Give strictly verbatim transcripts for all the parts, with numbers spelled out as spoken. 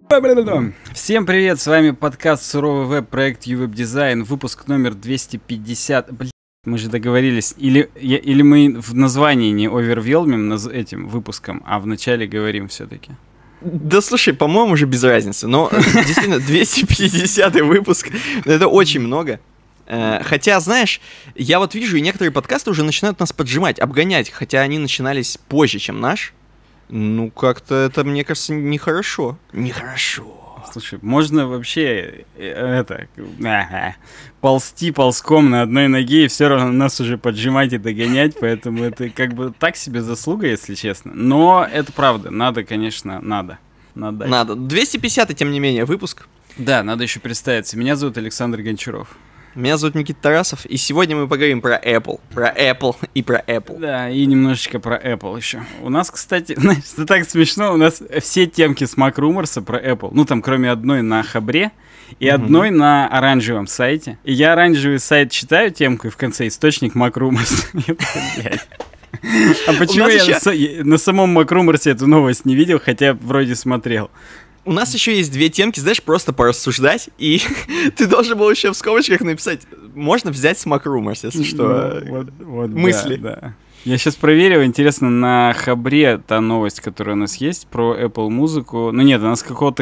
Всем привет, с вами подкаст «Суровый веб», проект YouWebDesign, выпуск номер двести пятьдесят. Блин, мы же договорились, или, я, или мы в названии не овервелмим наз этим выпуском, а в начале говорим все-таки. Да слушай, по-моему, уже без разницы, но действительно двести пятидесятый выпуск, это очень много. Хотя, знаешь, я вот вижу, и некоторые подкасты уже начинают нас поджимать, обгонять, хотя они начинались позже, чем наш. Ну, как-то это, мне кажется, нехорошо. Нехорошо. Слушай, можно вообще это ага, ползти ползком на одной ноге и все равно нас уже поджимать и догонять, поэтому это как бы так себе заслуга, если честно. Но это правда, надо, конечно, надо. Надо. Надо. двести пятидесятый, тем не менее, выпуск. Да, надо еще представиться. Меня зовут Александр Гончаров. Меня зовут Никита Тарасов, и сегодня мы поговорим про Apple, про Apple и про Apple. Да, и немножечко про Apple еще. У нас, кстати, знаешь, это так смешно, у нас все темки с MacRumors про Apple, ну там кроме одной на Хабре и mm-hmm. одной на оранжевом сайте. И я оранжевый сайт читаю темку, и в конце источник MacRumors. А почему я на самом MacRumors эту новость не видел, хотя вроде смотрел? У нас еще есть две темки, знаешь, просто порассуждать, и ты должен был еще в скобочках написать, можно взять с MacRumors, если что, ну, вот, вот, мысли. Да, да. Я сейчас проверил, интересно, на Хабре та новость, которая у нас есть про Apple музыку, ну нет, она с какого-то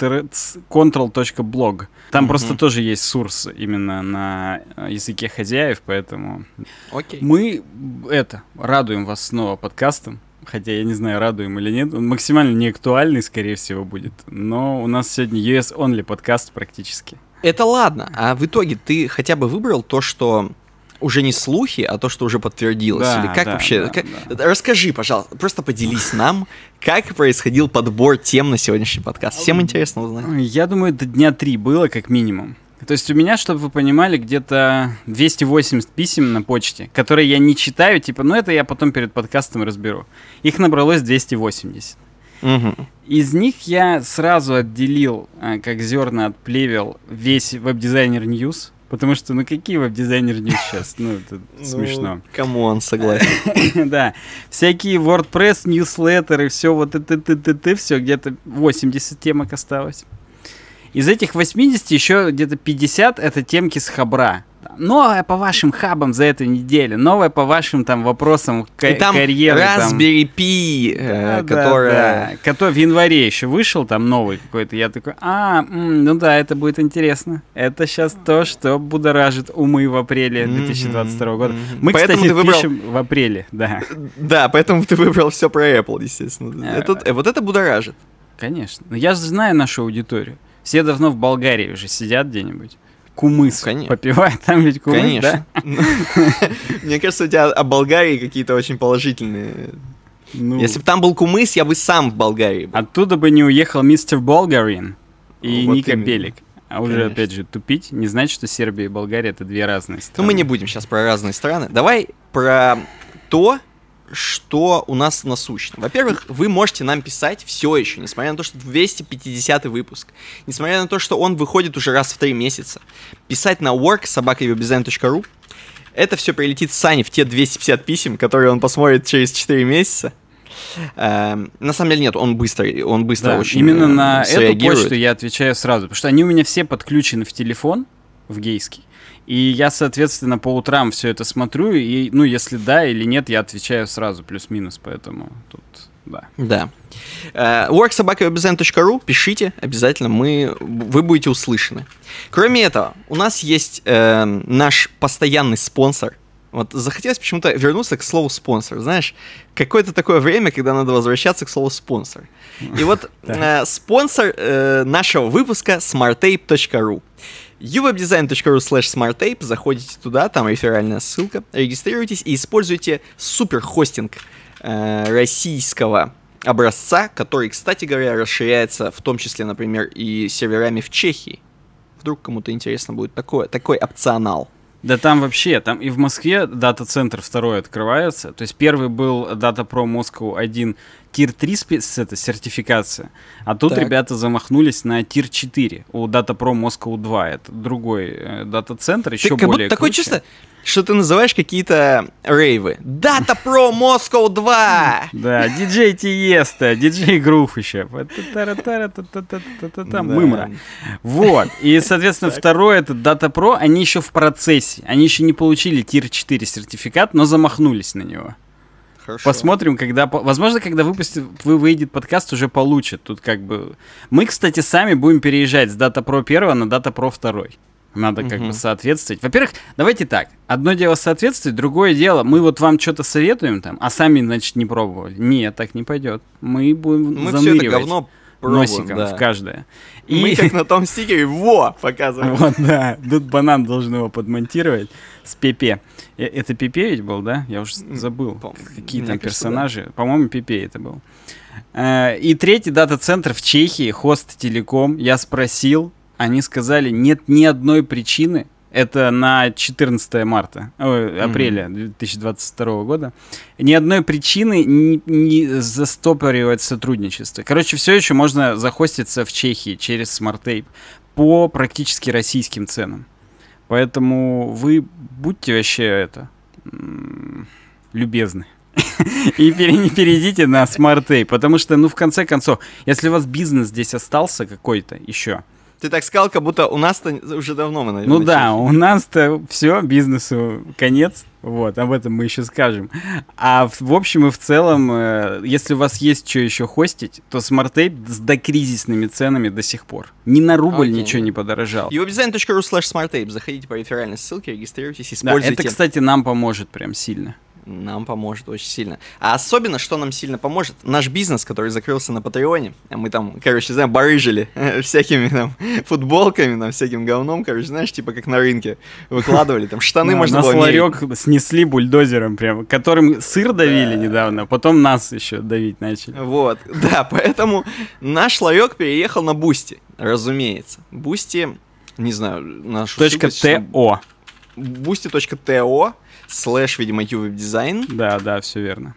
control.blog, там mm-hmm. просто тоже есть сурс именно на языке хозяев, поэтому okay. мы это, радуем вас снова подкастом. Хотя я не знаю, радуем или нет. Он максимально неактуальный, скорее всего, будет. Но у нас сегодня ю эс-only подкаст практически. Это ладно. А в итоге ты хотя бы выбрал то, что уже не слухи, а то, что уже подтвердилось? Да, или как да, вообще? Да, как... да. Расскажи, пожалуйста, просто поделись нам, как происходил подбор тем на сегодняшний подкаст. Всем интересно узнать. Я думаю, до дня три было, как минимум. То есть у меня, чтобы вы понимали, где-то двести восемьдесят писем на почте, которые я не читаю, типа, ну это я потом перед подкастом разберу. Их набралось двести восемьдесят. Угу. Из них я сразу отделил, как зерна от плевел, весь веб-дизайнер News. Потому что, ну какие веб-дизайнер News сейчас? Ну, это смешно. Камон, согласен. Да. Всякие WordPress, ньюслеттеры, все вот это, это, это, все, где-то восемьдесят темок осталось. Из этих восьмидесяти еще где-то пятьдесят это темки с Хабра. Новое по вашим хабам за эту неделю, новое по вашим там вопросам ка- и там карьеры. Raspberry Pi, да, э, которая... Да, да. Который в январе еще вышел, там новый какой-то. Я такой, а, м, ну да, это будет интересно. Это сейчас то, что будоражит умы в апреле две тысячи двадцать второго года. Мы, поэтому кстати, выбрал... пишем в апреле, да. Да, поэтому ты выбрал все про Apple, естественно. Это, вот это будоражит. Конечно. Но я же знаю нашу аудиторию. Все давно в Болгарии уже сидят где-нибудь. Кумыс ну, попивают, там ведь кумыс, конечно. Да? Мне кажется, у тебя о Болгарии какие-то очень положительные. Ну, если бы там был кумыс, я бы сам в Болгарии был. Оттуда бы не уехал мистер Болгарин и вот Ника именно. Белик. А уже, конечно. Опять же, тупить не значит, что Сербия и Болгария — это две разные страны. Ну, мы не будем сейчас про разные страны. Давай про то, что у нас насущно. Во-первых, вы можете нам писать все еще, несмотря на то, что двести пятидесятый выпуск, несмотря на то, что он выходит уже раз в три месяца, писать на work собака вебдизайн точка ру. Это все прилетит Сане в те двести пятьдесят писем, которые он посмотрит через четыре месяца. Эм, на самом деле нет, он быстро, он быстро да, очень именно на среагирует. Эту почту я отвечаю сразу, потому что они у меня все подключены в телефон, в гейский. И я, соответственно, по утрам все это смотрю, и, ну, если да или нет, я отвечаю сразу, плюс-минус, поэтому тут, да. Да. Uh, work собака вебдизайн точка ру, пишите, обязательно, мы, вы будете услышаны. Кроме этого, у нас есть uh, наш постоянный спонсор. Вот захотелось почему-то вернуться к слову спонсор. Знаешь, какое-то такое время, когда надо возвращаться к слову спонсор. И вот uh, спонсор uh, нашего выпуска smarttape точка ру. uwebdesign точка ру слэш smarttape, заходите туда, там реферальная ссылка, регистрируйтесь и используйте суперхостинг э, российского образца, который, кстати говоря, расширяется в том числе, например, и серверами в Чехии. Вдруг кому-то интересно будет такое, такой опционал. Да там вообще, там и в Москве дата-центр второй открывается. То есть первый был DataPro Moscow один тир три спе- с- это, сертификация, а тут Так. ребята замахнулись на тир четыре у DataPro Moscow два. Это другой э, дата-центр, еще Ты как более будто такой круче. чисто, что ты называешь какие-то рейвы. Data Pro Moscow два! Да, диджей Тиеста, диджей Грув еще. Да. Мымра. Вот. И, соответственно, второе, это Data Pro, они еще в процессе. Они еще не получили тир четыре сертификат, но замахнулись на него. Хорошо. Посмотрим, когда... по- Возможно, когда выпустит, вы выйдет подкаст, уже получат. Тут как бы... Мы, кстати, сами будем переезжать с Data Pro первого на Data Pro второй. Надо как Мгм. бы соответствовать. Во-первых, давайте так. Одно дело соответствовать, другое дело, мы вот вам что-то советуем там, а сами, значит, не пробовали. Нет, так не пойдет. Мы будем Мы все это заныривать говно пробуем, носиком да. в каждое. Мы И... как на том стикере, во, показываем. Вот, да. Тут банан должен его подмонтировать с Пепе. Э, Это Пепе ведь был, да? Я уже с- забыл. Пом- Какие мне там кажется, персонажи. По-моему, Пепе это был. Э, И третий дата-центр в Чехии, Хост Телеком. Я спросил, они сказали, нет ни одной причины. Это на четырнадцатое марта, ой, апреля две тысячи двадцать второго года. Ни одной причины не, не застопоривать сотрудничество. Короче, все еще можно захоститься в Чехии через SmartTape по практически российским ценам. Поэтому вы будьте вообще это м, любезны. И пере- не перейдите на SmartTape, потому что, ну, в конце концов, если у вас бизнес здесь остался какой-то еще, Ты так сказал, как будто у нас-то уже давно мы, наверное, ну да, у нас-то все, бизнесу конец, вот, об этом мы еще скажем. А в, в общем и в целом, э, если у вас есть что еще хостить, то SmartTape с докризисными ценами до сих пор. Ни на рубль Окей. ничего не подорожал. uwebdesign.ru slash smarttape. Заходите по реферальной ссылке, регистрируйтесь, Да, используйте. это, кстати, нам поможет прям сильно. Нам поможет очень сильно. А особенно, что нам сильно поможет, наш бизнес, который закрылся на Патреоне, а мы там, короче, знаем, барыжили всякими там футболками, там, всяким говном, короче, знаешь, типа как на рынке выкладывали, там штаны Да, можно нас было мерить. ларек снесли бульдозером прям, которым сыр давили недавно, потом нас еще давить начали. Вот, да, поэтому наш ларек переехал на Бусти, разумеется. Бусти, не знаю, нашу Точка ТО. Boosty.to слэш, видимо, uwebdesign. Да, да, все верно.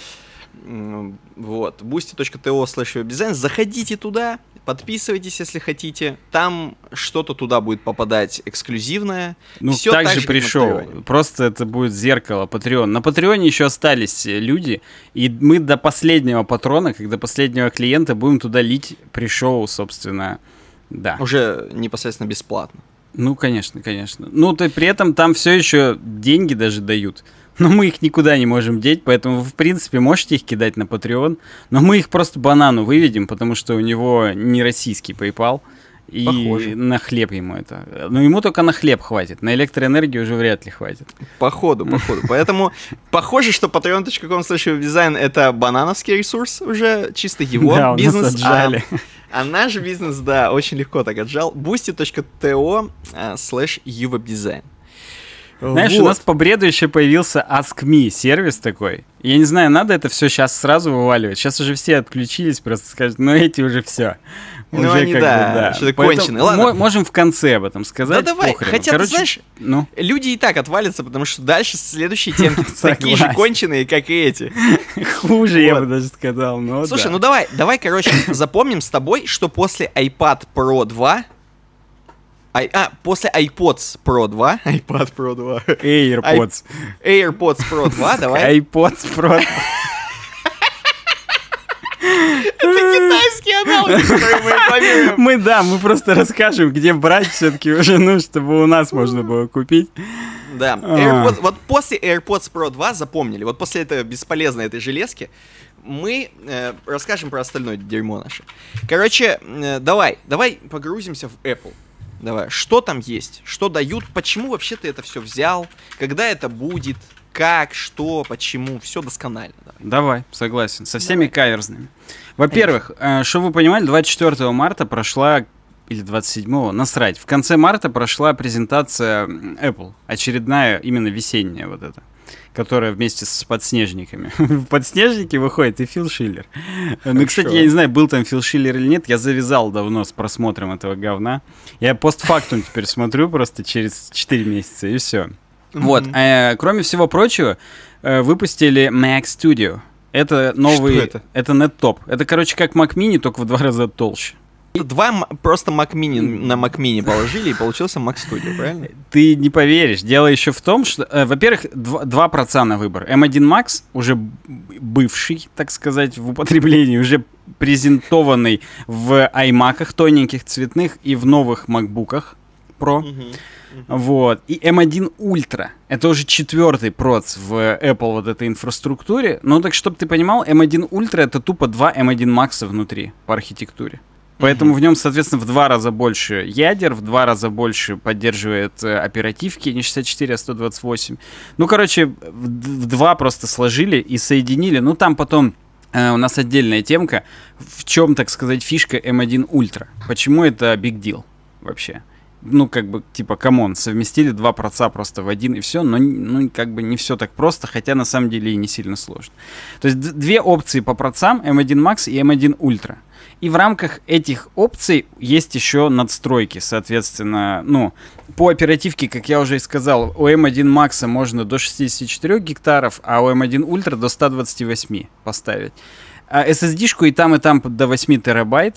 М, Вот, boosty.to слэш webdesign. Заходите туда, подписывайтесь, если хотите. Там что-то туда будет попадать эксклюзивное. Ну, Всё так так же же, как на пришел. Патреоне. Просто это будет зеркало, Patreon. На Патреоне еще остались э, люди, и мы до последнего патрона, как до последнего клиента, будем туда лить пришел, собственно. Да. Уже непосредственно бесплатно. Ну, конечно, конечно. Ну, то при этом там все еще деньги даже дают. Но мы их никуда не можем деть, поэтому вы, в принципе, можете их кидать на Patreon, но мы их просто банану выведем, потому что у него не российский PayPal, и Похоже. на хлеб ему это. Но ему только на хлеб хватит, на электроэнергию уже вряд ли хватит. Походу, походу. Поэтому похоже, что patreon.com slash webdesign это банановский ресурс, уже чисто его Да, у нас бизнес. отжали. А, а наш бизнес, да, очень легко так отжал. boosty.to slash uwebdesign. Знаешь, Вот. у нас по бреду еще появился Ask Me сервис такой. Я не знаю, надо это все сейчас сразу вываливать. Сейчас уже все отключились, просто скажут, ну эти уже все. Ну, они, да, что-то конченые. Ладно. Можем в конце об этом сказать. Да давай, похрен. хотя, ты Короче, знаешь, ну, люди и так отвалятся, потому что дальше следующие темки такие же Согласен. конченые, как и эти. хуже, я Вот. бы даже сказал. Но Слушай, да. ну давай, давай, короче, запомним с тобой, что после iPad Pro два... ай- а, после iPods Pro два... iPad Pro два... AirPods. AirPods Pro два, давай. iPods Pro. Это китайский аналог, который мы рекламируем. Мы, да, мы просто расскажем, где брать все-таки уже, ну, чтобы у нас можно было купить. Да, А. AirPods, вот после AirPods Pro два запомнили, вот после этой бесполезной этой железки, мы э, расскажем про остальное дерьмо наше. Короче, э, давай, давай погрузимся в Apple. Давай, что там есть, что дают, почему вообще ты это все взял, когда это будет, как, что, почему, все досконально. Давай. Давай, согласен, со всеми каверзными. Во-первых, что вы понимали, двадцать четвёртого марта прошла, или двадцать седьмого, насрать, в конце марта прошла презентация Apple, очередная, именно весенняя вот эта, которая вместе с подснежниками. В подснежники выходит и Фил Шиллер. Ну, кстати, я не знаю, был там Фил Шиллер или нет, я завязал давно с просмотром этого говна. Я постфактум теперь смотрю просто через четыре месяца, и все. Вот, э, кроме всего прочего, э, выпустили Mac Studio. Это новый... Что это? Это NetTop. Это, короче, как Mac Mini, только в два раза толще. Два м- просто Mac Mini на Mac Mini положили, и получился Mac Studio, правильно? Ты не поверишь. Дело еще в том, что, э, во-первых, два, два проца на выбор. эм один Max, уже бывший, так сказать, в употреблении, уже презентованный в iMac'ах тоненьких, цветных и в новых MacBook'ах Pro. Мгм. Вот. И эм один Ultra. Это уже четвертый проц в Apple вот этой инфраструктуре. Ну, так, чтобы ты понимал, эм один Ultra это тупо два эм один Max внутри по архитектуре. Поэтому Мгм. в нем, соответственно, в два раза больше ядер, в два раза больше поддерживает э, оперативки, не шестьдесят четыре, а сто двадцать восемь. Ну, короче, в, в два просто сложили и соединили. Ну, там потом э, у нас отдельная темка, в чем, так сказать, фишка эм один Ultra. Почему это big deal вообще? Ну, как бы, типа, камон, совместили два проца просто в один и все, но, ну, как бы не все так просто, хотя на самом деле и не сильно сложно. То есть д- две опции по процам, эм один Max и эм один Ultra. И в рамках этих опций есть еще надстройки, соответственно, ну, по оперативке, как я уже и сказал, у эм один Max можно до шестидесяти четырёх гектаров, а у эм один Ultra до ста двадцати восьми поставить. А эс эс ди-шку и там, и там до восьми терабайт.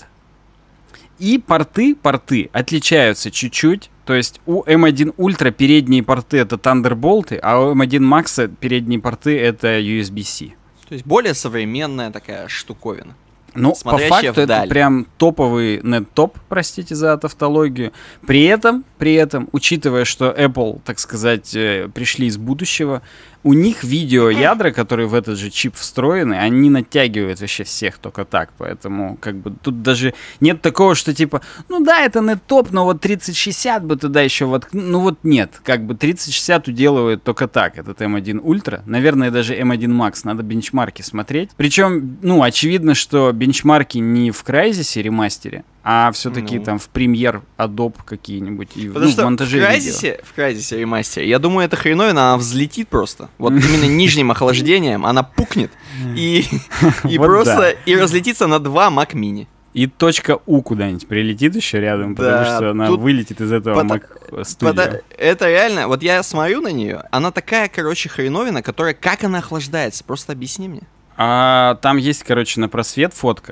И порты, порты отличаются чуть-чуть. То есть у эм один Ultra передние порты это Thunderbolt, а у эм один Max передние порты это ю эс би-C. То есть более современная такая штуковина. Ну, по Смотрящая факту вдаль. это прям топовый NetTop, простите за тавтологию. При этом, при этом, учитывая, что Apple, так сказать, э, пришли из будущего, у них видеоядра, которые в этот же чип встроены, они натягивают вообще всех только так. Поэтому, как бы, тут даже нет такого, что типа, ну да, это NetTop, но вот тридцать шестьдесят бы туда еще вот... Ну вот нет, как бы тридцать шестьдесят уделывает только так, этот эм один Ultra. Наверное, даже эм один Max, надо бенчмарки смотреть. Причем, ну, очевидно, что бенчмарки не в Crysis ремастере, а все-таки Ну. там в Premiere, Adobe какие-нибудь, и Потому ну, что в в монтаже видео. Crysis, в Crysis ремастере, я думаю, эта хреновина, она взлетит просто. Вот именно нижним охлаждением она пукнет и, и Вот просто да. и разлетится на два Mac Mini. И точка У куда-нибудь прилетит еще рядом, потому Да, что она тут вылетит из этого пота- Mac Studio. Пота- Это реально, вот я смотрю на нее, она такая, короче, хреновина, которая, как она охлаждается, просто объясни мне. А там есть, короче, на просвет фотка.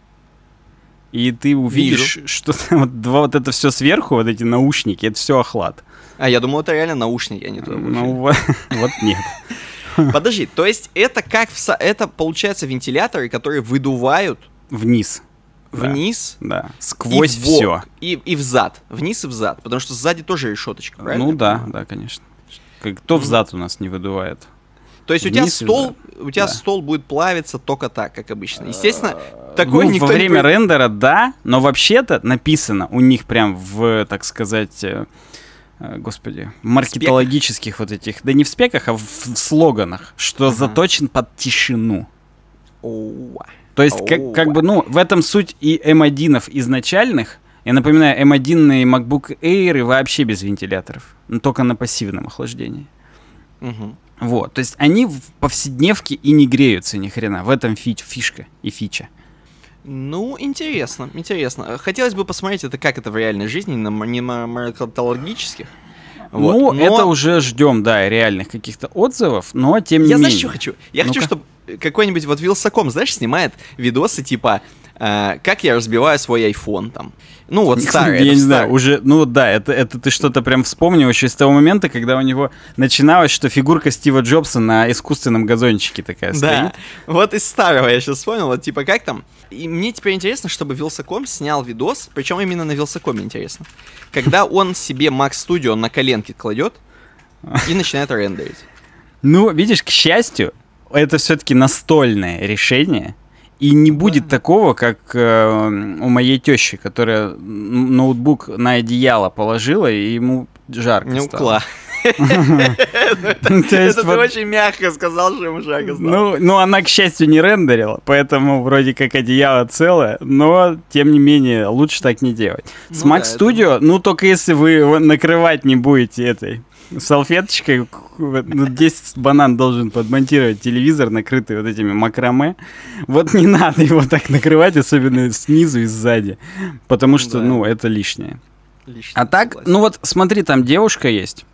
И ты увидишь, что там вот, два, вот это все сверху, вот эти наушники, это все охлад. А, я думал, это реально наушники, они туда Ну, вложили. вот, вот нет. Подожди, то есть это как в со- это получается вентиляторы, которые выдувают Вниз. Да. вниз Да, сквозь и в все. бок, и, и взад, вниз и взад, потому что сзади тоже решеточка, правильно? Ну я да, понимаю? да, конечно. Как, кто взад у нас не выдувает? То есть у тебя Вниз и стол, у тебя Да. стол будет плавиться только так, как обычно. Естественно, такое Ну, никто во не время при- рендера, да, но вообще-то написано у них прям в, так сказать, э, э, господи, маркетологических вот этих, да не в спеках, а в, в слоганах, что Ага. заточен под тишину. Оу. То есть, как, как бы, ну, в этом суть и эм одинов изначальных. Я напоминаю, эм один и MacBook Air вообще без вентиляторов, но только на пассивном охлаждении. Мгм. Вот, то есть они в повседневке и не греются ни хрена. В этом фич, фишка и фича. Ну, интересно, интересно. Хотелось бы посмотреть, это как это в реальной жизни, на м- не на маркетологических. Вот. Ну, Но это уже ждем, да, реальных каких-то отзывов, но тем не Я менее. знаешь, что хочу? Я хочу, Ну-ка. чтобы какой-нибудь вот Вилсаком, знаешь, снимает видосы типа э, как я разбиваю свой iPhone там. Ну вот старый. Я это не в знаю, старый. уже, ну да, это, это ты что-то прям вспомнил еще с того момента, когда у него начиналось, что фигурка Стива Джобса на искусственном газончике такая Да, стоит. вот из старого я сейчас вспомнил, вот типа как там. И мне теперь интересно, чтобы Вилсаком снял видос, причем именно на Вилсакоме интересно, когда он себе Mac Studio на коленке кладет и начинает рендерить. Ну, видишь, к счастью, это все-таки настольное решение. И не будет такого, как э, у моей тещи, которая н- ноутбук на одеяло положила, и ему жарко Ну, стало. класс. То есть Это ты вот- очень мягко сказал, что ему жарко стало. Ну, ну, она, к счастью, не рендерила, поэтому вроде как одеяло целое, но, тем не менее, лучше так не делать. С Ну Mac да, это- Studio, ну, только если вы его накрывать не будете этой салфеточкой, ну, здесь банан должен подмонтировать телевизор, накрытый вот этими макраме. Вот не надо его так накрывать, особенно снизу и сзади, потому что, Да. ну, это лишнее. Лишнее, А так, согласен. ну вот смотри, там девушка есть.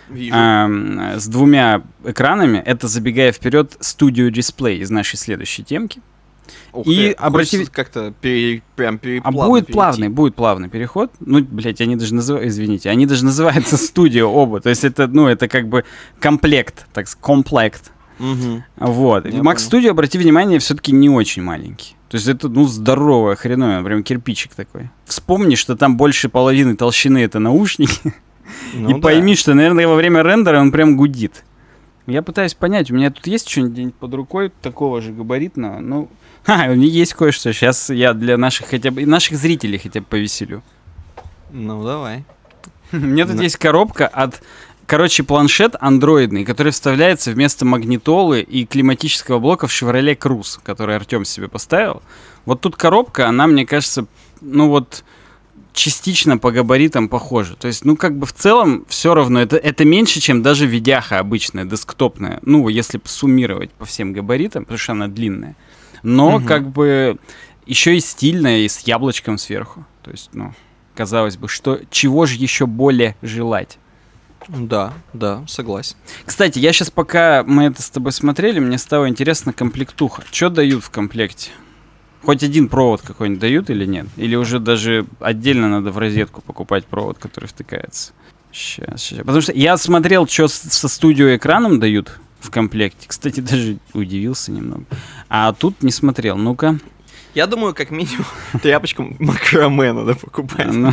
э, с двумя экранами. Это, забегая вперед, Studio Display из нашей следующей темки. Ух и ты, обратите... как-то пере... прям пере... А будет плавный, будет плавный переход. Ну, блядь, они даже называются, извините, они даже называются Studio оба. То есть это, ну, это как бы комплект, так сказать, комплект. Угу. Вот. Я Mac Studio, обрати внимание, все-таки не очень маленький. То есть это, ну, здоровая хреновая, прям кирпичик такой. Вспомни, что там больше половины толщины это наушники. Ну, и да. Пойми, что, наверное, во время рендера он прям гудит. Я пытаюсь понять, у меня тут есть что-нибудь где-нибудь под рукой такого же габаритного, ну... Ха, у меня есть кое-что. Сейчас я для наших хотя бы наших зрителей хотя бы повеселю. Ну, давай. У меня тут есть коробка от... Короче, планшет андроидный, который вставляется вместо магнитолы и климатического блока в Chevrolet Cruze, который Артем себе поставил. Вот тут коробка, она, мне кажется, ну вот... частично по габаритам похожа. То есть, ну, как бы в целом все равно. Это, это меньше, чем даже видяха обычная, десктопная. Ну, если суммировать по всем габаритам, потому что она длинная. Но, угу. как бы, еще и стильная, и с яблочком сверху. То есть, ну, казалось бы, что чего же еще более желать? Да, да, согласен. Кстати, я сейчас, пока мы это с тобой смотрели, мне стало интересно комплектуха. Что дают в комплекте? Хоть один провод какой-нибудь дают или нет? Или уже даже отдельно надо в розетку покупать провод, который втыкается? Сейчас, сейчас. Потому что я смотрел, что со студиоэкраном дают в комплекте. Кстати, даже удивился немного. А тут не смотрел. Ну-ка. Я думаю, как минимум тряпочку макраме надо покупать. In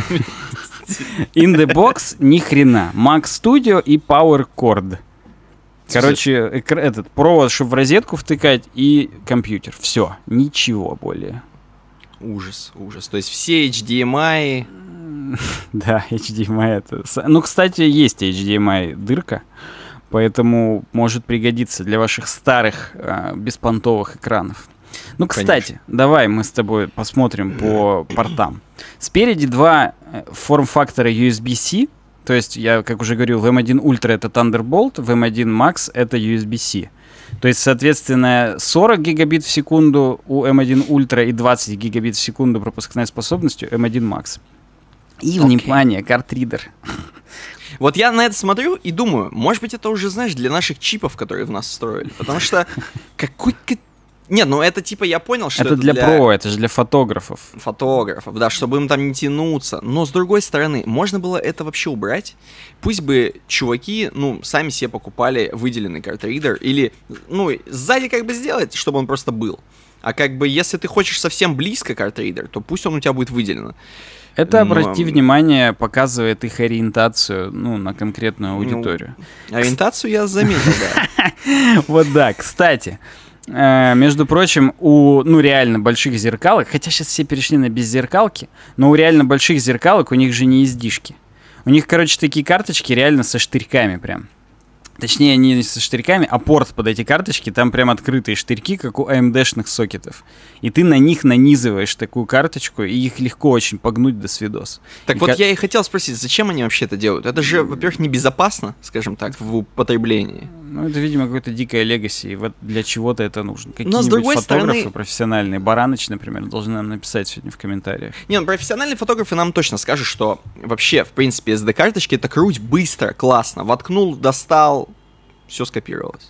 the box ни хрена. Mac Studio и Power Cord. Короче, экр- этот провод, чтобы в розетку втыкать, и компьютер. Все, ничего более. Ужас, ужас. То есть все эйч ди эм ай... Да, эйч ди эм ай это... Ну, кстати, есть эйч ди эм ай дырка, поэтому может пригодиться для ваших старых э, беспонтовых экранов. Ну, кстати, конечно. Давай мы с тобой посмотрим по портам. Спереди два форм-фактора ю эс би-C. То есть, я, как уже говорил, в эм один Ultra это Thunderbolt, в эм один Max это ю эс би-C. То есть, соответственно, сорок гигабит в секунду у эм один Ultra и двадцать гигабит в секунду пропускной способностью эм один Max. И, okay. внимание, картридер. Вот я на это смотрю и думаю, может быть, это уже, знаешь, для наших чипов, которые в нас встроили. Потому что какой-то... Нет, ну это типа я понял, что это, это для, для про, это же для фотографов. Фотографов, да, чтобы им там не тянуться. Но с другой стороны, можно было это вообще убрать. Пусть бы чуваки, ну, сами себе покупали выделенный картридер. Или, ну, сзади как бы сделать, чтобы он просто был. А как бы, если ты хочешь совсем близко картридер, то пусть он у тебя будет выделен. Это, но... обрати внимание, показывает их ориентацию, ну, на конкретную аудиторию. Ну, ориентацию я заметил, да. Вот да, кстати... Между прочим, у, ну, реально больших зеркалок, хотя сейчас все перешли на беззеркалки, но у реально больших зеркалок у них же не эс ди-шки. У них, короче, такие карточки реально со штырьками прям. Точнее, не со штырьками, а порт под эти карточки, там прям открытые штырьки, как у эй эм ди-шных сокетов. И ты на них нанизываешь такую карточку, и их легко очень погнуть до свидос. Так и вот ка- я и хотел спросить, зачем они вообще это делают? Это же, во-первых, небезопасно, скажем так, в употреблении. Ну, это, видимо, какое-то дикое легаси, и вот для чего-то это нужно. Но с другой фотографы стороны... профессиональные, Бараныч, например, должны нам написать сегодня в комментариях. Не, ну, профессиональные фотографы нам точно скажут, что вообще, в принципе, эс ди-карточки это круть быстро, классно. Воткнул, достал... Все скопировалось.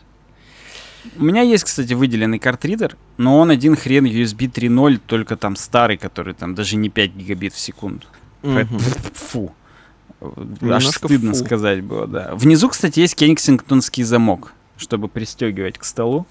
У меня есть, кстати, выделенный картридер, но он один хрен ю эс би три ноль, только там старый, который там даже не пять гигабит в секунду. Mm-hmm. Фу. Немножко аж стыдно фу. Сказать было, да. Внизу, кстати, есть кенсингтонский замок, чтобы пристегивать к столу.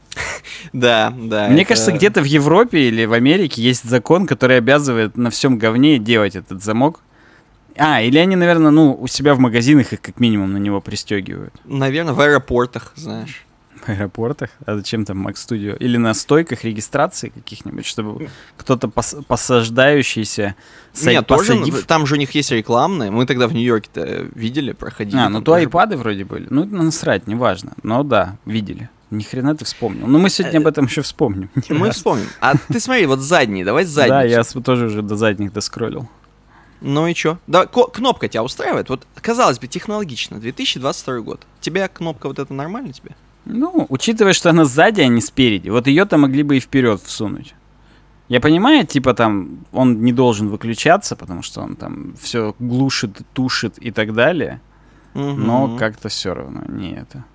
Да, да. Мне кажется, где-то в Европе или в Америке есть закон, который обязывает на всем говне делать этот замок. А, или они, наверное, ну, у себя в магазинах их как минимум на него пристегивают. Наверное, в аэропортах, знаешь. В аэропортах? А зачем там Mac Studio? Или на стойках регистрации каких-нибудь, чтобы кто-то пос- посаждающийся... Нет, тоже, там же у них есть рекламные. Мы тогда в Нью-Йорке-то видели, проходили. А, ну то айпады вроде были. Ну, насрать, неважно. Но да, видели. Ни хрена ты вспомнил. Но мы сегодня об этом еще вспомним. Мы вспомним. А ты смотри, вот задние, давай задние. Да, я тоже уже до задних доскроллил. Ну и чё? Да, ко- кнопка тебя устраивает? Вот, казалось бы, технологично. две тысячи двадцать второй год. Тебя кнопка вот эта нормально тебе? Ну, учитывая, что она сзади, а не спереди, вот ее-то могли бы и вперед всунуть. Я понимаю, типа там он не должен выключаться, потому что он там все глушит, тушит и так далее. Угу. но как-то все равно не это.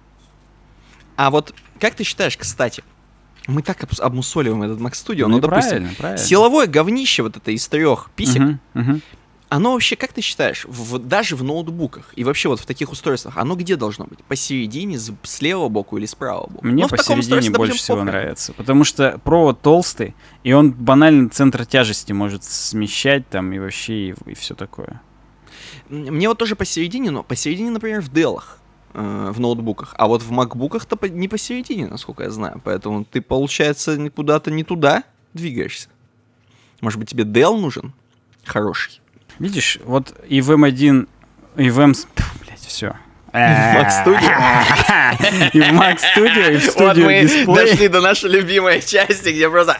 А вот как ты считаешь, кстати, мы так об- обмусоливаем этот Mac Studio, ну, Ну, допустим, правильно, правильно. силовое говнище вот это из трех писек, Мгм, мгм. оно вообще, как ты считаешь, в- даже в ноутбуках и вообще вот в таких устройствах, оно где должно быть? Посередине, с, с левого боку или с правого бока? Мне Ну, в таком посередине устройстве, больше допустим, всего похрен. нравится, потому что провод толстый, и он банально центр тяжести может смещать там и вообще, и, и все такое. М, Мне вот тоже посередине, но посередине, например, в Делах, э, в ноутбуках, а вот в макбуках-то по- не посередине, насколько я знаю, поэтому ты, получается, ни- куда-то не туда двигаешься. Может быть, тебе Dell нужен? Хороший. Видишь, вот и в эм один, и в M... Блять, все. В Mac Studio? И в Mac Studio, и в Вот Studio мы Display. дошли до нашей любимой части, где просто...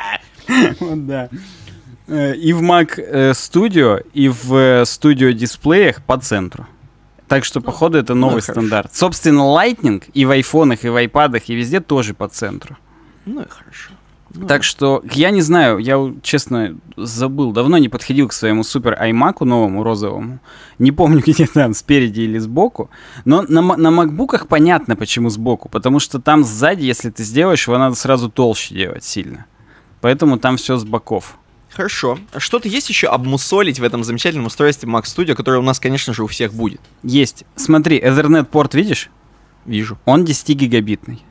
Вот, да. Э, И в Mac э, Studio, и в э, Studio дисплеях по центру. Так что, походу, это ну новый и хорошо. стандарт. Собственно, Lightning и в айфонах, и в айпадах, и везде тоже по центру. Ну и хорошо. Ну, Так что, я не знаю, я, у- честно, забыл. Давно не подходил к своему супер iMac'у новому, розовому. Не помню, где там, спереди или сбоку. Но на, ма- на макбуках понятно, почему сбоку. Потому что там сзади, если ты сделаешь, его надо сразу толще делать сильно. Поэтому там все с боков. Хорошо. А что-то есть еще обмусолить в этом замечательном устройстве Mac Studio, которое у нас, конечно же, у всех будет? Есть. Смотри, Ethernet порт, видишь? Вижу. Он десятигигабитный.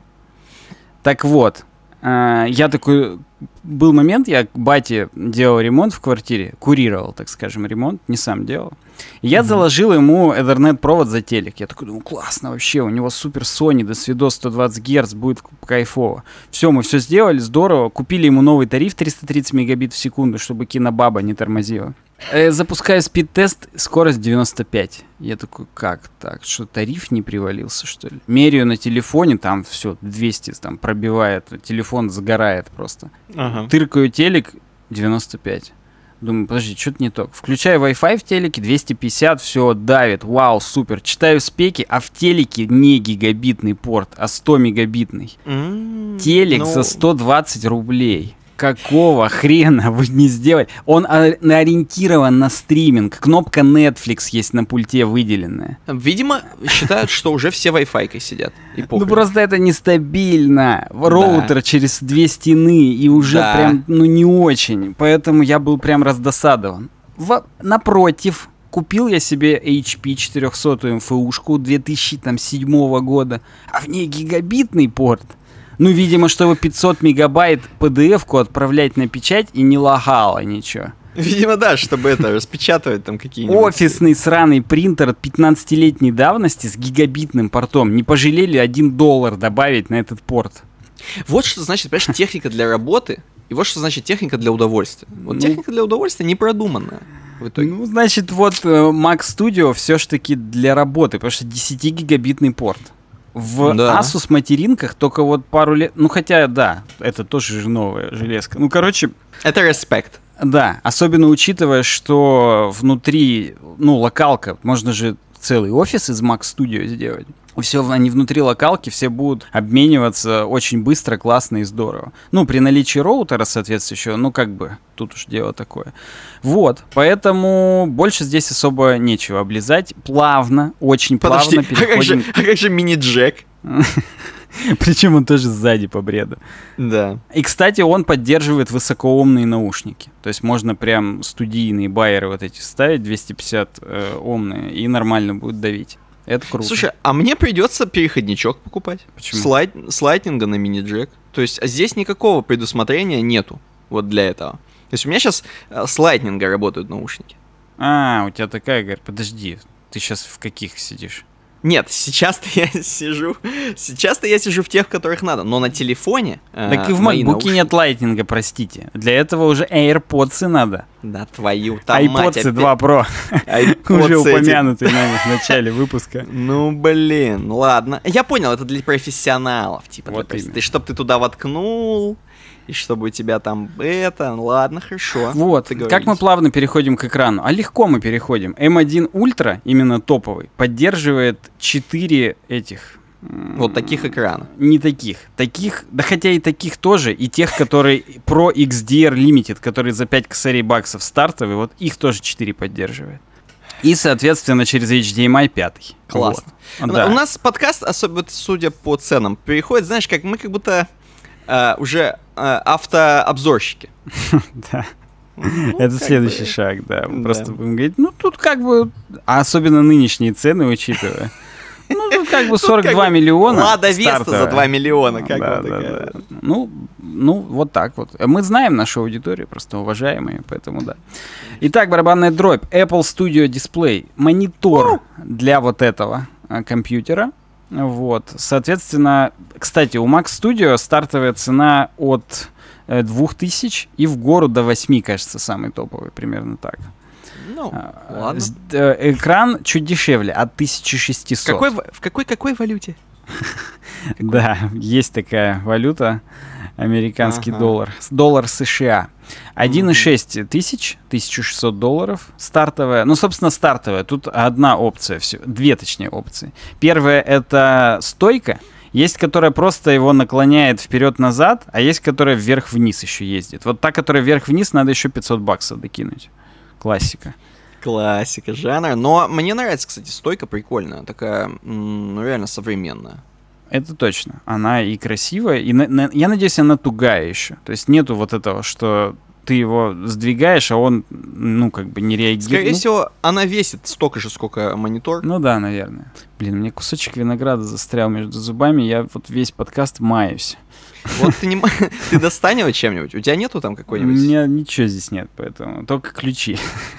Так вот, э, я такой... Был момент, я к бате делал ремонт в квартире, курировал, так скажем, ремонт, не сам делал. И я Мгм. заложил ему Ethernet провод за телек. Я такой думаю, классно вообще, у него супер Sony, до свидос сто двадцать герц, будет кайфово. Все, мы все сделали, здорово. Купили ему новый тариф триста тридцать мегабит в секунду, чтобы кинобаба не тормозила. Э, запускаю спид-тест, скорость девяносто пять. Я такой, как так? Что, тариф не привалился, что ли? Меряю на телефоне, там все, двести там пробивает, телефон загорает просто. Ага. Тыркаю телек, девяносто пять. Думаю, подожди, что-то не то. Включаю Wi-Fi в телеке, двести пятьдесят, все, давит, вау, супер. Читаю спеки, а в телеке не гигабитный порт, а сто мегабитный. М, Телек ну, за сто двадцать рублей. Какого хрена вы не сделали? Он ори- ориентирован на стриминг. Кнопка Netflix есть на пульте выделенная. Видимо, считают, что уже все Wi-Fi сидят. И Ну похрен. просто это нестабильно. Роутер через две стены и уже Да. прям, ну не очень. Поэтому я был прям раздосадован. В- напротив, купил я себе эйч пи четырехсотую эм эф ушку две тысячи седьмого года, а в ней гигабитный порт. Ну, видимо, чтобы пятьсот мегабайт пи ди эф-ку отправлять на печать и не лагало ничего. Видимо, да, чтобы это, распечатывать там какие-нибудь... Офисный сраный принтер пятнадцатилетней давности с гигабитным портом. Не пожалели один доллар добавить на этот порт. Вот что значит, понимаешь, техника для работы, и вот что значит техника для удовольствия. Вот Ну. техника для удовольствия не продуманная в итоге. Ну, значит, вот э, Mac Studio все ж таки для работы, потому что десятигигабитный порт. В Да. Asus материнках только вот пару лет... Ну, хотя, да, это тоже же новая железка. Ну, короче, Это респект. да, особенно учитывая, что внутри, ну, локалка, можно же целый офис из Mac Studio сделать. Все, они внутри локалки, все будут обмениваться очень быстро, классно и здорово. Ну, при наличии роутера соответствующего, ну, как бы, тут уж дело такое. Вот, поэтому больше здесь особо нечего облизать. Плавно, очень Подожди, плавно а как же, переходим. а как же мини-джек? Причем он тоже сзади по бреду. Да. И, кстати, он поддерживает высокоомные наушники. То есть можно прям студийные байеры вот эти ставить, двести пятьдесят э, омные, и нормально будет давить. Это круто. Слушай, а мне придется переходничок покупать. Почему? С, лайт- с лайтнинга на мини-джек. То есть а здесь никакого предусмотрения нету вот для этого. То есть у меня сейчас с лайтнинга работают наушники. А, у тебя такая, говорит, подожди, ты сейчас в каких сидишь? Нет, сейчас-то я сижу. Сейчас-то я сижу в тех, в которых надо. Но на телефоне. э, Так и в мои макбуке наушники- нет лайтнинга, простите. Для этого уже AirPods надо. Да твою там мать. iPods два Pro. iPods Уже эти. упомянутые нами в начале выпуска. Ну блин, ладно. Я понял, это для профессионалов. Типа, Вот для профи- именно. ты, чтоб ты туда воткнул, и чтобы у тебя там это. Ладно, хорошо. Вот, как Договорились. мы плавно переходим к экрану. А легко мы переходим. эм один Ultra, именно топовый, поддерживает четыре этих... м, Вот таких экранов. Не таких. Таких, да хотя и таких тоже, и тех, которые Pro икс ди ар Limited, которые за пять косарей баксов стартовые, вот их тоже четыре поддерживает. И, соответственно, через эйч ди эм ай пять. Классно. Вот. Да. У нас подкаст, особенно судя по ценам, переходит, знаешь, как мы как будто э, уже э, автообзорщики. Да. Это следующий шаг, да. Мы просто будем говорить, ну тут как бы, а особенно нынешние цены учитывая. Ну, тут как бы сорок два миллиона. Лада Веста за два миллиона, как да, вот да, такая. да. Ну, ну, вот так вот. Мы знаем нашу аудиторию, просто уважаемые, поэтому да. Итак, барабанная дробь. Apple Studio Display. Монитор для вот этого а, компьютера. Вот. Соответственно, кстати, у Mac Studio стартовая цена от э, двух тысяч и в гору до восьми, кажется, самый топовый, примерно так. Ну, ладно. Экран чуть дешевле, от тысячи шестисот. Какой, в какой, какой валюте? Да, есть такая валюта, американский ага. доллар. Доллар США. один и шесть тысяч, тысяча шестьсот долларов, стартовая. Ну, собственно, стартовая. Тут одна опция, все, две, точнее, опции. Первая — это стойка. Есть, которая просто его наклоняет вперед-назад, а есть, которая вверх-вниз еще ездит. Вот та, которая вверх-вниз, надо еще пятьсот баксов докинуть. Классика. Классика жанра. Но мне нравится, кстати, стойка прикольная. Такая, ну, реально современная. Это точно. Она и красивая, и на, на, я надеюсь, она тугая еще. То есть нету вот этого, что ты его сдвигаешь, а он, ну, как бы не реагирует. Скорее ну, всего, она весит столько же, сколько монитор. Ну да, наверное. Блин, мне кусочек винограда застрял между зубами, я вот весь подкаст маюсь. Вот ты не ты достань его чем-нибудь. У тебя нету там какой-нибудь? У меня ничего здесь нет, поэтому только ключи.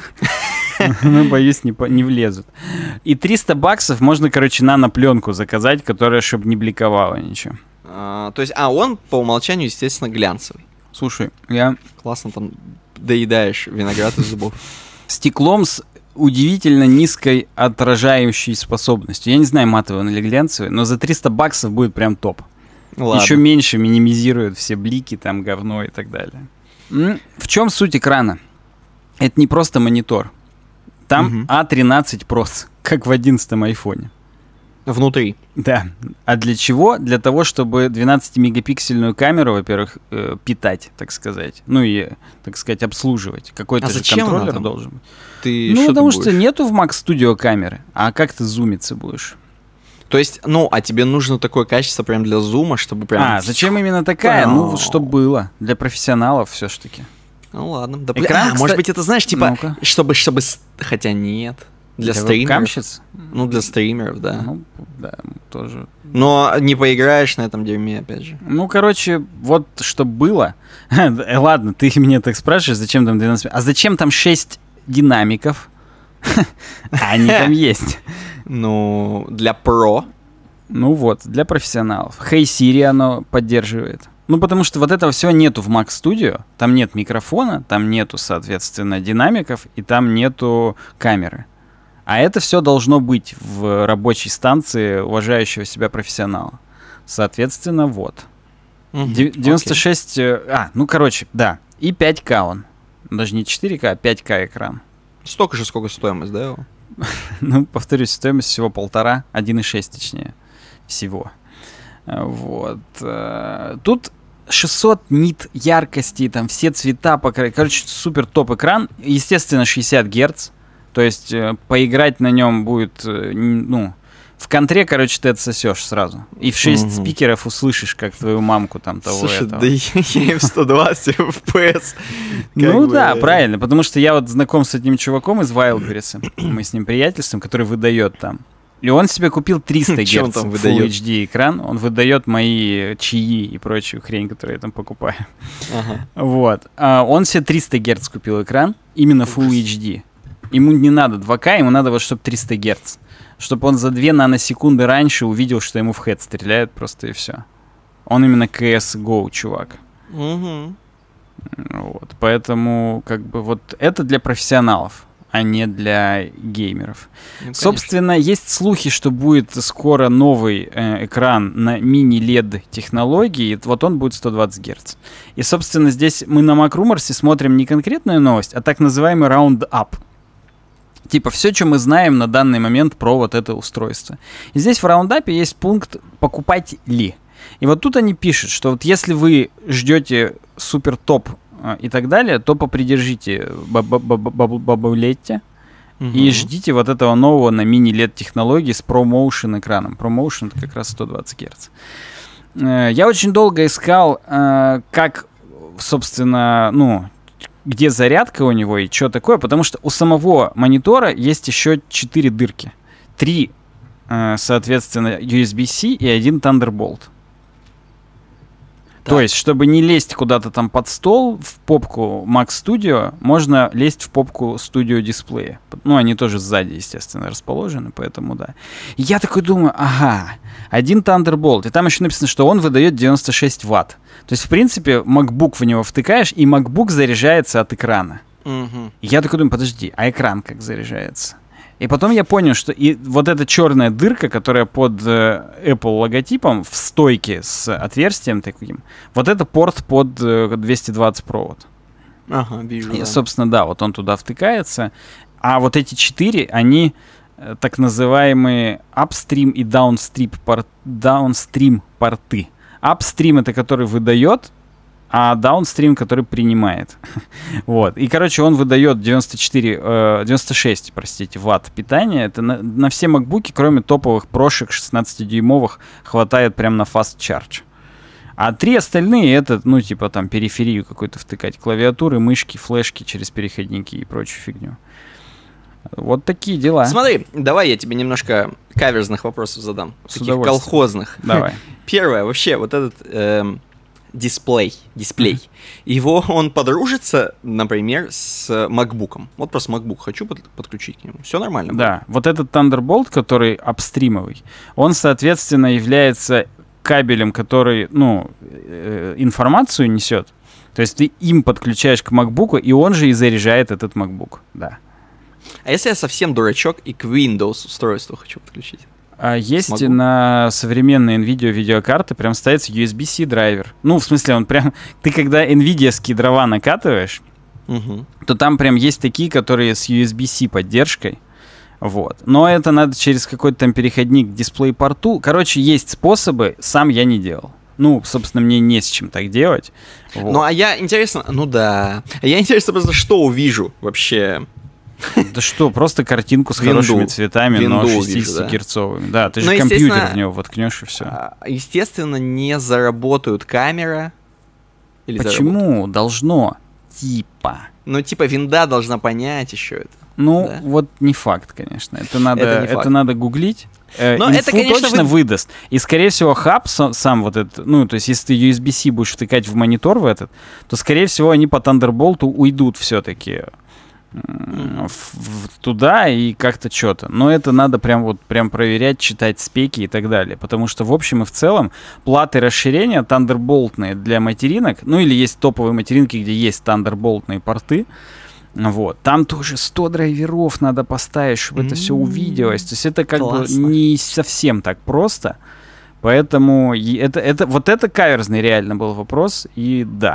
Ну, боюсь, не, не влезут. И триста баксов можно, короче, нано-пленку заказать, которая, чтобы не бликовала ничего. А, то есть, а он по умолчанию, естественно, глянцевый. Слушай, я... Классно там доедаешь виноград из зубов. Стеклом с удивительно низкой отражающей способностью. Я не знаю, матовый он или глянцевый, но за триста баксов будет прям топ. Ладно. Еще меньше минимизирует все блики, там, говно и так далее. В чем суть экрана? Это не просто монитор. Там угу. а тринадцать прос, как в одиннадцатом айфоне. Внутри. Да. А для чего? Для того, чтобы двенадцатимегапиксельную камеру, во-первых, э, питать, так сказать. Ну и, так сказать, обслуживать. Какой-то а же зачем контроллер должен быть. Ты ну, что потому ты что нету в Mac Studio камеры. А как ты зумиться будешь? То есть, ну, а тебе нужно такое качество прям для зума, чтобы прям... А, зачем именно такая? Ну, чтобы было. Для профессионалов все-таки. Ну, ладно. Да, Экран, а, кстати... может быть, это, знаешь, типа, Ну-ка. чтобы, чтобы... Хотя нет. Для, для стримеров. Ну, для стримеров, да. Ну, да, тоже. Но не поиграешь на этом дерьме, опять же. Ну, короче, вот что было. Ладно, ты меня так спрашиваешь, зачем там двенадцать... А зачем там шесть динамиков? Они там есть. Ну, для про. Ну вот, для профессионалов. Hey Siri оно поддерживает. Ну, потому что вот этого всего нету в Mac Studio. Там нет микрофона, там нету, соответственно, динамиков, и там нету камеры. А это все должно быть в рабочей станции уважающего себя профессионала. Соответственно, вот. Mm-hmm. девяносто шесть... Okay. А, ну, короче, да. И пять ка он. Даже не четыре ка, а пять ка экран. Столько же, сколько стоимость, да, его? Ну, повторюсь, стоимость всего полтора, один и шесть точнее, всего. Вот. Тут шестьсот нит яркости, там все цвета, покры... короче, супер топ экран. Естественно, шестьдесят герц, то есть поиграть на нем будет, ну, в контре, короче, ты отсосешь сразу. И в шесть угу. спикеров услышишь, как твою мамку там того Слушай, этого. да я им сто двадцать эф пи эс. Ну да, правильно, потому что я вот знаком с одним чуваком из Wildberries, мы с ним приятельствуем, который выдает там. И он себе купил триста герц Full эйч ди экран, он выдает мои чаи и прочую хрень, которую я там покупаю. Ага. Вот. А он себе триста герц купил экран, именно Full эйч ди. Ему не надо два ка, ему надо вот, чтобы триста герц. Чтобы он за две наносекунды раньше увидел, что ему в хэт стреляют, просто и все. Он именно си эс го чувак. Угу. Вот. Поэтому, как бы, вот это для профессионалов, а не для геймеров. Ну, собственно, есть слухи, что будет скоро новый э, экран на мини-лед технологии, вот он будет сто двадцать герц. И, собственно, здесь мы на MacRumors смотрим не конкретную новость, а так называемый Roundup. Типа все, что мы знаем на данный момент про вот это устройство. И здесь в Roundup есть пункт «покупать ли?». И вот тут они пишут, что вот если вы ждете супер топ и так далее, то попридержите бабулетте. Угу. И ждите вот этого нового на мини-лед технологии с ProMotion экраном. ProMotion — это как раз сто двадцать герц. Я очень долго искал, как, собственно, ну, где зарядка у него и что такое, потому что у самого монитора есть еще четыре дырки. Три, соответственно, ю эс би-C и один Thunderbolt. Так. То есть, чтобы не лезть куда-то там под стол в попку Mac Studio, можно лезть в попку Studio дисплея. Ну, они тоже сзади, естественно, расположены, поэтому да. И я такой думаю, ага, один Thunderbolt. И там еще написано, что он выдает девяносто шесть ватт. То есть, в принципе, MacBook в него втыкаешь, и MacBook заряжается от экрана. Угу. И я такой думаю, подожди, а экран как заряжается? И потом я понял, что и вот эта черная дырка, которая под э, Apple логотипом в стойке с отверстием таким, вот это порт под э, двести двадцать провод. Ага, вижу. И, да. собственно, да, вот он туда втыкается. А вот эти четыре, они э, так называемые upstream и downstream, пор- downstream порты. Upstream — это который выдает, а downstream, который принимает. Вот. И, короче, он выдает девяносто четыре, э, девяносто шесть, простите, ватт питания. Это на, на все макбуки, кроме топовых прошек шестнадцатидюймовых, хватает прям на fast charge. А три остальные — это, ну, типа там периферию какую-то втыкать. Клавиатуры, мышки, флешки через переходники и прочую фигню. Вот такие дела. Смотри, давай я тебе немножко каверзных вопросов задам. С таких колхозных. Давай. Первое, вообще, вот этот... Эм... Дисплей, дисплей. Mm-hmm. Его, он подружится, например, с MacBook'ом. Вот просто MacBook хочу под, подключить к нему. Все нормально. Да, будет. Вот этот Thunderbolt, который апстримовый, он, соответственно, является кабелем, который, ну, э, информацию несет. То есть ты им подключаешь к MacBook'у, и он же и заряжает этот MacBook. Да. А если я совсем дурачок и к Windows устройству хочу подключить? А есть Смогу. На современные NVIDIA видеокарты прям ставится ю эс би-C драйвер. Ну, в смысле, он прям... Ты когда NVIDIA-ские дрова накатываешь, угу. то там прям есть такие, которые с ю эс би-C поддержкой. Вот. Но это надо через какой-то там переходник к дисплей-порту. Короче, есть способы, сам я не делал. Ну, собственно, мне не с чем так делать. Вот. Ну, а я, интересно... Ну да. А я, интересно, просто что увижу вообще... Да что, просто картинку с хорошими цветами, но шестидесятигерцовыми. Да, ты же компьютер в него воткнешь и все. Естественно, не заработают камера. Почему? Должно. Типа. Ну, типа, винда должна понять еще это. Ну, вот не факт, конечно. Это надо, это надо гуглить. Но Инфу это, конечно, точно вы... выдаст. И, скорее всего, хаб сам вот этот, ну, то есть, если ты ю эс би-C будешь втыкать в монитор в этот, то, скорее всего, они по Thunderbolt уйдут все-таки в, в, туда и как-то что-то. Но это надо прям вот прям проверять, читать спеки и так далее. Потому что в общем и в целом платы расширения Thunderboltные для материнок, ну или есть топовые материнки, где есть Thunderboltные порты, вот. Там тоже сто драйверов надо поставить, чтобы mm-hmm. это все увиделось. То есть это как Классно. бы не совсем так просто. Поэтому это, это, вот это каверзный реально был вопрос. И да.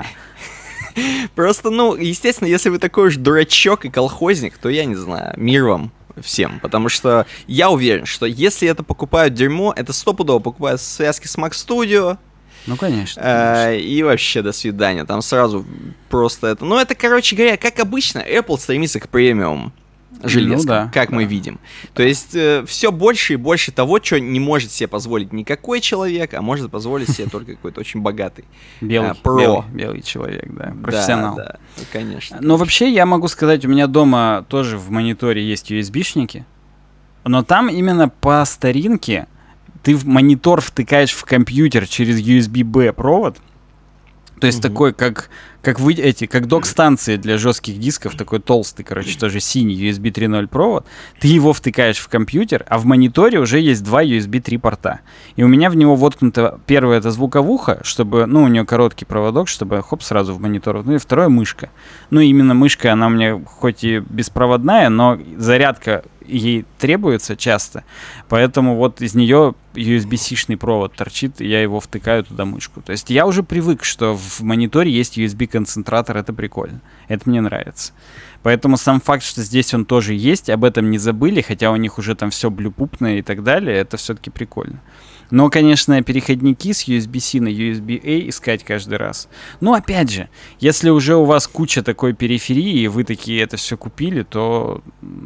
Просто, ну, естественно, если вы такой уж дурачок и колхозник, то я не знаю, мир вам всем. Потому что я уверен, что если это покупают дерьмо, это стопудово покупают в связке с Mac Studio. Ну, конечно. конечно. И вообще, до свидания. Там сразу просто это... Ну, это, короче говоря, как обычно, Apple стремится к премиум железкам, ну, да, как да. мы видим. То есть э, все больше и больше того, что не может себе позволить никакой человек, а может позволить себе только какой-то очень богатый. Белый, а, про. белый, белый человек, да, профессионал. Да, да, ну, конечно. Но вообще я могу сказать, у меня дома тоже в мониторе есть ю эс би-шники, но там именно по старинке ты в монитор втыкаешь в компьютер через ю эс би-B провод. То есть угу. такой, как, как, вы, эти, как док-станции для жестких дисков, такой толстый, короче, тоже синий ю эс би три ноль провод. Ты его втыкаешь в компьютер, а в мониторе уже есть два ю эс би три порта. И у меня в него воткнуто, первое, это звуковуха, чтобы, ну, у нее короткий проводок, чтобы, хоп, сразу в монитор. Ну и второе, мышка. Ну, именно мышка, она у меня хоть и беспроводная, но зарядка ей требуется часто, поэтому вот из нее ю эс би-C-шный провод торчит, и я его втыкаю туда мышку. То есть я уже привык, что в мониторе есть ю эс би-концентратор, это прикольно, это мне нравится. Поэтому сам факт, что здесь он тоже есть, об этом не забыли, хотя у них уже там все блюпупное и так далее, это все-таки прикольно. Но, конечно, переходники с ю эс би-C на ю эс би-A искать каждый раз. Но, опять же, если уже у вас куча такой периферии, и вы такие это все купили, то, ну,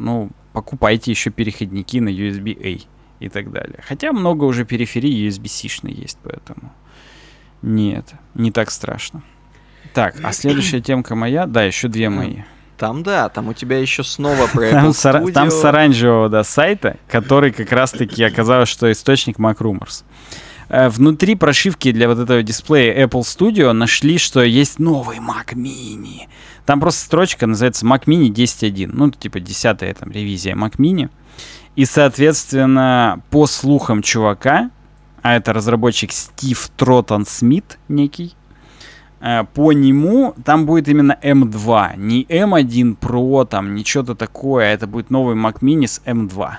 покупайте еще переходники на ю эс би-A и так далее. Хотя много уже периферий ю эс би-C-шной есть, поэтому нет, не так страшно. Так, а следующая темка моя, да, еще две мои. Там, да, там у тебя еще снова про Apple Там, Studio. с, там с оранжевого, да, сайта, который как раз-таки оказалось, что источник MacRumors. Э, внутри прошивки для вот этого дисплея Apple Studio нашли, что есть новый Mac Mini. Там просто строчка называется Mac Mini десять точка один. Ну, типа десятая там ревизия Mac Mini. И, соответственно, по слухам чувака, а это разработчик Стив Тротон Смит некий, по нему там будет именно эм два, не эм один Pro, там, не что-то такое, а это будет новый Mac Mini с эм два.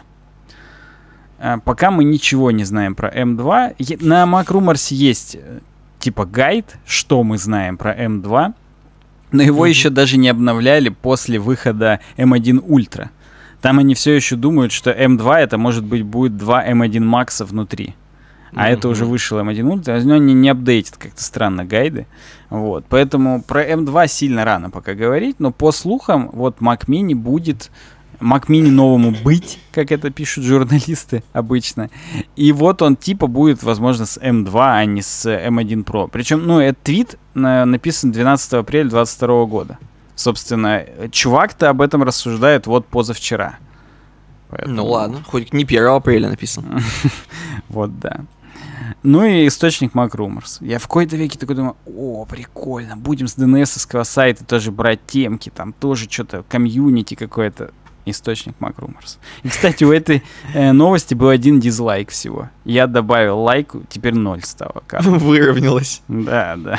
Пока мы ничего не знаем про эм два. На MacRumors есть типа гайд, что мы знаем про эм два, но его mm-hmm. еще даже не обновляли после выхода эм один Ultra. Там они все еще думают, что эм два это может быть будет два эм один Max внутри. А mm-hmm. это уже вышел эм один Ultra, но они не апдейтят как-то странно гайды. Вот. Поэтому про эм два сильно рано пока говорить, но по слухам, вот Mac Mini будет, Mac Mini новому быть, как это пишут журналисты обычно. И вот он типа будет, возможно, с эм два, а не с эм один Pro. Причем, ну, этот твит на, написан двенадцатого апреля двадцать второго года. Собственно, чувак-то об этом рассуждает вот позавчера. Поэтому... Ну ладно, хоть не первого апреля написано. Вот, да. Ну и источник MacRumors. Я в какой-то веке такой думаю, о, прикольно, будем с ди эн эс-овского сайта тоже брать темки, там тоже что-то, комьюнити какое-то. Источник MacRumors. И, кстати, у этой э, новости был один дизлайк всего. Я добавил лайк, теперь ноль стало. Выровнялось. Да, да.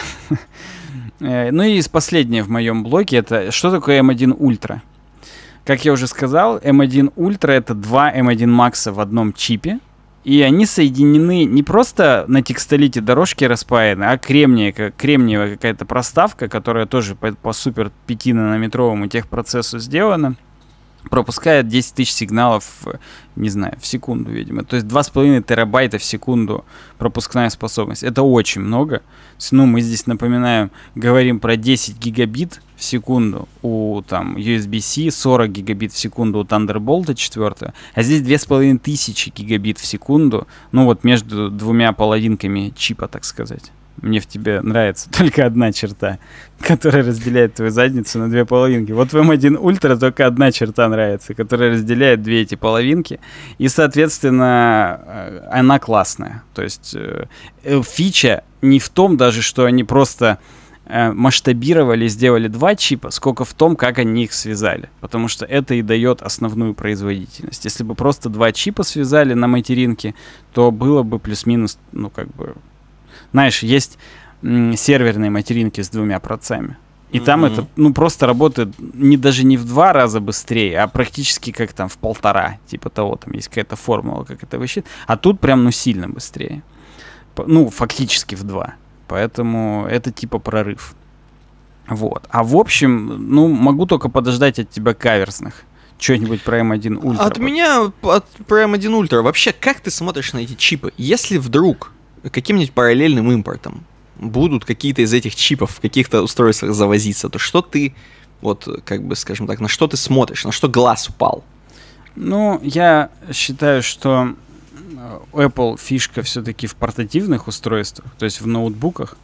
Ну и последнее в моем блоке, это что такое эм один Ultra? Как я уже сказал, эм один Ultra это два эм один Max в одном чипе. И они соединены не просто на текстолите дорожки распаяны, а кремниевая, кремниевая какая-то проставка, которая тоже по, по супер пятинанометровому техпроцессу сделана, пропускает десять тысяч сигналов, не знаю, в секунду, видимо. То есть два с половиной терабайта в секунду пропускная способность. Это очень много. Ну, мы здесь, напоминаем, говорим про десять гигабит в секунду у там ю эс би-C, сорок гигабит в секунду у Thunderbolt четыре, а здесь две с половиной тысячи гигабит в секунду, ну вот между двумя половинками чипа, так сказать. Мне в тебе нравится только одна черта, которая разделяет твою задницу на две половинки. Вот в эм один Ultra только одна черта нравится, которая разделяет две эти половинки. И, соответственно, она классная. То есть э, фича не в том даже, что они просто э, масштабировали, сделали два чипа, сколько в том, как они их связали. Потому что это и дает основную производительность. Если бы просто два чипа связали на материнке, то было бы плюс-минус, ну, как бы... Знаешь, есть м, серверные материнки с двумя процами. И mm-hmm. там это, ну, просто работает не, даже не в два раза быстрее, а практически как там в полтора. Типа того, там есть какая-то формула, как это высчитывать. А тут прям, ну, сильно быстрее. Ну, фактически в два. Поэтому это типа прорыв. Вот. А в общем, ну, могу только подождать от тебя каверсных. Что-нибудь про эм один Ultra. От меня, от, про эм один Ultra. Вообще, как ты смотришь на эти чипы? Если вдруг каким-нибудь параллельным импортом будут какие-то из этих чипов в каких-то устройствах завозиться, то что ты, вот, как бы, скажем так, на что ты смотришь, на что глаз упал? Ну, я считаю, что Apple фишка все-таки в портативных устройствах, то есть в ноутбуках,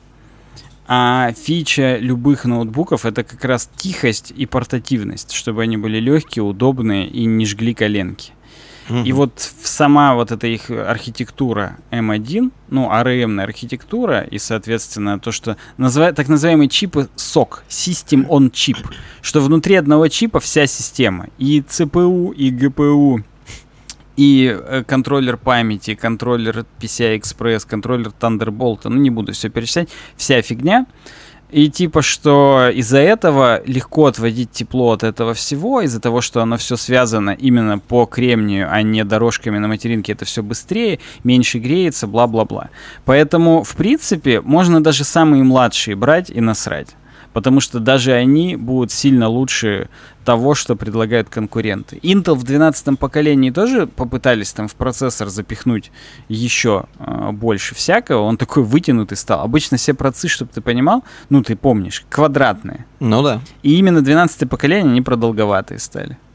а фича любых ноутбуков — это как раз тихость и портативность, чтобы они были легкие, удобные и не жгли коленки. Mm-hmm. И вот сама вот эта их архитектура эм один, ну, эй ар эм-ная архитектура, и, соответственно, то, что называют, так называемые чипы сок, System on Chip, что внутри одного чипа вся система, и си пи ю, и джи пи ю, и э, контроллер памяти, контроллер пи си ай-Express, контроллер Thunderbolt, ну, не буду все перечислять, вся фигня. И типа, что из-за этого легко отводить тепло от этого всего, из-за того, что оно все связано именно по кремнию, а не дорожками на материнке, это все быстрее, меньше греется, бла-бла-бла. Поэтому, в принципе, можно даже самые младшие брать и насрать. Потому что даже они будут сильно лучше того, что предлагают конкуренты. Intel в двенадцатом поколении тоже попытались там в процессор запихнуть еще э, больше всякого. Он такой вытянутый стал. Обычно все процессы, чтобы ты понимал, ну ты помнишь, квадратные. Ну да. И именно двенадцатое поколение они продолговатые стали.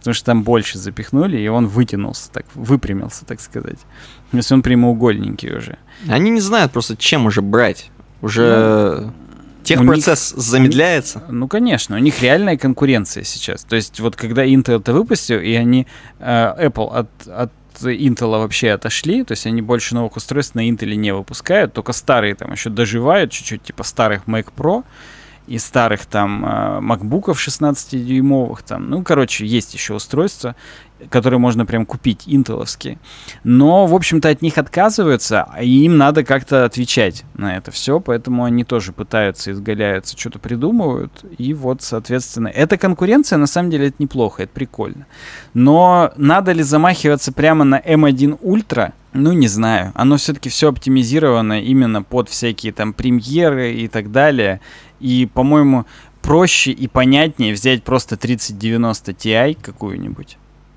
Потому что там больше запихнули, и он вытянулся, так, выпрямился, так сказать. То есть он прямоугольненький уже. Они не знают просто, чем уже брать. Уже ну, техпроцесс них, замедляется. Них, ну, конечно, у них реальная конкуренция сейчас. То есть вот когда Intel это выпустил, и они, э, Apple от, от Intel вообще отошли, то есть они больше новых устройств на Intel не выпускают, только старые там еще доживают, чуть-чуть типа старых Mac Pro и старых там MacBook'ов шестнадцатидюймовых там. Ну, короче, есть еще устройства, которые можно прям купить, интеловские. Но, в общем-то, от них отказываются, и им надо как-то отвечать на это все, поэтому они тоже пытаются, изгаляются, что-то придумывают. И вот, соответственно, эта конкуренция, на самом деле, это неплохо, это прикольно. Но надо ли замахиваться прямо на эм один Ultra? Ну, не знаю. Оно все-таки все оптимизировано именно под всякие там премьеры и так далее. И, по-моему, проще и понятнее взять просто тридцать девяносто Ti какую-нибудь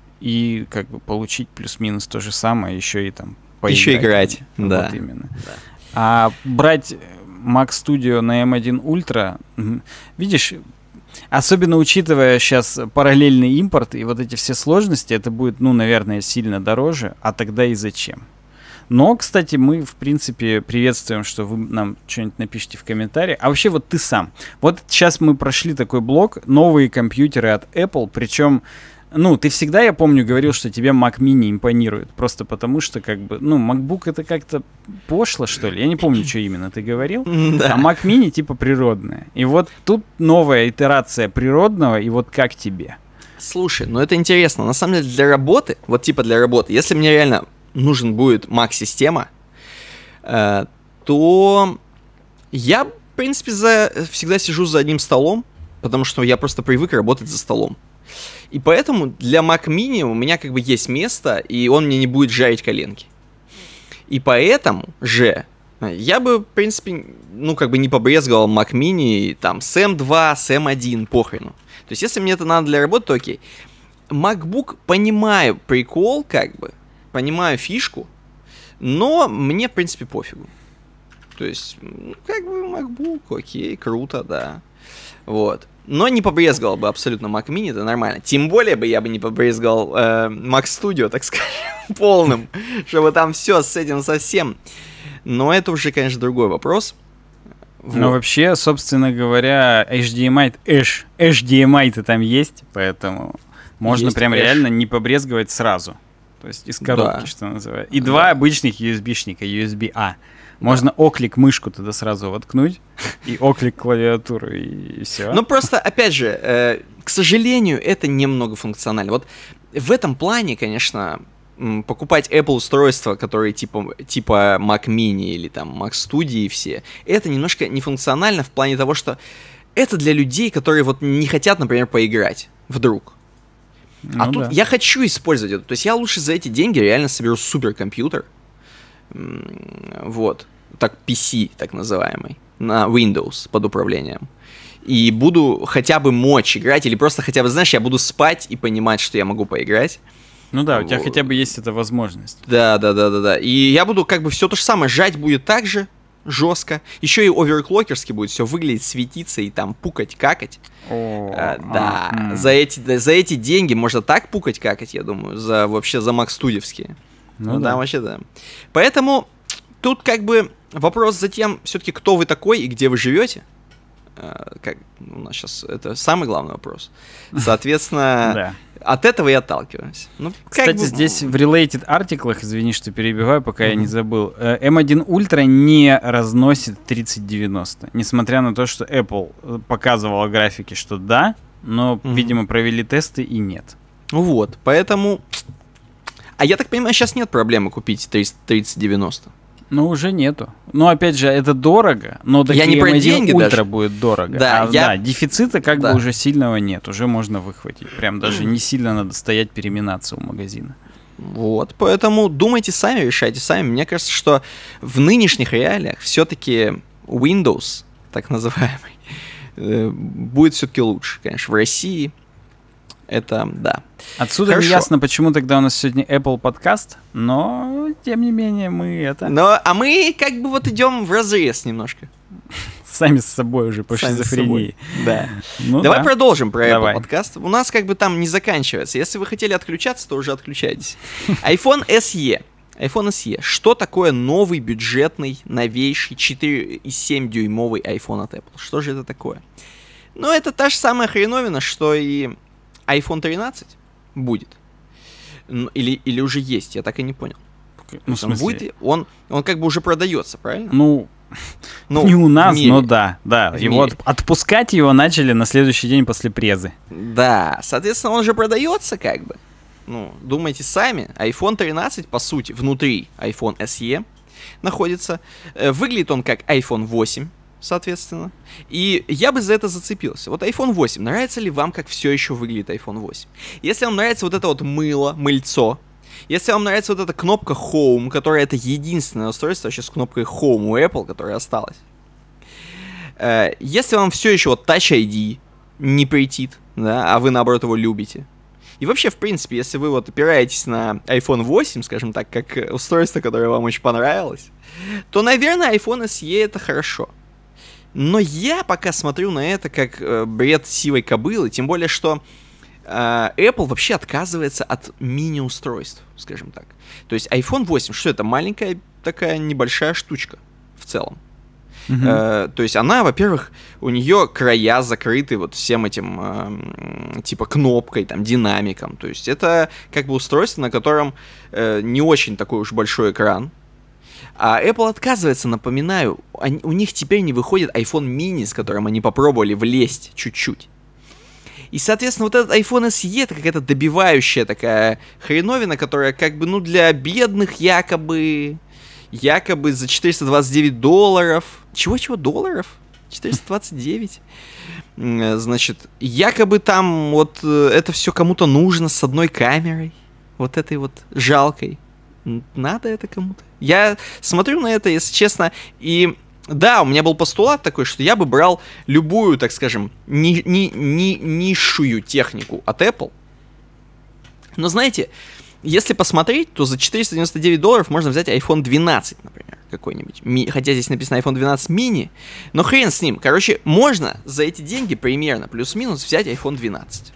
и как бы получить плюс-минус то же самое, еще и там поиграть. Еще играть, вот да. Именно. Да. А брать Mac Studio на эм один Ultra, видишь, особенно учитывая сейчас параллельный импорт и вот эти все сложности, это будет, ну, наверное, сильно дороже, а тогда и зачем? Но, кстати, мы, в принципе, приветствуем, что вы нам что-нибудь напишите в комментариях. А вообще, вот ты сам. Вот сейчас мы прошли такой блок, новые компьютеры от Apple, причем, ну, ты всегда, я помню, говорил, что тебе Mac Mini импонирует, просто потому что, как бы, ну, MacBook это как-то пошло, что ли? Я не помню, что именно ты говорил. Да. А Mac Mini типа природная. И вот тут новая итерация природного, и вот как тебе? Слушай, ну это интересно. На самом деле для работы, вот типа для работы, если мне реально нужен будет Mac-система, э, то я, в принципе, за, всегда сижу за одним столом, потому что я просто привык работать за столом. И поэтому для Mac Mini у меня как бы есть место, и он мне не будет жарить коленки. И поэтому же я бы, в принципе, ну как бы не побрезговал Mac Mini там с эм два, с эм один, похрену. То есть если мне это надо для работы, то окей. MacBook, понимаю прикол, как бы, понимаю фишку, но мне, в принципе, пофигу. То есть, ну, как бы MacBook, окей, круто, да. Вот. Но не побрезговал бы абсолютно Mac Mini, это нормально. Тем более бы я бы не побрезговал э, Mac Studio, так скажем, полным, чтобы там все с этим совсем. Но это уже, конечно, другой вопрос. Вот. Но вообще, собственно говоря, эйч ди эм ай, эш, эйч ди эм ай-то там есть, поэтому можно есть прям эш. Реально не побрезговать сразу. То есть из коробки, да. Что называется. И да. Два обычных ю эс би-шника, ю эс би-A. Можно да. Оклик мышку туда сразу воткнуть, и оклик клавиатуру, и, и все. Ну просто, опять же, э, к сожалению, это немного функционально. Вот в этом плане, конечно, покупать Apple устройства, которые типа, типа Mac Mini или там Mac Studio все, это немножко нефункционально в плане того, что это для людей, которые вот не хотят, например, поиграть вдруг. Ну, а да. Тут я хочу использовать это. То есть я лучше за эти деньги реально соберу суперкомпьютер. Вот. Так, пи си, так называемый. На Windows под управлением. И буду хотя бы мочь играть. Или просто хотя бы, знаешь, я буду спать и понимать, что я могу поиграть. Ну да, у тебя хотя бы есть эта возможность. Да, да, да, да, да. И я буду как бы все то же самое. Жать будет так же жестко. Еще и оверклокерски будет все выглядеть, светиться и там пукать, какать. О, а, да, а, за, эти, да, за эти деньги можно так пукать, какать, я думаю, за вообще за Mac-студиевские. Ну, ну да. да, вообще да. Поэтому тут как бы вопрос за тем, все-таки кто вы такой и где вы живете. А, как, у нас сейчас это самый главный вопрос. Соответственно, от этого и отталкиваемся. Ну, кстати, бы... здесь в related артиклах, извини, что перебиваю, пока mm-hmm. я не забыл, эм один Ultra не разносит тридцать девяносто, несмотря на то, что Apple показывала графики, что да, но, mm-hmm. видимо, провели тесты и нет. Вот, поэтому... А я так понимаю, сейчас нет проблемы купить тридцать девяносто. Ну, уже нету. Но, опять же, это дорого, но до я не про деньги Ultra даже. Будет дорого. Да, а, я... да, дефицита как да. бы уже сильного нет, уже можно выхватить. Прям даже не сильно надо стоять, переминаться у магазина. Вот, поэтому думайте сами, решайте сами. Мне кажется, что в нынешних реалиях все-таки Windows, так называемый, будет все-таки лучше, конечно, в России. Это, да. Отсюда Хорошо. Не ясно, почему тогда у нас сегодня Apple подкаст, но, тем не менее, мы это... Но, а мы как бы вот идем в разрез немножко. С сами с собой уже по шизофрении. Да. Ну, Давай да. продолжим про Давай. Apple подкаст. У нас как бы там не заканчивается. Если вы хотели отключаться, то уже отключайтесь. iPhone эс и. iPhone эс и. Что такое новый бюджетный, новейший четыре и семь дюймовый iPhone от Apple? Что же это такое? Ну, это та же самая хреновина, что и iPhone тринадцать будет. Ну, Или, или уже есть, я так и не понял. Ну, в Он смысле? будет, он, он как бы уже продается, правильно? Ну, Ну, не у нас, в мире. но да, да. В Его мире. от- отпускать его начали на следующий день после презы. Да, соответственно, он же продается как бы. Ну, думайте сами, iPhone тринадцать, по сути, внутри iPhone эс и находится. Э, Выглядит он как iPhone восемь, соответственно. И я бы за это зацепился. Вот iPhone восемь, нравится ли вам, как все еще выглядит iPhone восемь? Если вам нравится вот это вот мыло, мыльцо, если вам нравится вот эта кнопка Home, которая это единственное устройство вообще с кнопкой Home у Apple, которая осталась. Э, Если вам все еще вот Touch ай ди не претит, да, а вы наоборот его любите. И вообще, в принципе, если вы вот опираетесь на iPhone восемь, скажем так, как э, устройство, которое вам очень понравилось, то, наверное, iPhone эс и это хорошо. Но я пока смотрю на это как э, бред сивой кобылы, тем более, что э, Apple вообще отказывается от мини-устройств, скажем так. То есть iPhone восемь, что это? Маленькая такая небольшая штучка в целом. Мгм. Э, то есть она, во-первых, у нее края закрыты вот всем этим, э, типа, кнопкой, там, динамиком. То есть это как бы устройство, на котором э, не очень такой уж большой экран. А Apple отказывается, напоминаю, они- у них теперь не выходит iPhone mini, с которым они попробовали влезть чуть-чуть. И, соответственно, вот этот iPhone эс и это какая-то добивающая такая хреновина, которая как бы, ну, для бедных якобы... Якобы за четыреста двадцать девять долларов. Чего-чего долларов? четыреста двадцать девять. М, э, Значит, якобы там вот э, это все кому-то нужно с одной камерой. Вот этой вот жалкой. Н- Надо это кому-то. Я смотрю на это, если честно, и да, у меня был постулат такой, что я бы брал любую, так скажем, ни, ни, ни- низшую технику от Apple. Но знаете, если посмотреть, то за четыреста девяносто девять долларов можно взять iPhone двенадцать, например, какой-нибудь. Ми- Хотя здесь написано iPhone двенадцать mini, но хрен с ним. Короче, можно за эти деньги примерно, плюс-минус, взять iPhone двенадцать.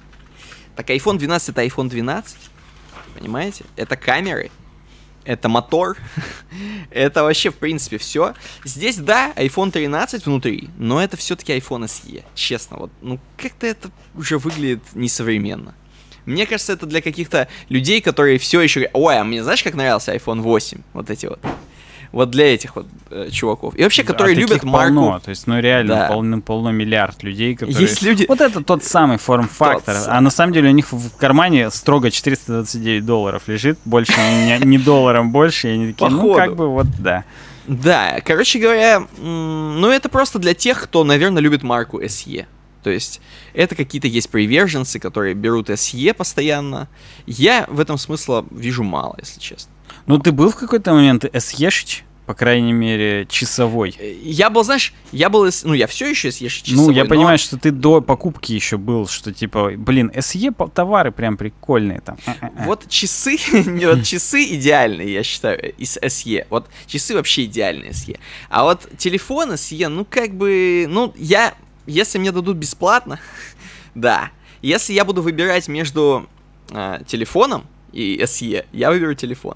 Так iPhone двенадцать это iPhone двенадцать, понимаете? Это камеры, это мотор, это вообще, в принципе, все. Здесь, да, iPhone тринадцать внутри, но это все-таки iPhone эс и, честно. Вот, ну, как-то это уже выглядит несовременно. Мне кажется, это для каких-то людей, которые все еще... Ой, а мне знаешь, как нравился iPhone восемь? Вот эти вот. Вот для этих вот э, чуваков. И вообще, которые А любят таких марку... полно, то есть, ну реально, Да. полно, полно миллиард людей, которые... Есть люди... Вот это тот самый форм-фактор. Тот А самый. на самом деле у них в кармане строго четыреста двадцать девять долларов лежит, больше не, не долларом больше, и они такие, ну Походу. как бы вот да. Да, короче говоря, м, ну это просто для тех, кто, наверное, любит марку эс и. То есть это какие-то есть приверженцы, которые берут эс и постоянно. Я в этом смысла вижу мало, если честно. Ну ты был в какой-то момент эс-ешич? По крайней мере, часовой. Э, Я был, знаешь, я был, эс- ну я все еще эс и часовой, Ну, я но- понимаю, что ты до покупки еще был, что типа, блин, эс и по- товары прям прикольные там. Э-э-э. Вот часы, не, вот часы идеальные, я считаю, из эс и. Вот часы вообще идеальные эс и. А вот телефон эс и, ну как бы, ну я, если мне дадут бесплатно, да. Если я буду выбирать между а, телефоном и эс и, я выберу телефон.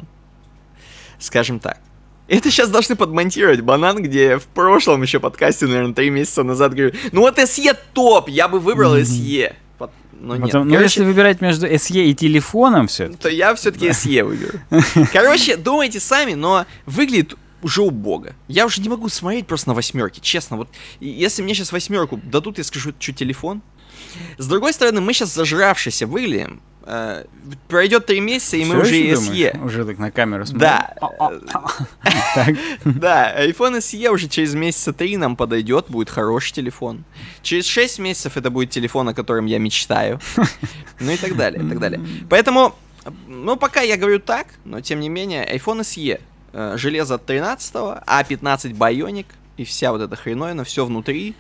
Скажем так. Это сейчас должны подмонтировать банан, где я в прошлом еще подкасте, наверное, три месяца назад говорю, ну вот эс и топ, я бы выбрал эс и. Вот, но нет. Потом, ну, Короче, если выбирать между эс и и телефоном, все. то я все-таки эс и выберу. Короче, думайте сами, но выглядит уже убого. Я уже не могу смотреть просто на восьмерки, честно. Вот и если мне сейчас восьмерку дадут, я скажу, это что, телефон? С другой стороны, мы сейчас зажравшиеся выглядим. Э, пройдет три месяца, и мы уже и эс и. Уже так на камеру смотрим. Да. Так. Да, iPhone эс и уже через месяца три нам подойдет, будет хороший телефон. Через шесть месяцев это будет телефон, о котором я мечтаю. Ну и так далее, и так далее. Поэтому, ну пока я говорю так, но тем не менее, iPhone эс и, э, железо от тринадцатого, а пятнадцать Bionic и вся вот эта хреновина, все внутри,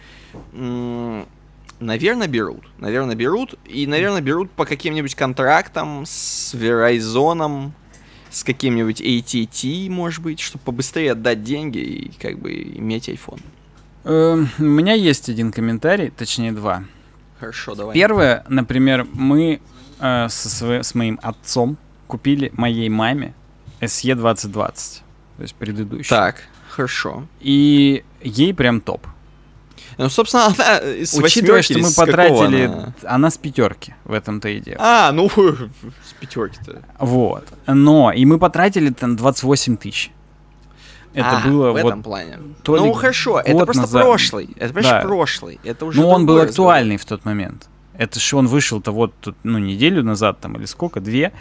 м- наверное, берут. Наверное, берут. И, наверное, берут по каким-нибудь контрактам с Verizon, с каким-нибудь эй ти ти, может быть, чтобы побыстрее отдать деньги и как бы иметь iPhone. Э, У меня есть один комментарий, точнее два. Хорошо, давай. Первое, например, мы э, со сво- с моим отцом купили моей маме эс и двадцать двадцать, то есть предыдущий. Так, хорошо. И ей прям топ. Ну, собственно, она с Учитывая, восьмерки что или мы с какого потратили, она? она с пятерки в этом-то и дело. А, ну, с пятерки-то. Вот. Но, и мы потратили там двадцать восемь тысяч. Это а, было в вот... этом плане. то ли Ну, хорошо, это год просто назад. прошлый. Это, понимаешь, Да. прошлый. Это уже Ну, он был другой актуальный в тот момент. Это же он вышел-то вот, тут, ну, неделю назад там или сколько, две.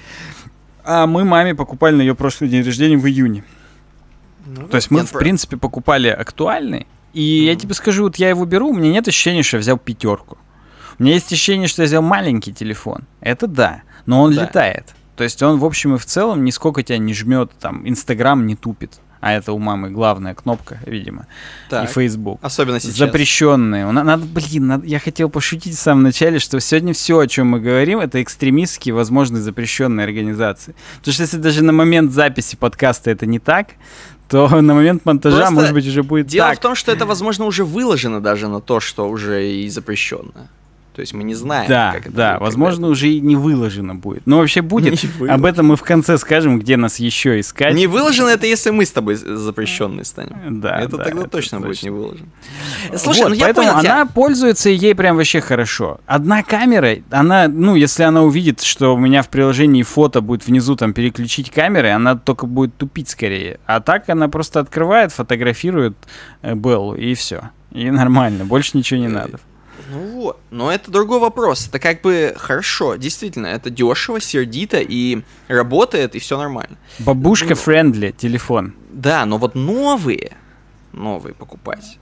А мы маме покупали на ее прошлый день рождения в июне. разговор. Ну, То есть мы, нет, в про- принципе, покупали актуальный. И я тебе скажу, вот я его беру, у меня нет ощущения, что я взял пятерку. У меня есть ощущение, что я взял маленький телефон. Это да, но он Да. летает. То есть он, в общем и в целом, нисколько тебя не жмет, там, Инстаграм не тупит. А это у мамы главная кнопка, видимо. Так. И Фейсбук. Особенно сейчас. Запрещенные. У на- Надо, блин, надо- я хотел пошутить в самом начале, что сегодня все, о чем мы говорим, это экстремистские, возможно, запрещенные организации. Потому что если даже на момент записи подкаста это не так, то на момент монтажа, Просто может быть, уже будет Дело так. в том, что это, возможно, уже выложено даже на то, что уже и запрещено. То есть мы не знаем, Да, как это да, будет, возможно, уже и не выложено будет. Но вообще будет. Не выложено. Об этом мы в конце скажем, где нас еще искать. когда. Не выложено это, если мы с тобой запрещенные станем. Да, это да, тогда это точно будет точно. не выложено. Слушай, Вот, ну я поэтому понял тебя. она пользуется, и ей прям вообще хорошо. Одна камера, она, ну, если она увидит, что у меня в приложении фото будет внизу там переключить камеры, она только будет тупить скорее. А так она просто открывает, фотографирует э, Беллу, и все. И нормально, больше ничего не надо. Ну вот, но это другой вопрос. Это как бы хорошо, действительно, это дешево, сердито и работает, и все нормально. Бабушка-френдли телефон. Да, но вот новые, новые покупать,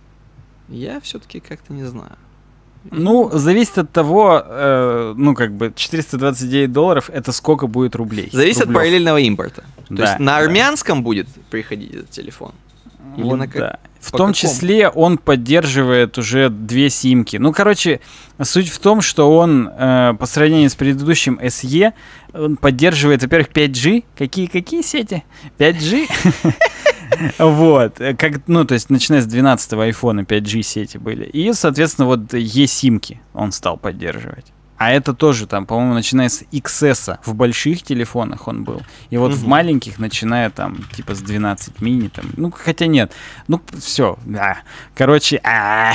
я все-таки как-то не знаю. Ну, зависит от того, э, ну, как бы, четыреста двадцать девять долларов, это сколько будет рублей? Зависит от Рублёв. параллельного импорта. То Да, есть на да. армянском будет приходить этот телефон? Или Вот на как- да. В по том какому? числе он поддерживает уже две симки. Ну, короче, суть в том, что он э, по сравнению с предыдущим эс и, он поддерживает, во-первых, пять джи. Какие, какие сети? пять джи? Вот. Как, ну, то есть, начиная с двенадцатого айфона пять джи сети были. И, соответственно, вот e-симки он стал поддерживать. А это тоже там, по-моему, начиная с икс эс в больших телефонах он был. И вот в Мгм. маленьких, начиная там, типа с двенадцать мини, там, ну, хотя нет. Ну, все, да. Короче, а,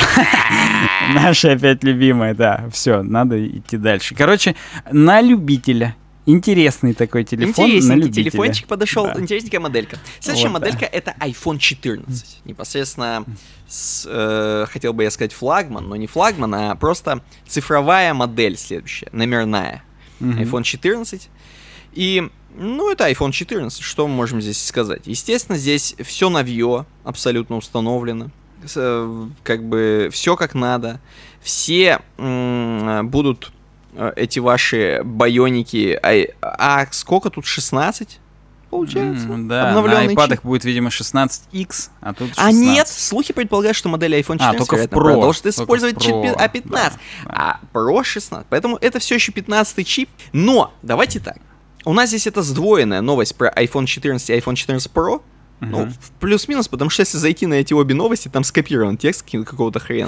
наша опять любимая, да. Все, надо идти дальше. Короче, на любителя. Интересный такой телефон на Интересненький любителя. телефончик подошел, Да. интересненькая моделька. Следующая Вот, да. моделька это айфон четырнадцать. Непосредственно, с, э, хотел бы я сказать флагман, но не флагман, а просто цифровая модель следующая, номерная. Мгм. айфон четырнадцать. И, ну, это айфон четырнадцать, что мы можем здесь сказать? Естественно, здесь все новье, абсолютно установлено. С, э, как бы все как надо. Все м, будут э, эти ваши байоники. А, а сколько тут? шестнадцать? Получается? М, Да, на Обновлённый айпадах чип. будет, видимо, шестнадцать икс, а тут А шестнадцать. нет, слухи предполагают, что модель айфон А, четырнадцать только в вероятно, Pro, продолжит только в использовать чип Pro, а пятнадцать, да, а Pro шестнадцать. Поэтому это все еще пятнадцатый чип. Но давайте так. У нас здесь это сдвоенная новость про айфон четырнадцать и айфон четырнадцать Pro. Ну, Мгм. в плюс-минус, потому что если зайти на эти обе новости, там скопирован текст каким- какого-то хрена.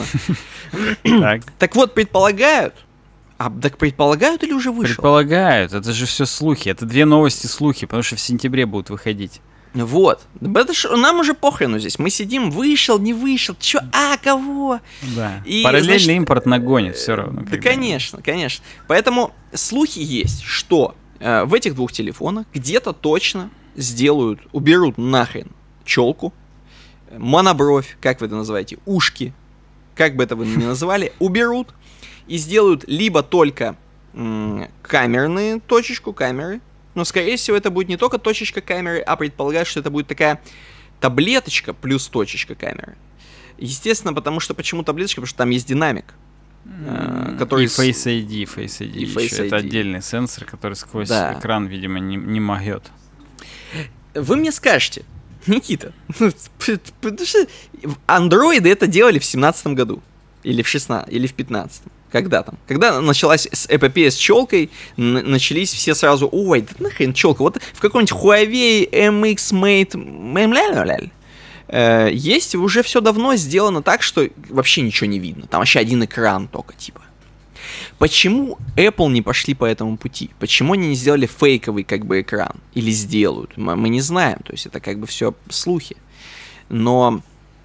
Так. Так вот, предполагают. А так предполагают или уже вышел? Предполагают, это же все слухи. Это две новости слухи, потому что в сентябре будут выходить. Вот. Это ж, нам уже похрену здесь. Мы сидим, вышел, не вышел, чё, а, кого? Да. И, Параллельный значит, импорт нагонит все равно. Да, когда-нибудь. конечно, конечно. Поэтому слухи есть, что э, в этих двух телефонах где-то точно сделают, уберут нахрен челку, монобровь, как вы это называете, ушки, как бы это вы ни называли, уберут и сделают либо только м, камерные точечку, камеры, но, скорее всего, это будет не только точечка камеры, а предполагаю, что это будет такая таблеточка плюс точечка камеры. Естественно, потому что, почему таблеточка? Потому что там есть динамик, э, который... И с- Face ай ди, Face ай ди И еще. Face Это ай ди. отдельный сенсор, который сквозь Да. экран, видимо, не, не могет. Вы мне скажете, Никита, ну, п- потому что андроиды это делали в семнадцатом году. Или в шестнадцатом, или в пятнадцатом. Когда там? Когда началась с эпопея с челкой, н- начались все сразу, ой, да нахрен челка. Вот в каком-нибудь Huawei эм икс Mate, мля-ля-ля, Э, есть уже все давно сделано так, что вообще ничего не видно. Там вообще один экран только, типа. Почему Apple не пошли по этому пути? Почему они не сделали фейковый как бы экран? Или сделают? Мы, мы не знаем. То есть это как бы все слухи. Но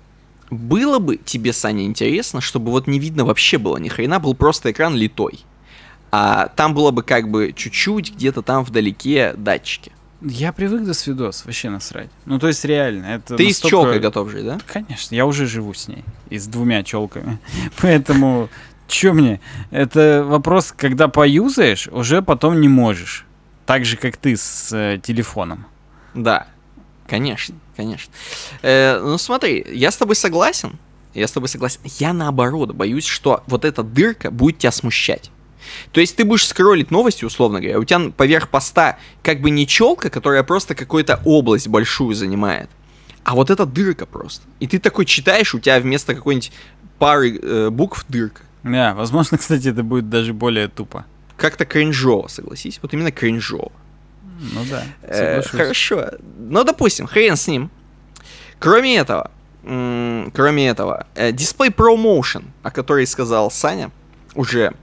было бы тебе, Саня, интересно, чтобы вот не видно вообще было ни хрена, был просто экран литой. А там было бы как бы чуть-чуть где-то там вдалеке датчики. Я привык до свидос, вообще насрать. Ну, то есть реально, это Ты настолько... и с челкой готов жить, да? Конечно, я уже живу с ней. И с двумя челками. Поэтому, чё мне? Это вопрос, когда поюзаешь, уже потом не можешь. Так же, как ты с э, телефоном. Да, конечно, конечно. Э, ну, смотри, я с тобой согласен. Я с тобой согласен. Я, наоборот, боюсь, что вот эта дырка будет тебя смущать. То есть ты будешь скроллить новости, условно говоря, у тебя поверх поста как бы не челка, которая просто какую-то область большую занимает, а вот эта дырка просто. И ты такой читаешь, у тебя вместо какой-нибудь пары э, букв дырка. Да, возможно, кстати, это будет даже более тупо. Как-то кринжово, согласись. Вот именно кринжово. Ну да, э, Хорошо. Ну, допустим, хрен с ним. Кроме этого, м- кроме этого, э, Display Pro Motion, о которой сказал Саня, уже...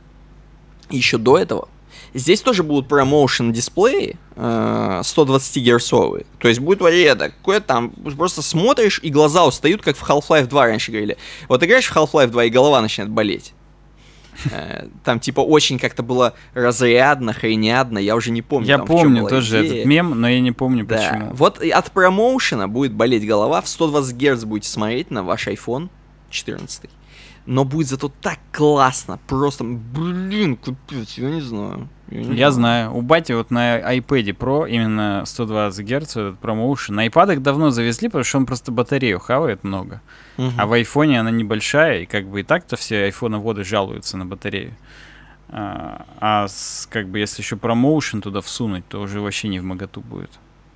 еще до этого, здесь тоже будут ProMotion дисплеи э, сто двадцать герцовые. То есть будет вариант, какой там просто смотришь, и глаза устают, как в Half-Life два раньше говорили. Вот играешь в Half-Life два, и голова начинает болеть. Э, там типа очень как-то было разрядно, хренядно, я уже не помню. Я там, помню тоже идея. этот мем, но я не помню Да. почему. Вот от ProMotion будет болеть голова, в сто двадцать герц будете смотреть на ваш iPhone четырнадцать. Но будет зато так классно, просто, блин, капец, я не знаю. Я, не я знаю. знаю, у бати вот на iPad Pro именно сто двадцать герц, этот ProMotion, на iPad'ах давно завезли, потому что он просто батарею хавает много, угу. А в айфоне она небольшая, и как бы и так-то все айфоноводы жалуются на батарею. А, а с, как бы если еще ProMotion туда всунуть, то уже вообще не в моготу будет.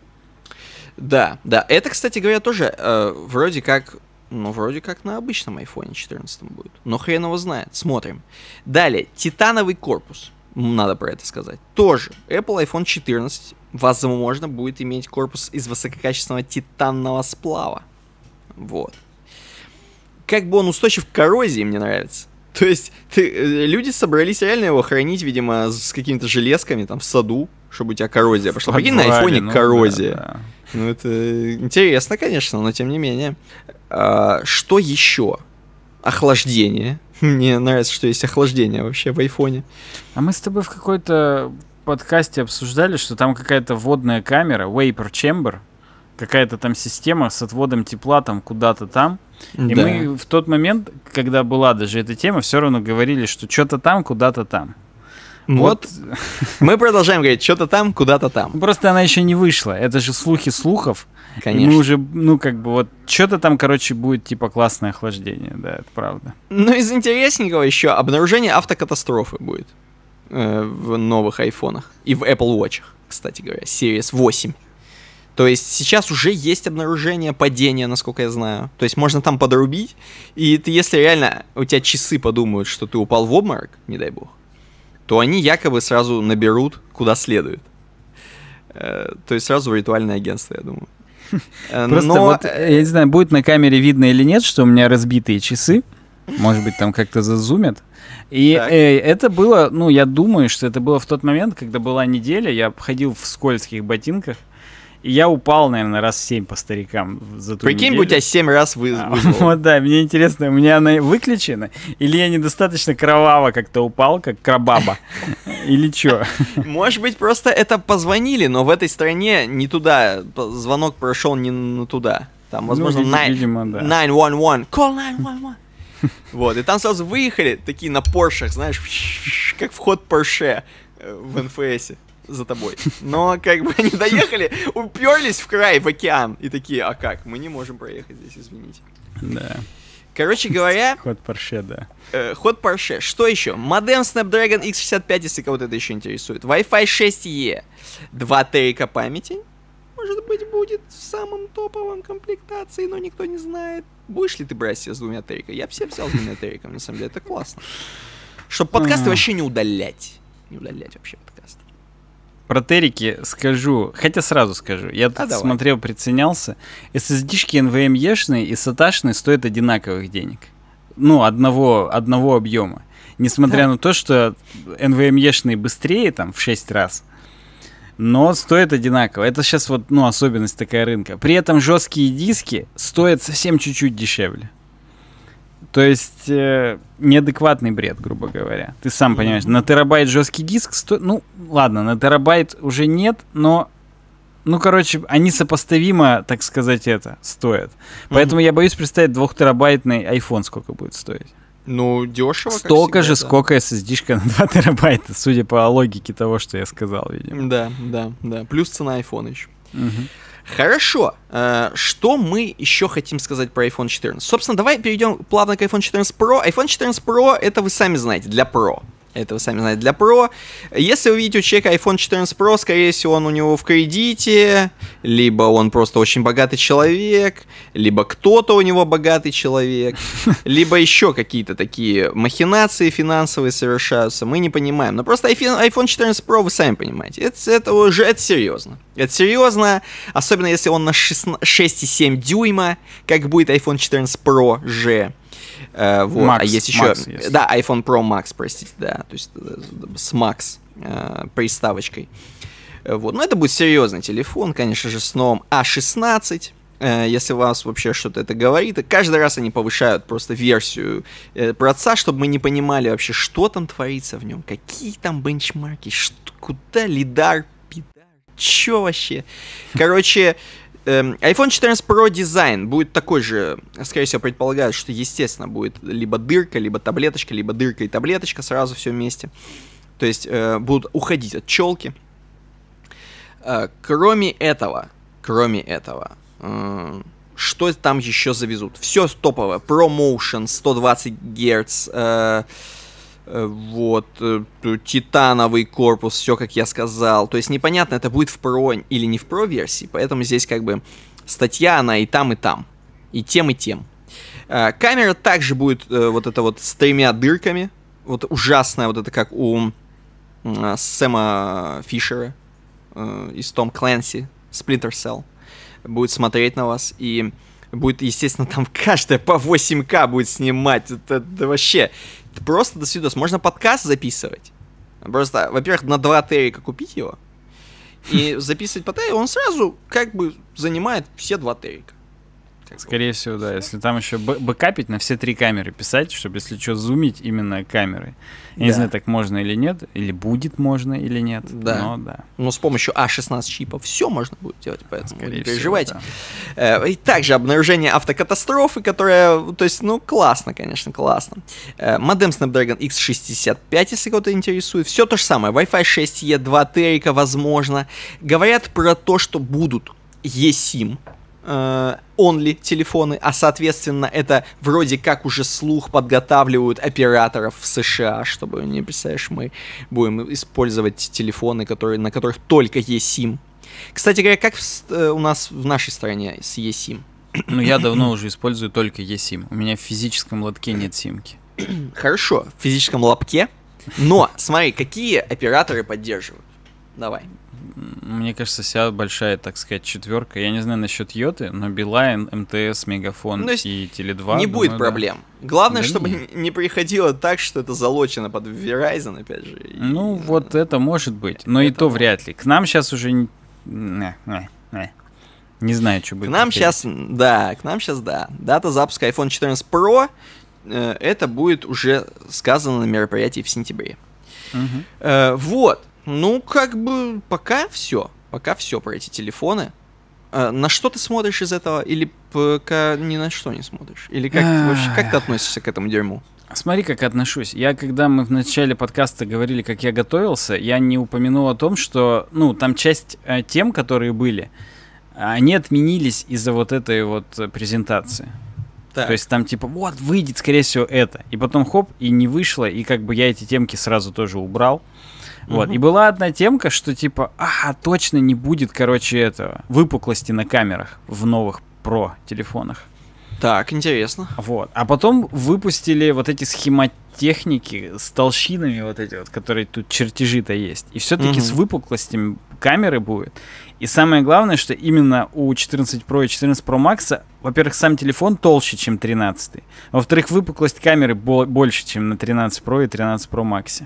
Да, да, это, кстати говоря, тоже э, вроде как... Ну, вроде как на обычном айфоне четырнадцать будет. Но хрен его знает. Смотрим. Далее. Титановый корпус. Надо про это сказать. Тоже. Apple iPhone четырнадцать, возможно, будет иметь корпус из высококачественного титанного сплава. Вот. Как бы он устойчив к коррозии, мне нравится. То есть, ты, люди собрались реально его хранить, видимо, с какими-то железками там в саду, чтобы у тебя коррозия пошла. Прикинь, на айфоне ну, коррозия. Да, да. Ну, это интересно, конечно, но тем не менее. А, что еще? Охлаждение. Мне нравится, что есть охлаждение вообще в айфоне. А мы с тобой в какой-то подкасте обсуждали, что там какая-то водная камера, Vapor Chamber, какая-то там система с отводом тепла там куда-то там. И да. Мы в тот момент, когда была даже эта тема, все равно говорили, что что-то там, куда-то там. Вот. вот. Мы продолжаем говорить, что-то там, куда-то там. Просто она еще не вышла. Это же слухи слухов. Конечно. И мы уже, ну, как бы вот, что-то там, короче, будет типа классное охлаждение. Да, это правда. Ну, из интересненького еще обнаружение автокатастрофы будет э, в новых айфонах. И в Apple Watch'ах, кстати говоря, Series восемь. То есть сейчас уже есть обнаружение падения, насколько я знаю. То есть можно там подрубить. И ты, если реально у тебя часы подумают, что ты упал в обморок, не дай бог, то они якобы сразу наберут куда следует. Э, то есть сразу в ритуальное агентство, я думаю. Просто Но... вот, я не знаю, будет на камере видно или нет, что у меня разбитые часы. Может быть, там как-то зазумят. И э, это было, ну, я думаю, что это было в тот момент, когда была неделя, я ходил в скользких ботинках, и я упал, наверное, раз семь по старикам за ту Прикинь, неделю. бы у тебя семь раз вы... а, Вот, да, мне интересно, у меня она выключена, или я недостаточно кроваво как-то упал, как крабаба, или что? Может быть, просто это позвонили, но в этой стране не туда, звонок прошел не туда. Там, возможно, ну, видимо, да. девять один один, call девять один один. Вот, и там сразу выехали, такие на Поршах, знаешь, как вход Порше в эн эф эс за тобой. Но как бы они доехали, уперлись в край, в океан, и такие, а как, мы не можем проехать здесь, извините. Да. Короче говоря... Ход Порше, да. Э, ход Порше. Что еще? Модем Snapdragon икс шестьдесят пять, если кого-то это еще интересует. Wi-Fi шесть и, два терика памяти. Может быть, будет в самом топовом комплектации, но никто не знает. Будешь ли ты брать себе с двумя териками? Я бы себе взял с двумя териками, на самом деле, это классно. Чтобы подкасты вообще не удалять. Не удалять вообще подкасты. про терики скажу, хотя сразу скажу. Я тут а смотрел, приценялся. эс эс ди-шки эн ви эм и-шные и саташные стоят одинаковых денег. Ну, одного, одного объема. Несмотря да. на то, что эн ви эм-шные быстрее там в шесть раз, но стоят одинаково. Это сейчас вот, ну, особенность такая рынка. При этом жесткие диски стоят совсем чуть-чуть дешевле. То есть э, неадекватный бред, грубо говоря. Ты сам понимаешь, на терабайт жесткий диск стоит... Ну, ладно, на терабайт уже нет, но... Ну, короче, они сопоставимо, так сказать, это, стоят. Поэтому mm-hmm. я боюсь представить двухтерабайтный iPhone сколько будет стоить. Ну, дешево. Столько как же, всегда, сколько эс эс ди-шка на два терабайта, судя по логике того, что я сказал, видимо. Да, да, да. Плюс цена iPhone еще. Угу. Хорошо. Что мы еще хотим сказать про айфон четырнадцать? Собственно, давай перейдем плавно к айфон четырнадцать про. айфон четырнадцать про, это вы сами знаете, для Pro. Это вы сами знаете, для Pro. Если вы видите у человека айфон четырнадцать про, скорее всего, он у него в кредите, либо он просто очень богатый человек, либо кто-то у него богатый человек, либо еще какие-то такие махинации финансовые совершаются. Мы не понимаем. Но просто айфон четырнадцать про, вы сами понимаете, это, это уже это серьезно. Это серьезно, особенно если он на шесть и семь дюйма, как будет айфон четырнадцать про же. Uh, вот. Max, а есть еще, Max есть. Да, iPhone Pro Max, простите, да, то есть с Max uh, приставочкой. Uh, вот. Но это будет серьезный телефон, конечно же, с новым а шестнадцать. Uh, если у вас вообще что-то это говорит, и каждый раз они повышают просто версию uh, процессора, чтобы мы не понимали вообще, что там творится в нем, какие там бенчмарки, что, куда лидар, пидар, что вообще. Короче, айфон четырнадцать про дизайн будет такой же, скорее всего, предполагают, что, естественно, будет либо дырка, либо таблеточка, либо дырка и таблеточка, сразу все вместе. То есть э, будут уходить от челки. Э, кроме этого, кроме этого, э, что там еще завезут? Все топовое. ProMotion, сто двадцать герц, э, э, вот, э, титановый корпус, все, как я сказал. То есть непонятно, это будет в Pro или не в Pro версии, поэтому здесь как бы статья, она и там, и там. И тем, и тем. Э, камера также будет э, вот это вот с тремя дырками. Вот ужасная, вот это как у э, Сэма Фишера э, из Том Клэнси, Splinter Cell. Будет смотреть на вас и будет, естественно, там каждая по восемь ка будет снимать. Это, это вообще... Это просто до свидос. Можно подкаст записывать. Просто, во-первых, на два терика купить его. И записывать по терику, он сразу как бы занимает все два терика. Скорее всего, да. Если там еще бэкапить на все три камеры писать, чтобы, если что, зумить именно камеры. Я да. не знаю, так можно или нет, или будет можно или нет. Да. Но, да. Но с помощью а шестнадцать чипов все можно будет делать, поэтому Скорее не переживайте. Всего, да. И также обнаружение автокатастрофы, которая, то есть, ну, классно, конечно, классно. Модем Snapdragon икс шестьдесят пять, если кого-то интересует. Все то же самое. Wi-Fi шесть и, два терика, возможно. Говорят про то, что будут eSIM only телефоны, а соответственно это вроде как уже слух подготавливают операторов в США, чтобы, не представляешь, мы будем использовать телефоны, которые, на которых только eSIM. Кстати говоря, как в, у нас в нашей стране с eSIM? Ну, я давно уже использую только eSIM. У меня в физическом лотке нет симки. Хорошо, в физическом лотке. Но, смотри, какие операторы поддерживают? Давай. Мне кажется, вся большая, так сказать, четверка. Я не знаю насчет Йоты, но Билайн, МТС, Мегафон ну, и Теле два. Не думаю, будет проблем. Да. Главное, да чтобы нет. не приходило так, что это залочено под Verizon, опять же. Ну, и... вот это может быть, но это и то может. Вряд ли. К нам сейчас уже... Не, не, не. не знаю, что будет. К нам приходить. Сейчас, да, к нам сейчас, да. Дата запуска айфон четырнадцать про, э, это будет уже сказано на мероприятии в сентябре. Угу. Э, вот. Ну, как бы, пока все. Пока все про эти телефоны. А, на что ты смотришь из этого? Или пока ни на что не смотришь? Или как ты вообще, как ты относишься к этому дерьму? Смотри, как отношусь. Я, когда мы в начале подкаста говорили, как я готовился, я не упомянул о том, что, ну, там часть э, тем, которые были, они отменились из-за вот этой вот презентации. Так. То есть там типа, вот, выйдет, скорее всего, это. И потом хоп, и не вышло, и как бы я эти темки сразу тоже убрал. Вот, угу. И была одна темка, что типа, а, точно не будет, короче, этого, выпуклости на камерах в новых Pro телефонах. Так, интересно. Вот. А потом выпустили вот эти схемотехники с толщинами вот эти вот, которые тут чертежи-то есть. И все-таки Мгм. с выпуклостями камеры будет. И самое главное, что именно у четырнадцать Pro и четырнадцать Pro Max, во-первых, сам телефон толще, чем тринадцатый. Во-вторых, выпуклость камеры бо- больше, чем на тринадцать Pro и тринадцать Pro Max.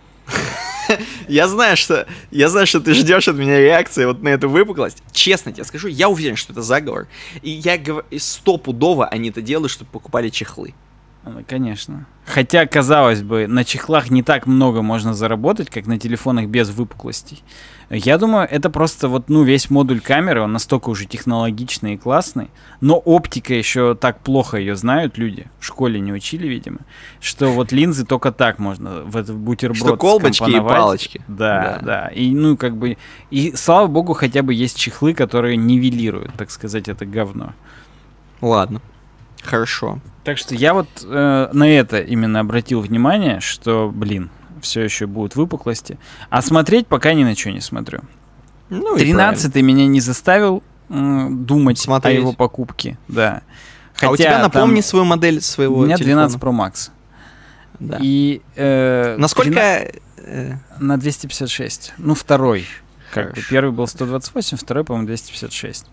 Я знаю, что я знаю, что ты ждешь от меня реакции вот на эту выпуклость. Честно тебе скажу, я уверен, что это заговор. И я говорю, стопудово они это делают, чтобы покупали чехлы. Ну, конечно. Хотя, казалось бы, на чехлах не так много можно заработать, как на телефонах без выпуклостей. Я думаю, это просто вот, ну, весь модуль камеры, он настолько уже технологичный и классный, но оптика еще так плохо ее знают люди, в школе не учили, видимо, что вот линзы только так можно в этот бутерброд Что колбочки и скомпоновать. палочки. Да, Да. да, и ну, как бы, и слава богу, хотя бы есть чехлы, которые нивелируют, так сказать, это говно. Ладно, хорошо. Так что я вот э, на это именно обратил внимание, что, блин, все еще будут выпуклости. А смотреть пока ни на что не смотрю. Ну, и тринадцатый меня не заставил м, думать Смотреть. о его покупке. Да. А у тебя, там напомни свою модель своего у меня телефона. двенадцать Pro Max. Да. И э, Насколько... тринадцать э, на двести пятьдесят шесть. Ну, второй. Как бы Хорошо. первый был сто двадцать восемь, второй, по-моему, двести пятьдесят шесть.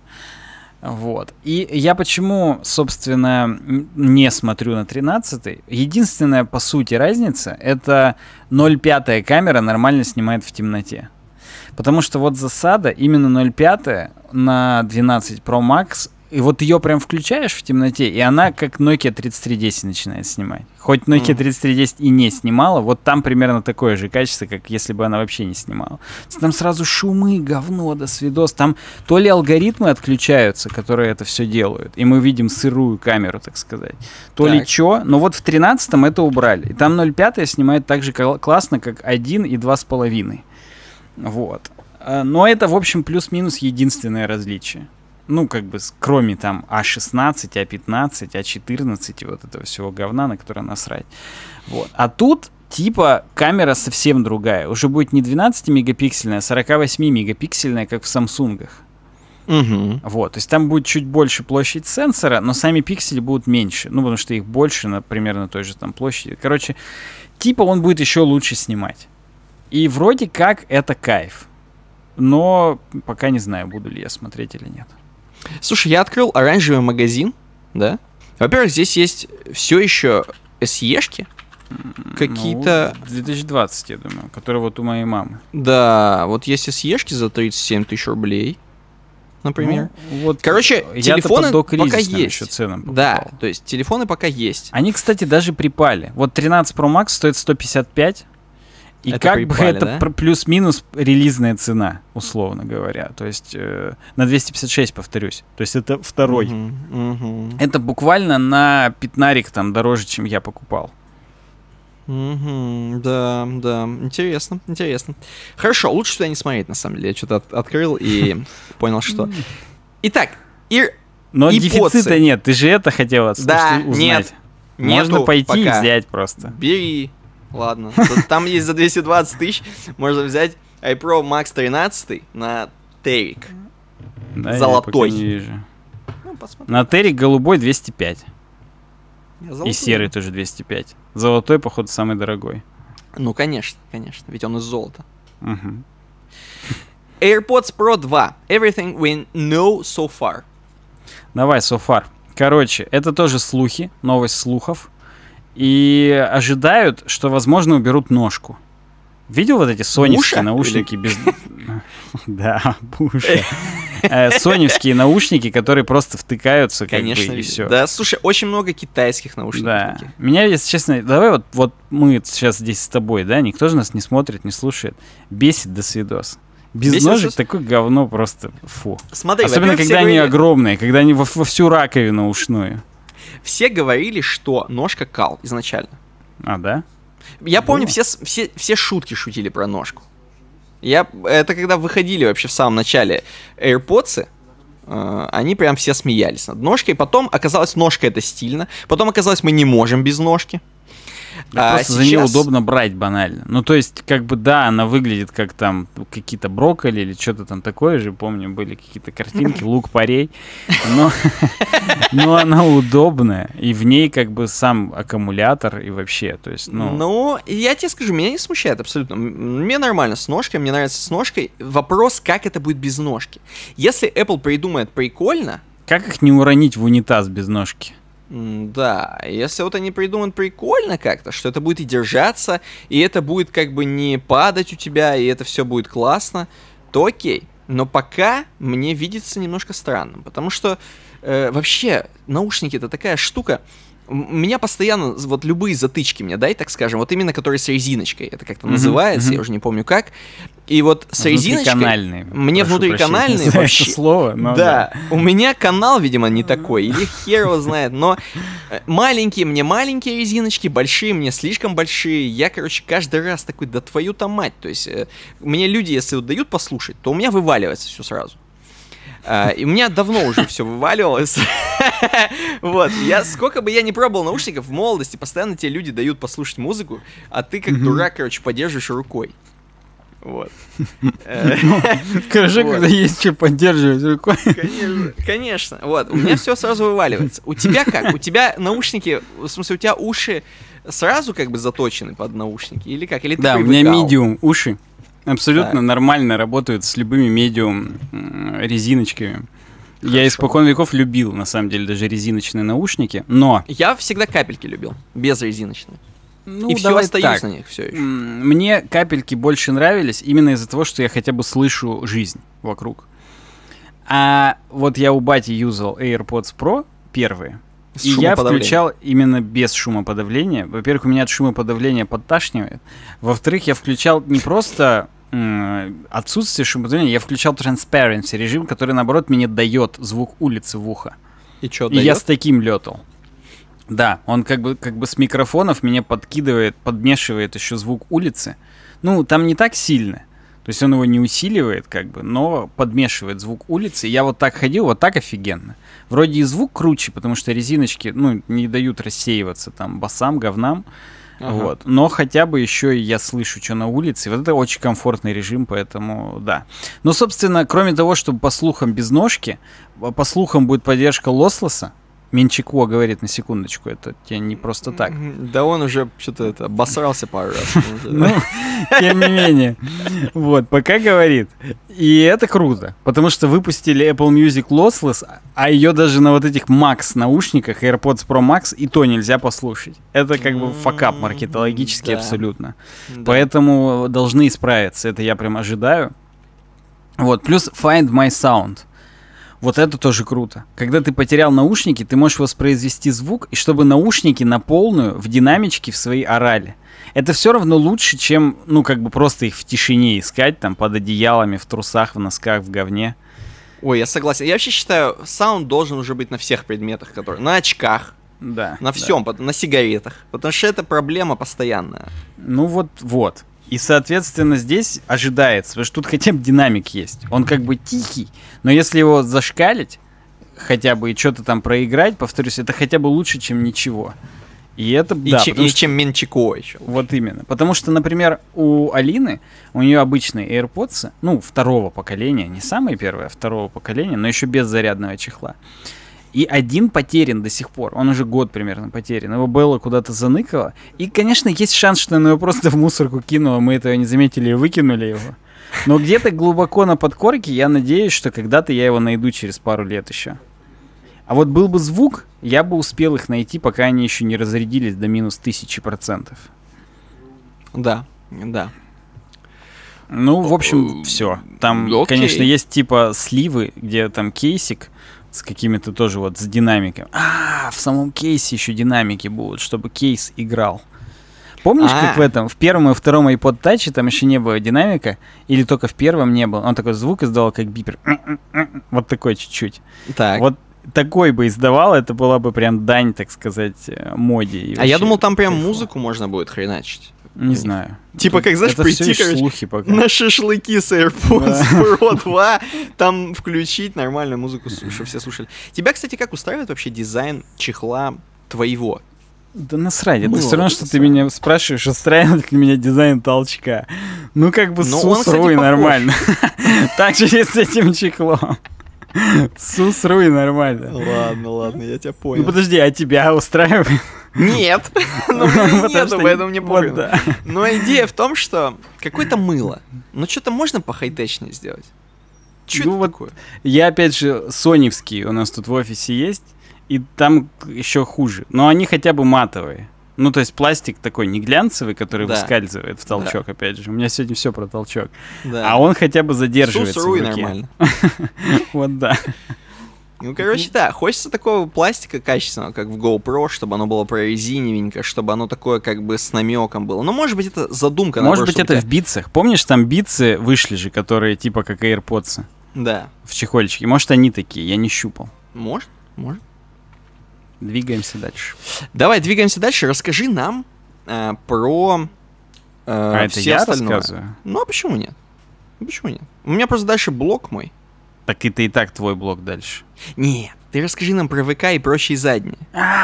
Вот. И я почему, собственно, н- не смотрю на тринадцатый? Единственная, по сути, разница — это ноль пять камера нормально снимает в темноте. Потому что вот засада именно ноль пять на двенадцать Pro Max, и вот ее прям включаешь в темноте, и она как Nokia тридцать три десять начинает снимать. Хоть Nokia Мгм. тридцать три десять и не снимала, вот там примерно такое же качество, как если бы она вообще не снимала. Там сразу шумы, говно, до свидос. Там то ли алгоритмы отключаются, которые это все делают, и мы видим сырую камеру, так сказать, то ли Так. чё, но вот в тринадцатом это убрали. И там ноль пять снимает так же кол- классно, как один и два с половиной. Вот. А, Но это, в общем, плюс-минус единственное различие. Ну, как бы, с- кроме там А шестнадцать, А пятнадцать, А четырнадцать и вот этого всего говна, на которое насрать. Вот. А тут, типа, камера совсем другая. Уже будет не двенадцатимегапиксельная, а сорок восемь мегапиксельная, как в Самсунгах. мгм. Вот, то есть там будет чуть больше площадь сенсора, но сами пиксели будут меньше. Ну, потому что их больше, на, примерно той же там площади. Короче, типа он будет еще лучше снимать. И вроде как это кайф. Но пока не знаю, буду ли я смотреть или нет. Слушай, я открыл оранжевый магазин, да? Во-первых, здесь есть все еще эс и-шки. Какие-то... Ну, две тысячи двадцать, я думаю, который вот у моей мамы. Да, вот есть эс и-шки за тридцать семь тысяч рублей, например. Ну, вот Короче, я-то телефоны под пока докризисным есть. еще ценам Да, покупал. то есть телефоны пока есть. Они, кстати, даже припали. Вот тринадцать Pro Max стоит сто пятьдесят пять. И Это как припали, бы это да? пр- плюс-минус релизная цена, условно говоря. То есть э, на двести пятьдесят шесть, повторюсь. То есть это второй. Мгм, мгм, Это буквально на пятнарик там дороже, чем я покупал. мгм. Да, да, интересно, интересно. Хорошо, лучше сюда не смотреть, на самом деле. Я что-то от- открыл и понял, что... Итак, Ир... Но И дефицита поцы. нет. Ты же это хотел отс- Да, узнать. нет, Можно нету пойти и пока. взять просто. Бери. Ладно. Тут- Там есть за двести двадцать тысяч. Можно взять iPro Max тринадцать на Терик. Да, я Золотой. пока не вижу. Ну, посмотрим. На Терик голубой двести пять. Я И золотой. серый тоже двести пять. Золотой, походу, самый дорогой. Ну, конечно, конечно. Ведь он из золота. Мгм. AirPods Pro два. Everything we know so far. Давай, so far. Короче, это тоже слухи, новость слухов. И ожидают, что, возможно, уберут ножку. Видел вот эти соневские Буша? наушники без... Да, Буша. Э, Соневские наушники, которые просто втыкаются, как Конечно, бы, и видел. все. Да, слушай, очень много китайских наушников. Да. таких. Меня, если честно, давай вот, вот мы сейчас здесь с тобой, да, никто же нас не смотрит, не слушает. Бесит до свидос. Без Бесит ножек до- такое говно просто фу. Смотри, Особенно, во-первых, когда все они говорили, огромные, когда они во, во всю раковину ушную. все говорили, что ножка кал изначально. А, да? Я помню, Было? все, с- все, все шутки шутили про ножку. Я, это когда выходили вообще в самом начале AirPods, э, они прям все смеялись над ножкой. Потом оказалось, ножка это стильно. Потом оказалось, мы не можем без ножки. А просто сейчас... за нее удобно брать банально. Ну, то есть, как бы, да, она выглядит как там какие-то брокколи или что-то там такое же. Помню, были какие-то картинки, лук-порей. Но, но она удобная. И в ней как бы сам аккумулятор и вообще, то есть, ну... Ну, я тебе скажу, меня не смущает абсолютно. Мне нормально с ножкой, мне нравится с ножкой. Вопрос, как это будет без ножки. Если Apple придумает прикольно... Как их не уронить в унитаз без ножки? Да, если вот они придумают прикольно как-то, что это будет и держаться, и это будет как бы не падать у тебя, и это все будет классно, то окей. Но пока мне видится немножко странным, потому что э, вообще наушники это такая штука. Меня постоянно, вот любые затычки мне дай, так скажем, вот именно которые с резиночкой, это как-то mm-hmm, называется, mm-hmm. я уже не помню как. И вот с резиночкой... Мне внутриканальные вообще... слово, но да, да, у меня канал, видимо, не такой, или хер его знает, но маленькие мне маленькие резиночки, большие мне слишком большие. Я, короче, каждый раз такой, да твою-то мать. То есть мне люди, если вот дают послушать, то у меня вываливается все сразу. Uh, и у меня давно уже все вываливалось. Вот, я сколько бы я ни пробовал наушников в молодости, постоянно тебе люди дают послушать музыку, а ты как дурак, короче, поддерживаешь рукой. Вот. Скажи, когда есть что поддерживать рукой. Конечно, вот, у меня все сразу вываливается. У тебя как? У тебя наушники, в смысле, у тебя уши сразу как бы заточены под наушники или как? Или ты да, у меня медиум уши. Абсолютно так. Нормально работают с любыми медиум резиночками. Хорошо. Я испокон веков любил, на самом деле, даже резиночные наушники, но... Я всегда капельки любил, без резиночных. Ну, и все остаюсь так. на них все еще. Мне капельки больше нравились именно из-за того, что я хотя бы слышу жизнь вокруг. А вот я у бати юзал AirPods Pro первые, с и я включал именно без шумоподавления. Во-первых, у меня от шумоподавления подташнивает. Во-вторых, я включал не просто м- отсутствие шумоподавления, я включал transparency режим, который, наоборот, мне дает звук улицы в ухо. И что, И я с таким летал. Да, он как бы, как бы с микрофонов меня подкидывает, подмешивает еще звук улицы. Ну, там не так сильно. То есть он его не усиливает, как бы, но подмешивает звук улицы. Я вот так ходил, вот так офигенно. Вроде и звук круче, потому что резиночки, ну, не дают рассеиваться там басам, говнам. Ага. Вот. Но хотя бы еще и я слышу, что на улице. Вот это очень комфортный режим, поэтому да. Но, собственно, кроме того, чтобы по слухам без ножки, по слухам будет поддержка лослоса. Менчикво говорит, на секундочку, это тебе не просто так. Да он уже что-то это обосрался пару раз. Ну, тем не менее. Вот, пока говорит. И это круто, потому что выпустили Apple Music Lossless, а ее даже на вот этих Max наушниках, AirPods Pro Max, и то нельзя послушать. Это как бы факап маркетологический абсолютно. Поэтому должны исправиться, это я прям ожидаю. Вот, плюс Find My Sound. Вот это тоже круто. Когда ты потерял наушники, ты можешь воспроизвести звук, и чтобы наушники на полную в динамичке в свои орали. Это все равно лучше, чем, ну, как бы просто их в тишине искать, там, под одеялами, в трусах, в носках, в говне. Ой, я согласен. Я вообще считаю, саунд должен уже быть на всех предметах, которые... На очках. Да. На всем, да. На сигаретах. Потому что это проблема постоянная. Ну вот, вот. И, соответственно, здесь ожидается, потому что тут хотя бы динамик есть. Он как бы тихий, но если его зашкалить, хотя бы и что-то там проиграть, повторюсь, это хотя бы лучше, чем ничего. И это, и да. Че, и что... чем Менчико еще. Вот именно. Потому что, например, у Алины, у нее обычные AirPods, ну, второго поколения, не самые первые, а второго поколения, но еще без зарядного чехла. И один потерян до сих пор. Он уже год примерно потерян. Его Белла куда-то заныкала. И, конечно, есть шанс, что она его просто в мусорку кинула. Мы этого не заметили и выкинули его. Но где-то глубоко на подкорке я надеюсь, что когда-то я его найду через пару лет еще. А вот был бы звук, я бы успел их найти, пока они еще не разрядились до минус тысячи процентов. Да, да. Ну, в общем, все. Там, okay. конечно, есть типа сливы, где там кейсик с какими-то тоже вот с динамиками. А, в самом кейсе еще динамики будут, чтобы кейс играл. Помнишь, А-а-а. как в этом, в первом и втором iPod Touch там еще не было динамика, или только в первом не было? Он такой звук издавал, как бипер. Вот такой чуть-чуть. Так. Вот такой бы издавал, это была бы прям дань, так сказать, моде. А я думал, там прям кайфово. Музыку можно будет хреначить. Не знаю. Типа, как, знаешь, это прийти, короче, на шашлыки с AirPods Pro два, там включить нормальную музыку, чтобы все слушали. Тебя, кстати, как устраивает вообще дизайн чехла твоего? Да насрать, это Мыло, все равно, вот что это ты всё. меня спрашиваешь, устраивает ли меня дизайн толчка. Ну, как бы Ну, он, сус кстати, руй похож. нормально. Так же и с этим чехлом. Сус руй нормально. Ладно, ладно, я тебя Ну, понял. подожди, а тебя устраивает? Нет, ну, у меня Потому нету, что- поэтому мне вот похуй. да. Но идея в том, что какое-то мыло. Ну, что-то можно похайтечнее сделать? Что Ну это вот такое? Я, опять же, соневский у нас тут в офисе есть, и там еще хуже. Но они хотя бы матовые. Ну, то есть пластик такой не глянцевый, который Да. выскальзывает в толчок, опять же. У меня сегодня все про толчок. Да. А он хотя бы задерживается Сус руй в руке. нормально. Вот да. Ну, короче, да, хочется такого пластика качественного, как в GoPro, чтобы оно было прорезиневенько, чтобы оно такое как бы с намеком было. Но, может быть, это задумка. Может наоборот, быть, чтобы это у в битсах. Помнишь, там битсы вышли же, которые типа как AirPods тебя- Да. в чехольчике. Может, они такие, я не щупал. Может, может. Двигаемся дальше. Давай, двигаемся дальше. Расскажи нам э, про э, А это все я остальное. рассказываю? Ну, а почему нет? Ну, почему нет? У меня просто дальше блок мой. Так это и так твой блог дальше. Нет, ты расскажи нам про ВК и прочие задние.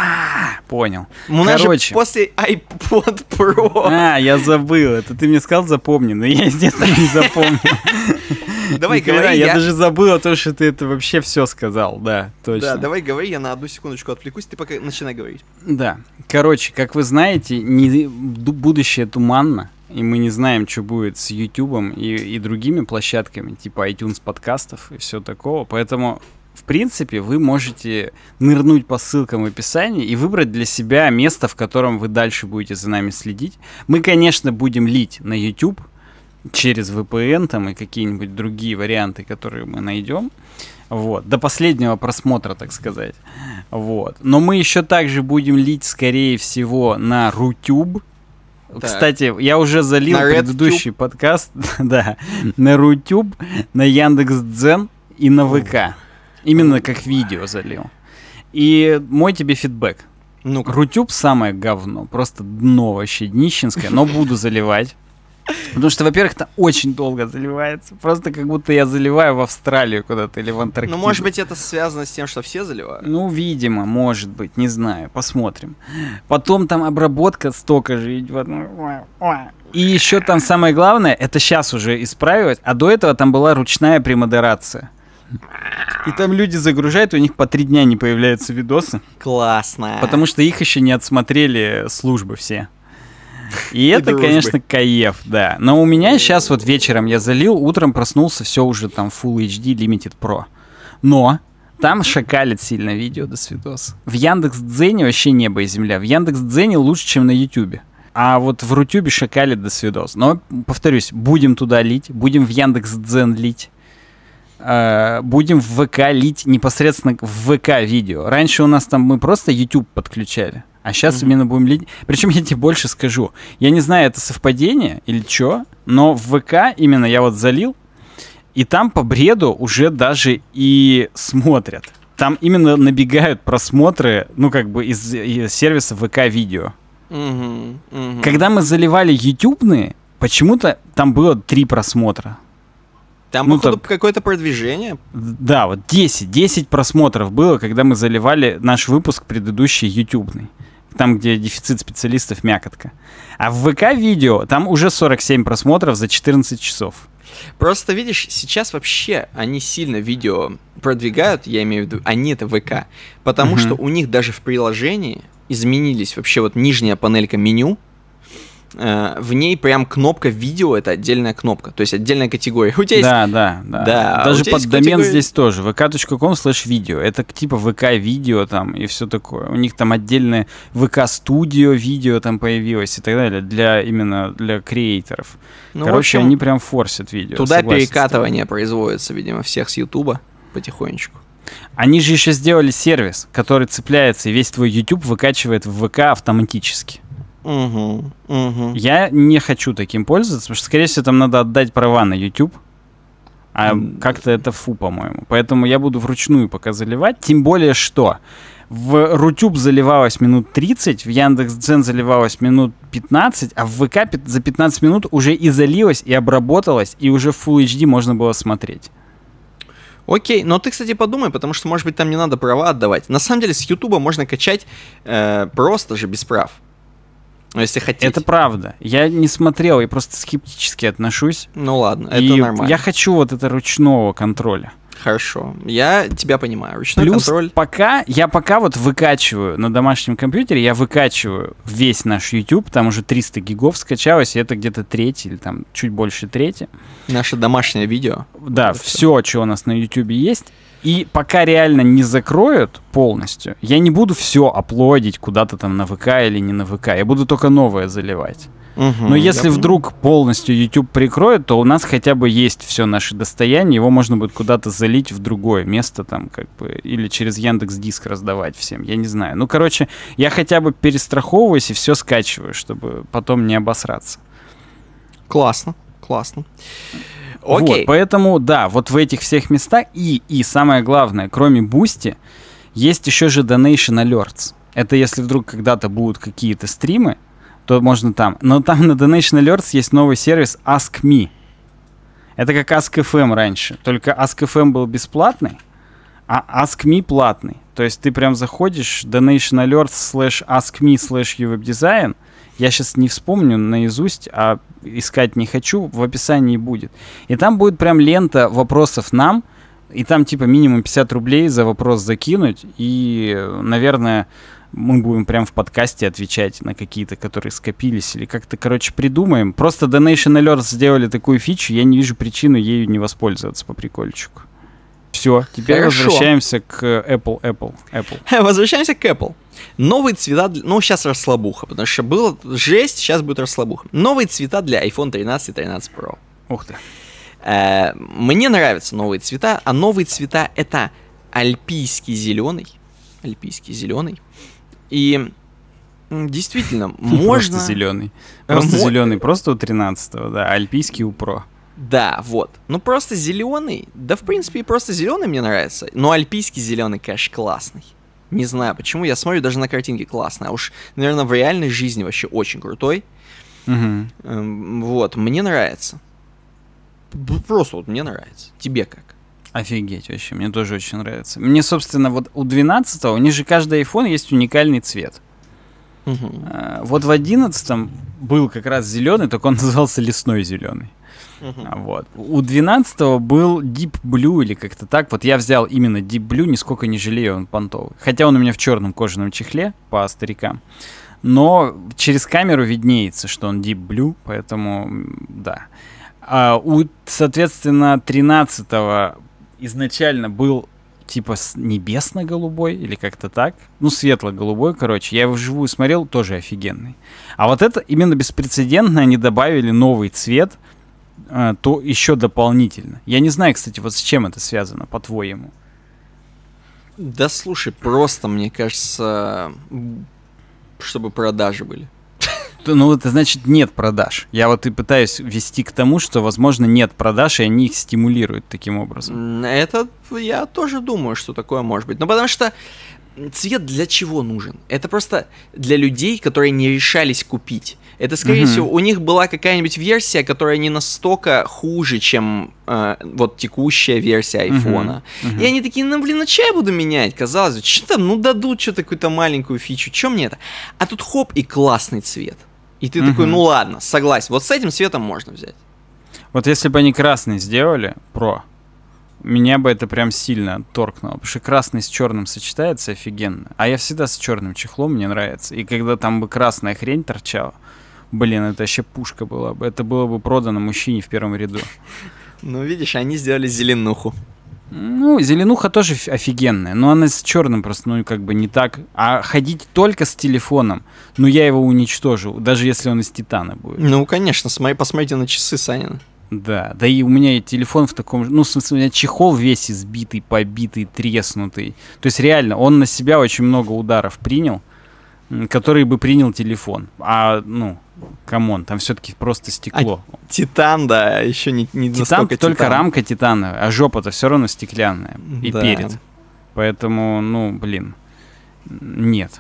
А, понял. У нас Короче. же после iPod Pro. А, я забыл. Это ты мне сказал, запомни. Но я, естественно, не запомнил. Давай, Никогда, говори, Я я- даже забыл о том, что ты это вообще все сказал. Да, точно. Да, давай говори, я на одну секундочку отвлекусь, ты пока начинай говорить. Да. Короче, как вы знаете, не, ду- будущее туманно, и мы не знаем, что будет с Ютубом и, и другими площадками, типа iTunes подкастов и все такого. Поэтому, в принципе, вы можете нырнуть по ссылкам в описании и выбрать для себя место, в котором вы дальше будете за нами следить. Мы, конечно, будем лить на YouTube через ви пи эн там и какие-нибудь другие варианты, которые мы найдем. Вот, до последнего просмотра, так сказать. Вот. Но мы еще также будем лить, скорее всего, на Рутюб. Так. Кстати, я уже залил На предыдущий подкаст, да, на Рутюб, на Яндекс.Дзен и на ВК. Именно как видео залил. И мой тебе фидбэк. Ну-ка. Рутюб самое говно, просто дно вообще днищенское, но буду заливать. Потому что, во-первых, это очень долго заливается. Просто как будто я заливаю в Австралию куда-то или в Антарктиду. Ну, может быть, это связано с тем, что все заливают? Ну, видимо, может быть, не знаю, посмотрим. Потом там обработка столько же идет. И еще там самое главное, это сейчас уже исправилось, а до этого там была ручная премодерация. И там люди загружают, и у них по три дня не появляются видосы, Классно. потому что их еще не отсмотрели службы все. И это, дружбы. конечно, кайф, да. Но у меня сейчас вот вечером я залил, утром проснулся, все уже там Full эйч ди Limited Pro. Но там шакалит сильно видео до свидос. В Яндекс.Дзене вообще небо и земля. В Яндекс.Дзене лучше, чем на Ютубе. А вот в Рутюбе шакалит до свидос. Но, повторюсь, будем туда лить, будем в Яндекс.Дзен лить. э, Будем в ВК лить непосредственно в ВК видео. Раньше у нас там мы просто YouTube подключали. А сейчас Мгм. именно будем лить. Причем я тебе больше скажу. Я не знаю, это совпадение или что, но в ВК именно я вот залил, и там по бреду уже даже и смотрят. Там именно набегают просмотры, ну, как бы из, из сервиса ВК-видео. Мгм, мгм. Когда мы заливали ютубные, почему-то там было три просмотра. Там, ну, походу, так- какое-то продвижение. Да, вот десять, десять просмотров было, когда мы заливали наш выпуск предыдущий ютубный. Там, где дефицит специалистов, мякотка. А в ВК-видео там уже сорок семь просмотров за четырнадцать часов. Просто, видишь, сейчас вообще они сильно видео продвигают, я имею в виду, они это ВК, потому Мгм. что у них даже в приложении изменились вообще вот нижняя панелька меню, э, в ней прям кнопка видео, это отдельная кнопка, то есть отдельная категория. У тебя есть... Да, да, да. Да, а у Даже тебя под есть домен категория- здесь тоже. vk.com slash видео. Это к- типа ВК-видео там и все такое. У них там отдельное ВК-студио видео там появилось и так далее. Для именно для креаторов. Ну, в Короче, общем, они прям форсят видео. туда согласен с тобой. перекатывание производится, видимо, всех с Ютуба потихонечку. Они же еще сделали сервис, который цепляется, и весь твой YouTube выкачивает в ВК автоматически. Угу, угу. Я не хочу таким пользоваться, потому что, скорее всего, там надо отдать права на YouTube. А М. как-то это фу, по-моему. Поэтому я буду вручную пока заливать. Тем более, что в Рутюб заливалось минут тридцать, в Яндекс.Дзен заливалось минут пятнадцать, а в ВК пят- за пятнадцать минут уже и залилось, и обработалось, и уже в Full эйч ди можно было смотреть. Окей, но ты, кстати, подумай, потому что, может быть, там не надо права отдавать. На самом деле, с Ютуба можно качать э, просто же без прав. Если хотите. Это правда. Я не смотрел, я просто скептически отношусь. Ну ладно, это и нормально. Я хочу вот это ручного контроля. Хорошо, я тебя понимаю. Ручной Плюс контроль. пока, я пока вот выкачиваю на домашнем компьютере, я выкачиваю весь наш YouTube, там уже триста гигов скачалось, и это где-то треть или там чуть больше трети. Наше домашнее видео. Да, это все, что у нас на YouTube есть. И пока реально не закроют полностью, я не буду все аплодить куда-то там на ВК или не на ВК, я буду только новое заливать. Угу, Но если вдруг полностью YouTube прикроет, то у нас хотя бы есть все наше достояние, его можно будет куда-то залить в другое место, там, как бы, или через Яндекс.Диск раздавать всем, я не знаю. Ну, короче, я хотя бы перестраховываюсь и все скачиваю, чтобы потом не обосраться. Классно, классно. Окей. Вот, поэтому, да, вот в этих всех местах, и, и самое главное, кроме Boosty, есть еще же Donation Alerts. Это если вдруг когда-то будут какие-то стримы, то можно там. Но там на Donation Alerts есть новый сервис Ask Me. Это как Ask эф эм раньше. Только Ask эф эм был бесплатный, а Ask Me платный. То есть ты прям заходишь Donation Alerts slash Ask Me slash uwebdesign. Я сейчас не вспомню наизусть, а искать не хочу. В описании будет. И там будет прям лента вопросов нам. И там типа минимум пятьдесят рублей за вопрос закинуть. И, наверное... мы будем прям в подкасте отвечать на какие-то, которые скопились, или как-то, короче, придумаем. Просто Donation Alerts сделали такую фичу, я не вижу причины ею не воспользоваться по прикольчику. Все, теперь Хорошо. Возвращаемся к Apple, Apple, Apple. Возвращаемся к Apple. Новые цвета, для... ну сейчас расслабуха, потому что было жесть, сейчас будет расслабуха. Новые цвета для iPhone тринадцать и тринадцать Pro. Ух ты. Э, мне нравятся новые цвета, а новые цвета это альпийский зеленый, альпийский зеленый. И действительно, можно... Просто зеленый. Просто Мо... зеленый, просто у тринадцатого, да, альпийский у Pro. Да, вот. Ну просто зеленый, да в принципе и просто зеленый мне нравится. Но альпийский зеленый, конечно, классный. Не знаю почему, я смотрю даже на картинке классно. А уж, наверное, в реальной жизни вообще очень крутой. Угу. Эм, вот, мне нравится. Просто вот мне нравится. Тебе как? Офигеть вообще, мне тоже очень нравится. Мне, собственно, вот у двенадцатого, у них же каждый iPhone есть уникальный цвет. Угу. А, вот в одиннадцатом был как раз зеленый, только он назывался лесной зеленый. Угу. А, вот. У двенадцатого был Deep Blue или как-то так. Вот я взял именно Deep Blue, нисколько не жалею, он понтовый. Хотя он у меня в черном кожаном чехле по старикам. Но через камеру виднеется, что он Deep Blue, поэтому да. А у, соответственно, тринадцатого изначально был типа небесно-голубой или как-то так. Ну, светло-голубой, короче. Я его вживую смотрел, тоже офигенный. А вот это именно беспрецедентно, они добавили новый цвет, э, то еще дополнительно. Я не знаю, кстати, вот с чем это связано, по-твоему. Да слушай, просто, мне кажется, чтобы продажи были. Ну, это значит нет продаж. Я вот и пытаюсь вести к тому, что, возможно, нет продаж, и они их стимулируют таким образом. Это я тоже думаю, что такое может быть. Ну, потому что цвет для чего нужен? Это просто для людей, которые не решались купить. Это, скорее mm-hmm. всего, у них была какая-нибудь версия, которая не настолько хуже, чем э, вот текущая версия айфона. Mm-hmm. Mm-hmm. И они такие, ну, блин, ну, что я буду менять? Казалось бы, что там, ну, дадут что-то, какую-то маленькую фичу, что мне это? А тут хоп, и классный цвет. И ты mm-hmm. такой, ну ладно, согласен, вот с этим цветом можно взять. Вот если бы они красный сделали, Pro, меня бы это прям сильно торкнуло, потому что красный с черным сочетается офигенно. А я всегда с черным чехлом, мне нравится. И когда там бы красная хрень торчала, блин, это вообще пушка была бы. Это было бы продано мужчине в первом ряду. Ну, видишь, они сделали зеленуху. Ну, зеленуха тоже офигенная, но она с черным просто, ну, как бы не так. А ходить только с телефоном, ну, я его уничтожу, даже если он из титана будет. Ну, конечно, смотри, посмотрите на часы Санина. Да, да и у меня и телефон в таком же, ну, в смысле, у меня чехол весь избитый, побитый, треснутый. То есть, реально, он на себя очень много ударов принял, которые бы принял телефон. А, ну, камон, там все-таки просто стекло. А титан, да, еще не, не титан, настолько только титан. Рамка титановая, а жопа-то все равно стеклянная. И да. перед. Поэтому, ну, блин, нет.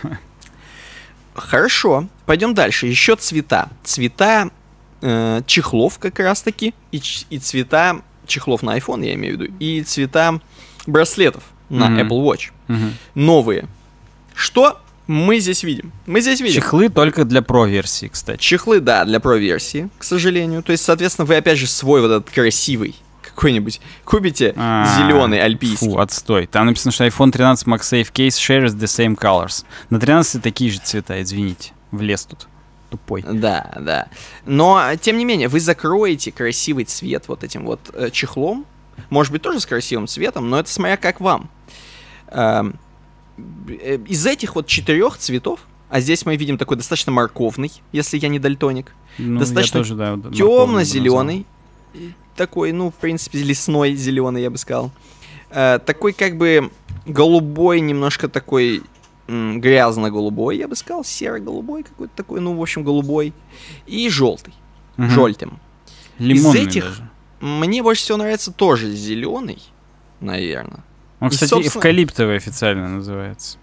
Хорошо, пойдем дальше. Еще цвета. Цвета э, чехлов как раз-таки и, и цвета чехлов на iPhone, я имею в виду, и цвета браслетов на Мгм. Apple Watch. Мгм. Новые. Что мы здесь видим? Мы здесь видим Чехлы только для Pro-версии, кстати. чехлы, да, для Pro-версии, к сожалению. То есть, соответственно, вы опять же свой вот этот красивый какой-нибудь купите А, зеленый альпийский. Фу, отстой. Там написано, что iPhone тринадцать MagSafe Case shares the same colors. На тринадцать такие же цвета, извините. Влез тут. Тупой. Да, да. Но, тем не менее, вы закроете красивый цвет вот этим вот э, чехлом. Может быть, тоже с красивым цветом, но это смотря как вам. Эм, э, из этих вот четырех цветов, а здесь мы видим такой достаточно морковный, если я не дальтоник, Ну, достаточно я тоже, да, вот темно-зеленый, такой, ну, в принципе, лесной зеленый, я бы сказал. Э, такой как бы голубой, немножко такой м, грязно-голубой, я бы сказал, серо-голубой какой-то такой, ну, в общем, голубой. И желтый, Мгм. желтым. Лимонный Из этих даже. мне больше всего нравится тоже зеленый, наверное. Он, и, кстати, собственно- эвкалиптовый официально называется.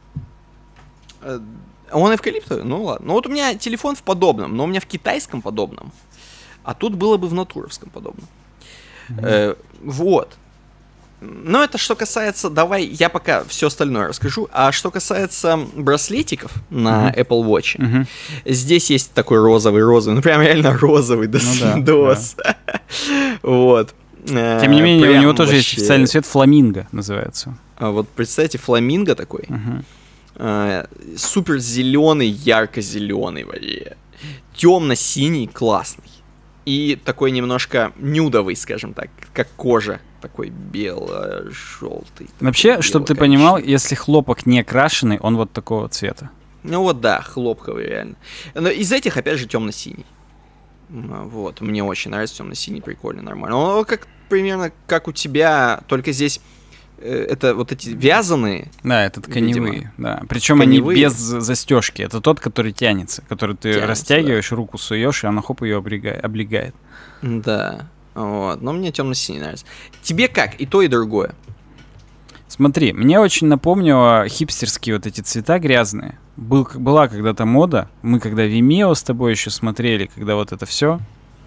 Э, Он эвкалиптовый? Ну ладно. Ну вот у меня телефон в подобном, но у меня в китайском подобном. А тут было бы в натуровском подобном. Э, вот. Но это что касается... Давай я пока все остальное расскажу. А что касается браслетиков на Мгм. Apple Watch, Мгм. здесь есть такой розовый-розовый, ну прям реально розовый до Ну да, слез. Вот. Тем не Э, менее, у прям него тоже есть вообще- официальный цвет фламинго, называется. А вот представьте, фламинго такой. Мгм. Э, супер зеленый, ярко-зеленый вообще. Темно-синий, классный. И такой немножко нюдовый, скажем так, как кожа. Такой бело-желтый. Вообще, чтобы ты понимал, если хлопок не крашеный, он вот такого цвета. Ну вот да, хлопковый реально. Но из этих, опять же, темно-синий. М, Вот, мне очень нравится темно-синий, прикольно, нормально. Он как примерно как у тебя, только здесь э, это вот эти вязаные. Да, это тканевые, Видимо. да. Причем они Тканевые. без застежки. Это тот, который тянется, который ты Тянется, растягиваешь, руку суешь, и она хоп ее облегает. облегает. Да, вот. Но мне темно-синий нравится. Тебе как? И то, и другое. Смотри, мне очень напомнило хипстерские вот эти цвета грязные. Был, была когда-то мода. Мы когда Vimeo с тобой еще смотрели, когда вот это все.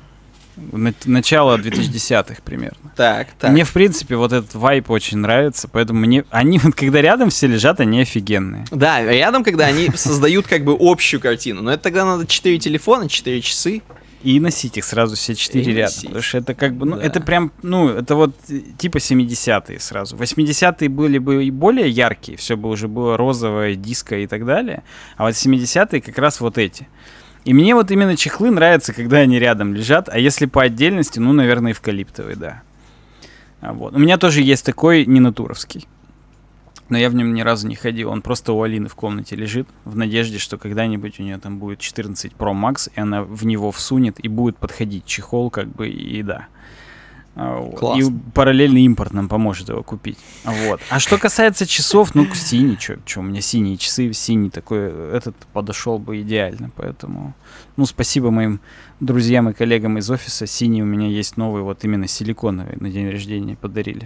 Начало двухтысячных примерно. Так, так. Мне, в принципе, вот этот вайп очень нравится, поэтому мне... Они, вот когда рядом все лежат, они офигенные. Да, рядом, когда они создают как бы общую картину. Но это тогда надо четыре телефона, четыре часы. И носить их сразу все четыре И рядом. носить. Потому что это как бы, ну, Да. это прям, ну, это вот э, типа семидесятые сразу. восьмидесятые были бы и более яркие, все бы уже было розовое, диско и так далее. А вот семидесятые как раз вот эти. И мне вот именно чехлы нравятся, когда они рядом лежат, а если по отдельности, ну, наверное, эвкалиптовый, да. А вот. У меня тоже есть такой ненатуровский. Но я в нем ни разу не ходил. Он просто у Алины в комнате лежит, в надежде, что когда-нибудь у нее там будет четырнадцать Pro Max, и она в него всунет, и будет подходить чехол, как бы, и да. А, вот. Классно. И параллельно импорт нам поможет его купить. Вот. А что касается часов, ну, синий, что, у меня синие часы, синий такой, этот подошел бы идеально, поэтому, ну, спасибо моим друзьям и коллегам из офиса, синий у меня есть новый, вот именно силиконовый, на день рождения подарили.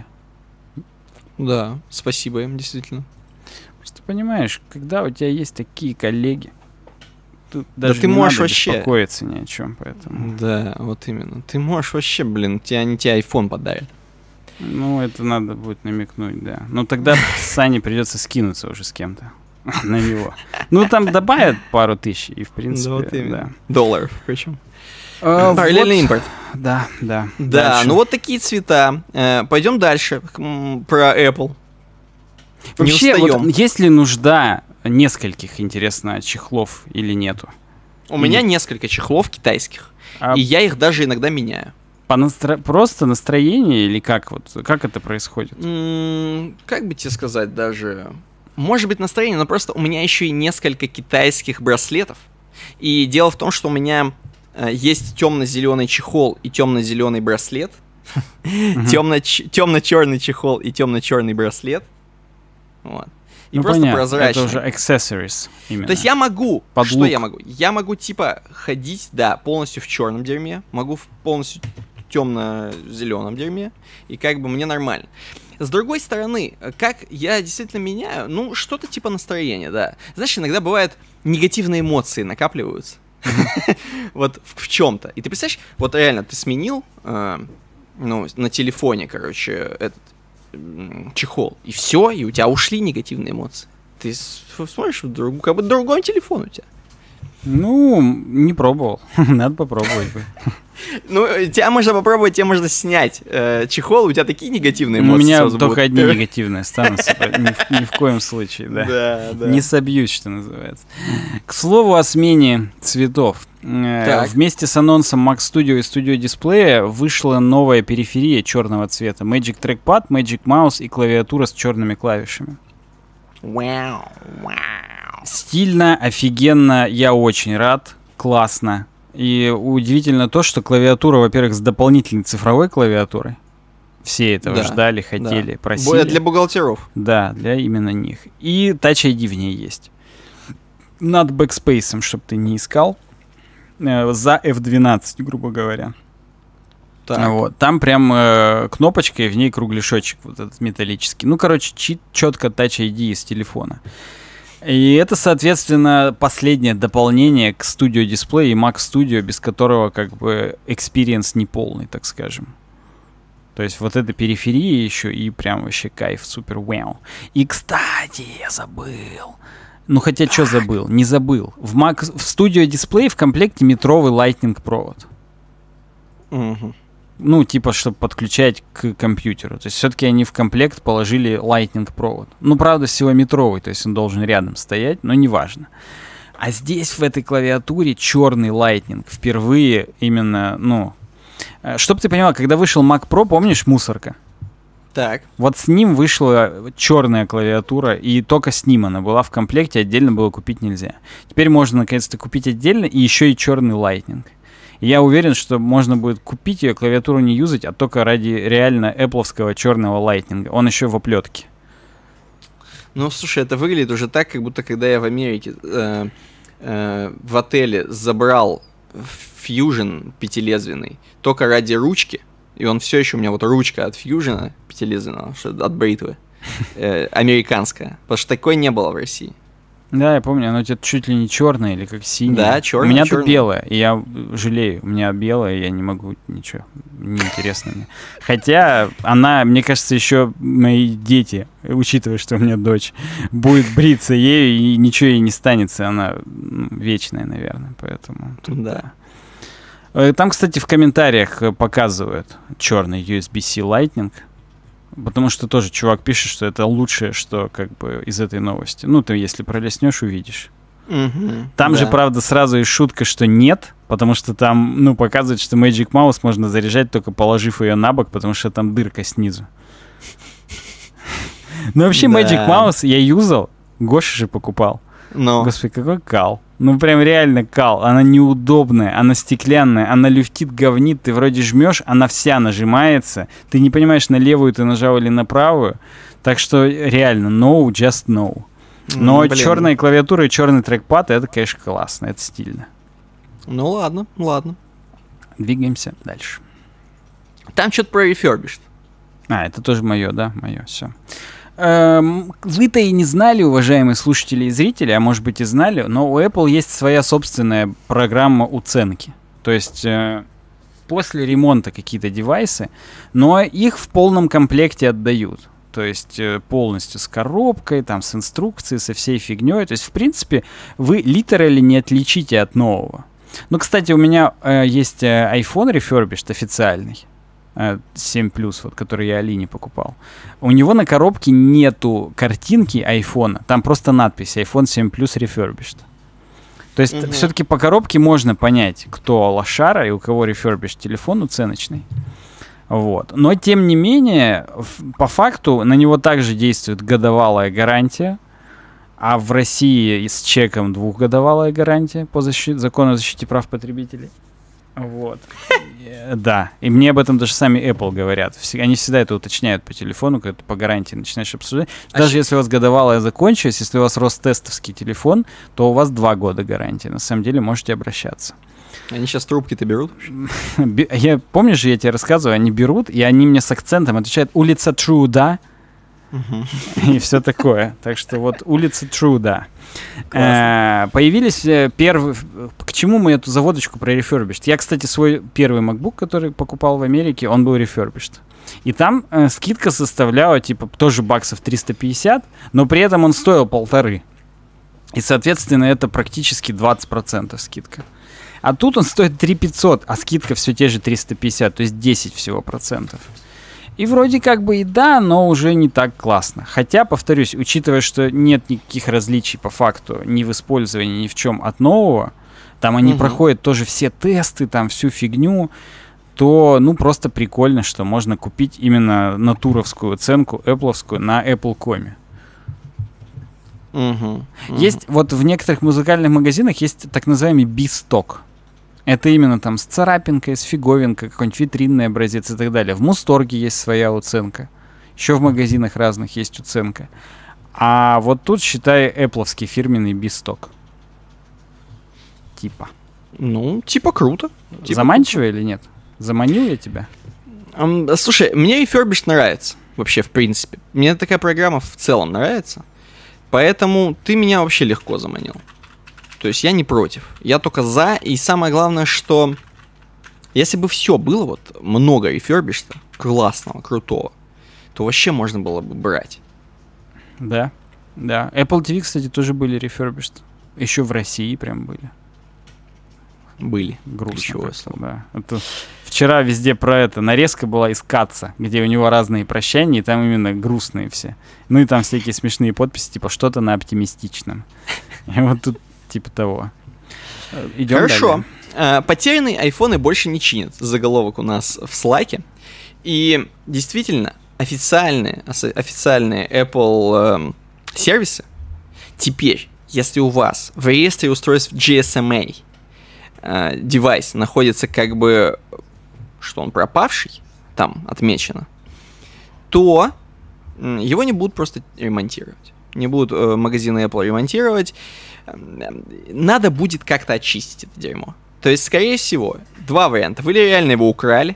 Да, спасибо им, действительно. Просто понимаешь, когда у тебя есть такие коллеги, тут даже ты не можешь надо вообще- беспокоиться ни о чем, поэтому. Да, вот именно. Ты можешь вообще, блин, тебе, они тебе iPhone подарят. Ну, это надо будет намекнуть, да. Ну, тогда Сане придется скинуться уже с кем-то на него. Ну, там добавят пару тысяч, и в принципе, Да, вот да. именно. Долларов, причем. А, Параллельный вот. импорт. Да, да. Да, Дальше. ну вот такие цвета. Э, пойдем дальше. М, Про Apple. Не Вообще, вот устаем. есть ли нужда нескольких, интересно, чехлов или нету? У меня несколько чехлов китайских. А И я их даже иногда меняю. по настро... просто настроение или как вот, как это происходит? М, Как бы тебе сказать даже... Может быть настроение, но просто у меня еще и несколько китайских браслетов. И дело в том, что у меня э, есть темно-зеленый чехол и темно-зеленый браслет. Темно-черный чехол и темно-черный браслет. Вот. И Ну, просто понятно, прозрачный. это уже accessories именно. То есть я могу, Под что лук. я могу? Я могу типа ходить, да, полностью в черном дерьме, могу в полностью темно-зеленом дерьме, и как бы мне нормально. С другой стороны, как я действительно меняю, ну, что-то типа настроения, да. Знаешь, иногда бывает негативные эмоции накапливаются. Вот в чем-то. И ты представляешь, вот реально ты сменил э, ну, на телефоне, короче, этот м, чехол. И все, и у тебя ушли негативные эмоции. Ты с- смотришь, в друг- как бы другой телефон у тебя. Ну, не пробовал. Надо попробовать бы. Ну, э, тебя можно попробовать, тебе можно снять э, чехол, у тебя такие негативные У эмоции меня сразу только будут. одни негативные останутся. Ни в, ни в коем случае, да. Да, да. Не собьюсь, что называется. К слову о смене цветов. Э, Так. Вместе с анонсом Mac Studio и Studio Display вышла новая периферия черного цвета. Magic Trackpad, Magic Mouse и клавиатура с черными клавишами. Вау, вау. Стильно, офигенно, я очень рад, классно. И удивительно то, что клавиатура, во-первых, с дополнительной цифровой клавиатурой. Все этого Да, ждали, хотели, Да. просили. Более для бухгалтеров. Да, для именно них. И Touch ай ди в ней есть. Над бэкспейсом, чтобы ты не искал. э, За эф двенадцать, грубо говоря. Так. Вот. Там прям э, кнопочка, и в ней кругляшочек вот этот металлический. Ну, короче, чит, четко Touch ай ди из телефона. И это, соответственно, последнее дополнение к Studio Display и Mac Studio, без которого как бы experience неполный, так скажем. То есть вот эта периферия еще и прям вообще кайф, супер вау. И, кстати, я забыл. Ну, хотя что забыл? Не забыл. В, Mac, в Studio Display в комплекте метровый Lightning провод. Мгм. Ну, типа, чтобы подключать к компьютеру. То есть все-таки они в комплект положили Lightning провод. Ну, правда, всего метровый, то есть он должен рядом стоять, но неважно. А здесь, в этой клавиатуре, черный Lightning. Впервые именно, ну... э, Чтоб ты понимал, когда вышел Mac Pro, помнишь, мусорка? Так. Вот с ним вышла черная клавиатура, и только с ним она была в комплекте, отдельно было купить нельзя. Теперь можно наконец-то купить отдельно, и еще и черный Lightning. И я уверен, что можно будет купить ее, клавиатуру не юзать, а только ради реально эппловского черного Lightning. Он еще в оплетке. Ну, слушай, это выглядит уже так, как будто когда я в Америке э, э, в отеле забрал Fusion пятилезвенный только ради ручки, и он все еще у меня вот ручка от Fusion пятилезвенного, что от бритвы, э, американская, потому что такой не было в России. Да, я помню, оно у тебя чуть ли не черное или как синее. Да, чёрное, У меня-то чёрное. белое, и я жалею. У меня белое, и я не могу ничего. Неинтересно мне. Хотя она, мне кажется, еще мои дети, учитывая, что у меня дочь, будет бриться ею, и ничего ей не станется. Она ну, вечная, наверное, поэтому... тут Да. Э, Там, кстати, в комментариях э, показывают черный ю эс би-C Lightning. Потому что тоже чувак пишет, что это лучшее, что как бы из этой новости. Ну, ты если пролистнешь, увидишь. Мгм, Там да. же, правда, сразу и шутка, что нет, потому что там, ну, показывает, что Magic Mouse можно заряжать, только положив ее на бок, потому что там дырка снизу. Ну, вообще, Да. Magic Mouse я юзал, Гоша же покупал. Но. Господи, какой кал. Ну, прям реально кал. Она неудобная, она стеклянная, она люфтит, говнит. Ты вроде жмешь, она вся нажимается. Ты не понимаешь, на левую ты нажал или на правую. Так что реально, no, just no. Но М, блин. черная клавиатура и черный трекпад, это, конечно, классно, это стильно. Ну ладно, ладно. Двигаемся дальше. Там что-то про refurbished. А, это тоже мое, да? Мое, все. Вы-то и не знали, уважаемые слушатели и зрители, а может быть и знали, но у Apple есть своя собственная программа уценки. То есть э, после ремонта какие-то девайсы, но их в полном комплекте отдают. То есть э, полностью с коробкой, там, с инструкцией, со всей фигней. То есть, в принципе, вы литерально не отличите от нового. Ну, кстати, у меня э, есть э, iPhone refurbished официальный. семь плюс, вот, который я Алине покупал. У него на коробке нету картинки айфона, там просто надпись iPhone семь плюс refurbished. То есть Мгм. все-таки по коробке можно понять, кто лошара и у кого refurbished телефон уценочный. Вот. Но тем не менее, в- по факту на него также действует годовалая гарантия, а в России с чеком двухгодовалая гарантия по защите, закону о защите прав потребителей. Вот. Э, Да. И мне об этом даже сами Apple говорят. Все- Они всегда это уточняют по телефону, когда ты по гарантии начинаешь обсуждать. А Даже щ- если у вас годовалая закончилась, если у вас Ростестовский телефон, то у вас два года гарантии. На самом деле можете обращаться. Они сейчас трубки-то берут? Би- Я, помнишь же, я тебе рассказываю, они берут, и они мне с акцентом отвечают «улица Труда». и все такое. Так что вот улица True, да. Э, появились первые... К чему мы эту заводочку про refurbished? Я, кстати, свой первый MacBook, который покупал в Америке, он был refurbished. И там э, скидка составляла, типа, тоже баксов триста пятьдесят, но при этом он стоил полторы. И, соответственно, это практически двадцать процентов скидка. А тут он стоит три тысячи пятьсот, а скидка все те же триста пятьдесят, то есть десять всего процентов. И вроде как бы и да, но уже не так классно. Хотя, повторюсь, учитывая, что нет никаких различий по факту ни в использовании, ни в чем от нового, там они угу. проходят тоже все тесты, там всю фигню, то, ну, просто прикольно, что можно купить именно натуровскую ценку, эппловскую, на Apple точка ком. Угу, угу. Есть, вот в некоторых музыкальных магазинах есть так называемый би-сток. Это именно там с царапинкой, с фиговинкой, какой-нибудь витринный образец и так далее. В Мусторге есть своя уценка. Еще в магазинах разных есть уценка. А вот тут, считай, эппловский фирменный би-сток. Типа. Ну, типа круто. Типа Заманчиво круто. Или нет? Заманил я тебя? Um, слушай, мне refurbished нравится. Вообще, в принципе. Мне такая программа в целом нравится. Поэтому ты меня вообще легко заманил. То есть я не против. Я только за. И самое главное, что если бы все было вот много refurbished, классного, крутого, то вообще можно было бы брать. Да, да. Apple ти ви, кстати, тоже были refurbished. Еще в России прям были. Были. Грустно. Да. Это вчера везде про это нарезка была из Каца, где у него разные прощания, и там именно грустные все. Ну и там всякие смешные подписи, типа что-то на оптимистичном. И вот тут типа того. Идем Хорошо. Далее. Потерянные айфоны больше не чинят. Заголовок у нас в Slack'е. И действительно, официальные, официальные Apple э, сервисы теперь, если у вас в реестре устройств джи эс эм эй э, девайс находится как бы, что он пропавший, там отмечено, то э, его не будут просто ремонтировать. Не будут э, магазины Apple ремонтировать. Надо будет как-то очистить это дерьмо. То есть, скорее всего, два варианта. Вы реально его украли.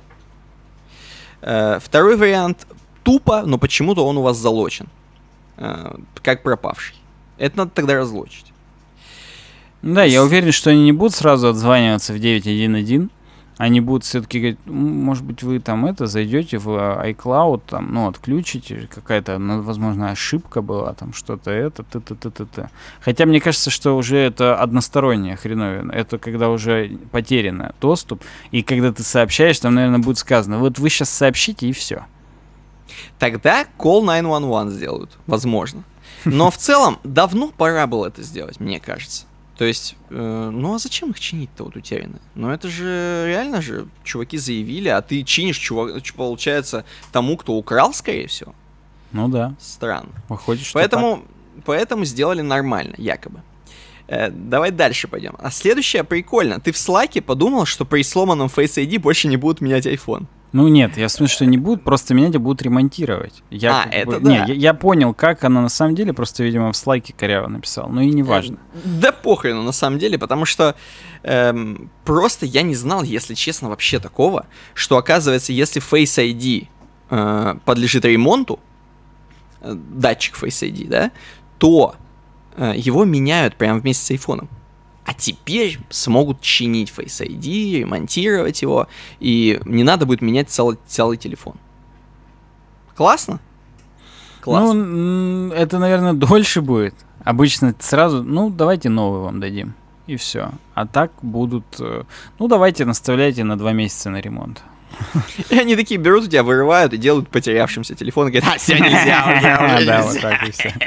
Э, второй вариант тупо, но почему-то он у вас залочен. Э, как пропавший. Это надо тогда разлочить. Да, я уверен, что они не будут сразу отзваниваться в девять один один. Они будут все-таки говорить, может быть, вы там это зайдете в iCloud, там, ну, отключите, какая-то, ну, возможно, ошибка была, там, что-то это, т-т-т-т-т. Хотя мне кажется, что уже это односторонняя хреновина. Это когда уже потерян доступ, и когда ты сообщаешь, там, наверное, будет сказано, вот вы сейчас сообщите, и все. Тогда call девять один один сделают, возможно. Но в целом давно пора было это сделать, мне кажется. То есть, э, ну а зачем их чинить-то вот утерянные? Ну это же реально же чуваки заявили, а ты чинишь, чувак, получается, тому, кто украл, скорее всего. Ну да. Странно. Выходит, что поэтому, так. поэтому сделали нормально, якобы. Э, давай дальше пойдем. А следующее прикольно. Ты в Slack'е подумал, что при сломанном Face ай ди больше не будут менять iPhone? Ну нет, я в смысле, что не будут, просто менять, а будут ремонтировать. Я, а, это бы, да. Не, я, я понял, как она на самом деле, просто, видимо, в Slack'е коряво написал, но и не важно. Да похрену, на самом деле, потому что эм, просто я не знал, если честно, вообще такого, что, оказывается, если Face ай ди э, подлежит ремонту, э, датчик Face ай ди, да, то э, его меняют прямо вместе с айфоном. А теперь смогут чинить Face ай ди, ремонтировать его, и не надо будет менять целый, целый телефон. Классно? Классно. Ну, это, наверное, дольше будет. Обычно сразу, ну, давайте новый вам дадим, и все. А так будут, ну, давайте наставляйте на два месяца на ремонт. И они такие берут у тебя, вырывают и делают потерявшимся телефон, и говорят, а, все нельзя, уже Да, вот так и все.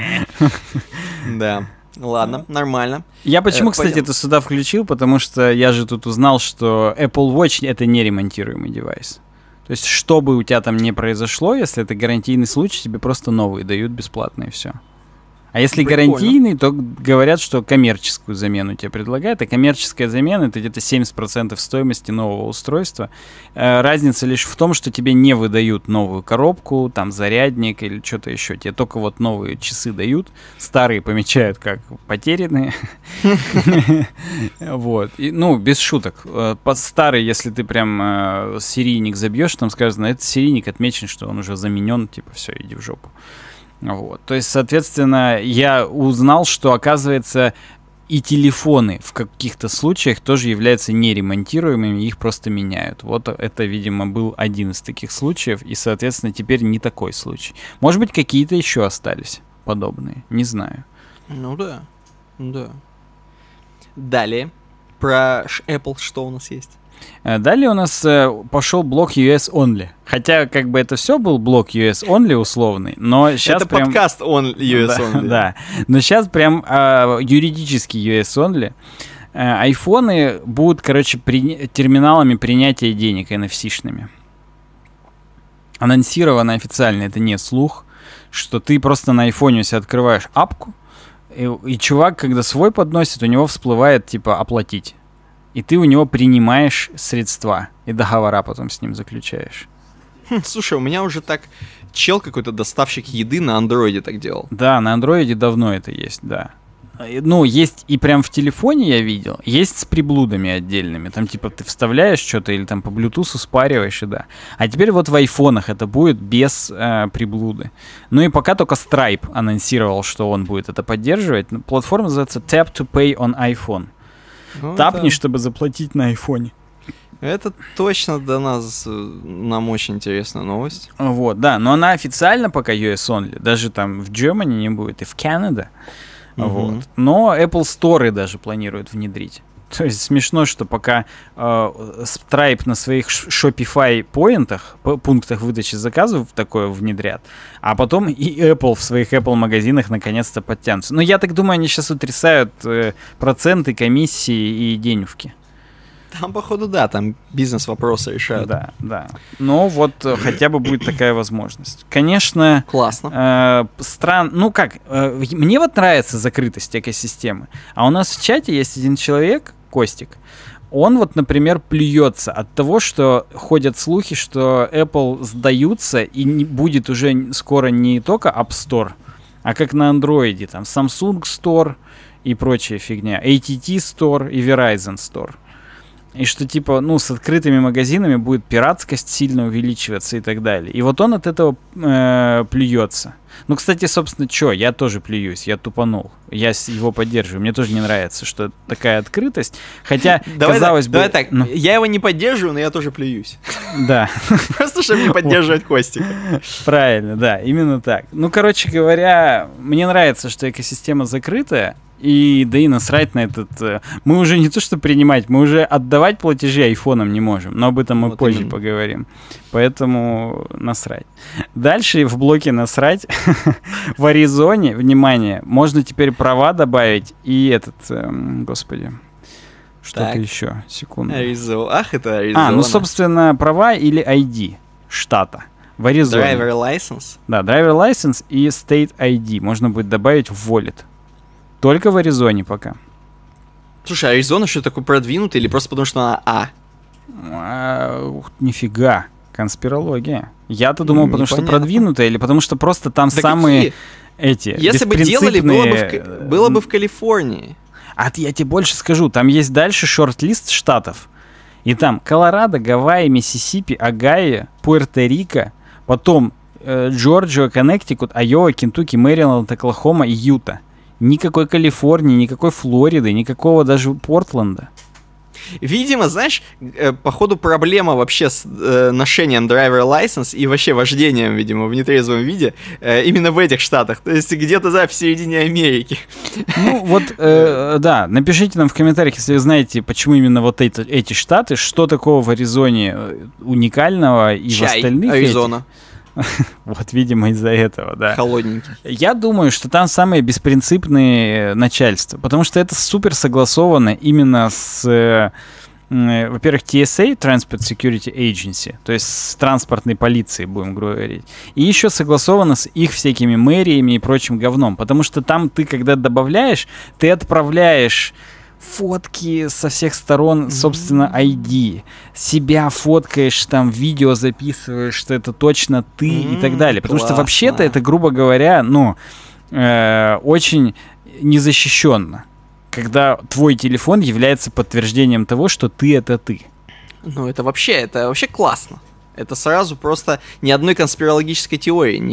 Да. Ладно, нормально. Я почему, э, кстати, пойдем. это сюда включил? Потому что я же тут узнал, что Apple Watch — это не ремонтируемый девайс. То есть, что бы у тебя там ни произошло, если это гарантийный случай, тебе просто новые дают бесплатно, и все. А если Прикольно. гарантийный, то говорят, что коммерческую замену тебе предлагают. А коммерческая замена — это где-то семьдесят процентов стоимости нового устройства. Э, разница лишь в том, что тебе не выдают новую коробку, там зарядник или что-то еще. Тебе только вот новые часы дают. Старые помечают как потерянные. Вот. Ну, без шуток. Старый, если ты прям серийник забьешь, там сказано, это серийник отмечен, что он уже заменен, типа, все, иди в жопу. Вот. То есть, соответственно, я узнал, что, оказывается, и телефоны в каких-то случаях тоже являются неремонтируемыми, их просто меняют. Вот это, видимо, был один из таких случаев, и, соответственно, теперь не такой случай. Может быть, какие-то еще остались подобные, не знаю. Ну да, да. Далее, про Apple что у нас есть? Далее у нас э, пошел блок ю эс Only. Хотя, как бы это все был блок ю эс Only условный, но сейчас это прям... подкаст он ю эс Only. Да, но сейчас прям э, юридически ю эс Only. Э, айфоны будут, короче, при... терминалами принятия денег эн эф си-шными. Анонсировано официально, это не слух, что ты просто на айфоне себе открываешь апку, и, и чувак, когда свой подносит, у него всплывает, типа, оплатить. И ты у него принимаешь средства, и договора потом с ним заключаешь. Хм, слушай, у меня уже так чел какой-то доставщик еды на андроиде так делал. Да, на андроиде давно это есть, да. Ну, есть и прям в телефоне я видел, есть с приблудами отдельными. Там типа ты вставляешь что-то или там по блютусу спариваешь, и да. А теперь вот в айфонах это будет без э, приблуды. Ну и пока только Stripe анонсировал, что он будет это поддерживать. Платформа называется Tap to Pay on iPhone. Ну, Тапни, это... чтобы заплатить на айфоне. Это точно для нас, нам очень интересная новость. Вот, да, но она официально пока ю эс Only. Даже там в Germany не будет, и в Canada. Uh-huh. Вот. Но Apple Store даже планируют внедрить. То есть смешно, что пока э, Stripe на своих Shopify поинтах, пунктах выдачи заказов такое внедрят, а потом и Apple в своих Apple магазинах наконец-то подтянутся. Но я так думаю, они сейчас утрясают э, проценты, комиссии и денежки. Там, походу, да, там бизнес-вопросы решают. Да, да. Но вот э, хотя бы будет такая возможность. Конечно... Классно. Э, стран... Ну как, э, мне вот нравится закрытость экосистемы. А у нас в чате есть один человек, Костик, он вот, например, плюется от того, что ходят слухи, что Apple сдаются и не будет уже скоро не только App Store, а как на Android, там Samsung Store и прочая фигня, эй ти ти Store и Verizon Store. И что, типа, ну, с открытыми магазинами будет пиратскость сильно увеличиваться и так далее. И вот он от этого э, плюется. Ну, кстати, собственно, что, я тоже плююсь, я тупанул. Я его поддерживаю. Мне тоже не нравится, что такая открытость. Хотя, давай казалось так, бы... Давай так, ну... я его не поддерживаю, но я тоже плююсь. Да. Просто, чтобы не поддерживать Костика. Правильно, да, именно так. Ну, короче говоря, мне нравится, что экосистема закрытая. И да и насрать на этот... Мы уже не то что принимать, мы уже отдавать платежи айфонам не можем. Но об этом мы вот позже именно. Поговорим. Поэтому насрать. Дальше в блоке насрать. В Аризоне, внимание, можно теперь права добавить и этот... Эм, господи... Что-то так. еще. Секунду. Аризона. Ах, это Аризона. А, ну, собственно, права или ай ди штата. В Аризоне. Driver license? Да, driver license и state ай ди можно будет добавить в wallet. Только в Аризоне пока. Слушай, Аризона что такое продвинутый или просто потому что она А? а ух, нифига, конспирология. Я-то думал, ну, потому непонятно. что продвинутая, или потому что просто там да самые какие? Эти Если бы делали, было бы, в, было бы в Калифорнии. А я тебе больше скажу, там есть дальше шорт-лист штатов. И там Колорадо, Гавайи, Миссисипи, Огайо, Пуэрто-Рико, потом э, Джорджия, Коннектикут, Айова, Кентукки, Мэриленд, Оклахома и Юта. Никакой Калифорнии, никакой Флориды, никакого даже Портленда. Видимо, знаешь, э, походу проблема вообще с э, ношением driver license и вообще вождением, видимо, в нетрезвом виде э, именно в этих штатах. То есть где-то, да, в середине Америки. Ну вот, э, да, напишите нам в комментариях, если вы знаете, почему именно вот эти, эти штаты, что такого в Аризоне уникального и Чай, в остальных Аризона. Этих... Вот, видимо, из-за этого, да. Холодненький. Я думаю, что там самые беспринципные начальства, потому что это супер согласовано именно с, э, э, во-первых, ти эс эй, Transport Security Agency, то есть с транспортной полицией, будем говорить, и еще согласовано с их всякими мэриями и прочим говном, потому что там ты, когда добавляешь, ты отправляешь фотки со всех сторон, собственно, ай ди. Себя фоткаешь, там, видео записываешь, что это точно ты mm, и так далее. Потому классно. Что вообще-то это, грубо говоря, ну, э, очень незащищенно. Когда твой телефон является подтверждением того, что ты — это ты. Ну, это вообще, это вообще классно. Это сразу просто ни одной конспирологической теории не,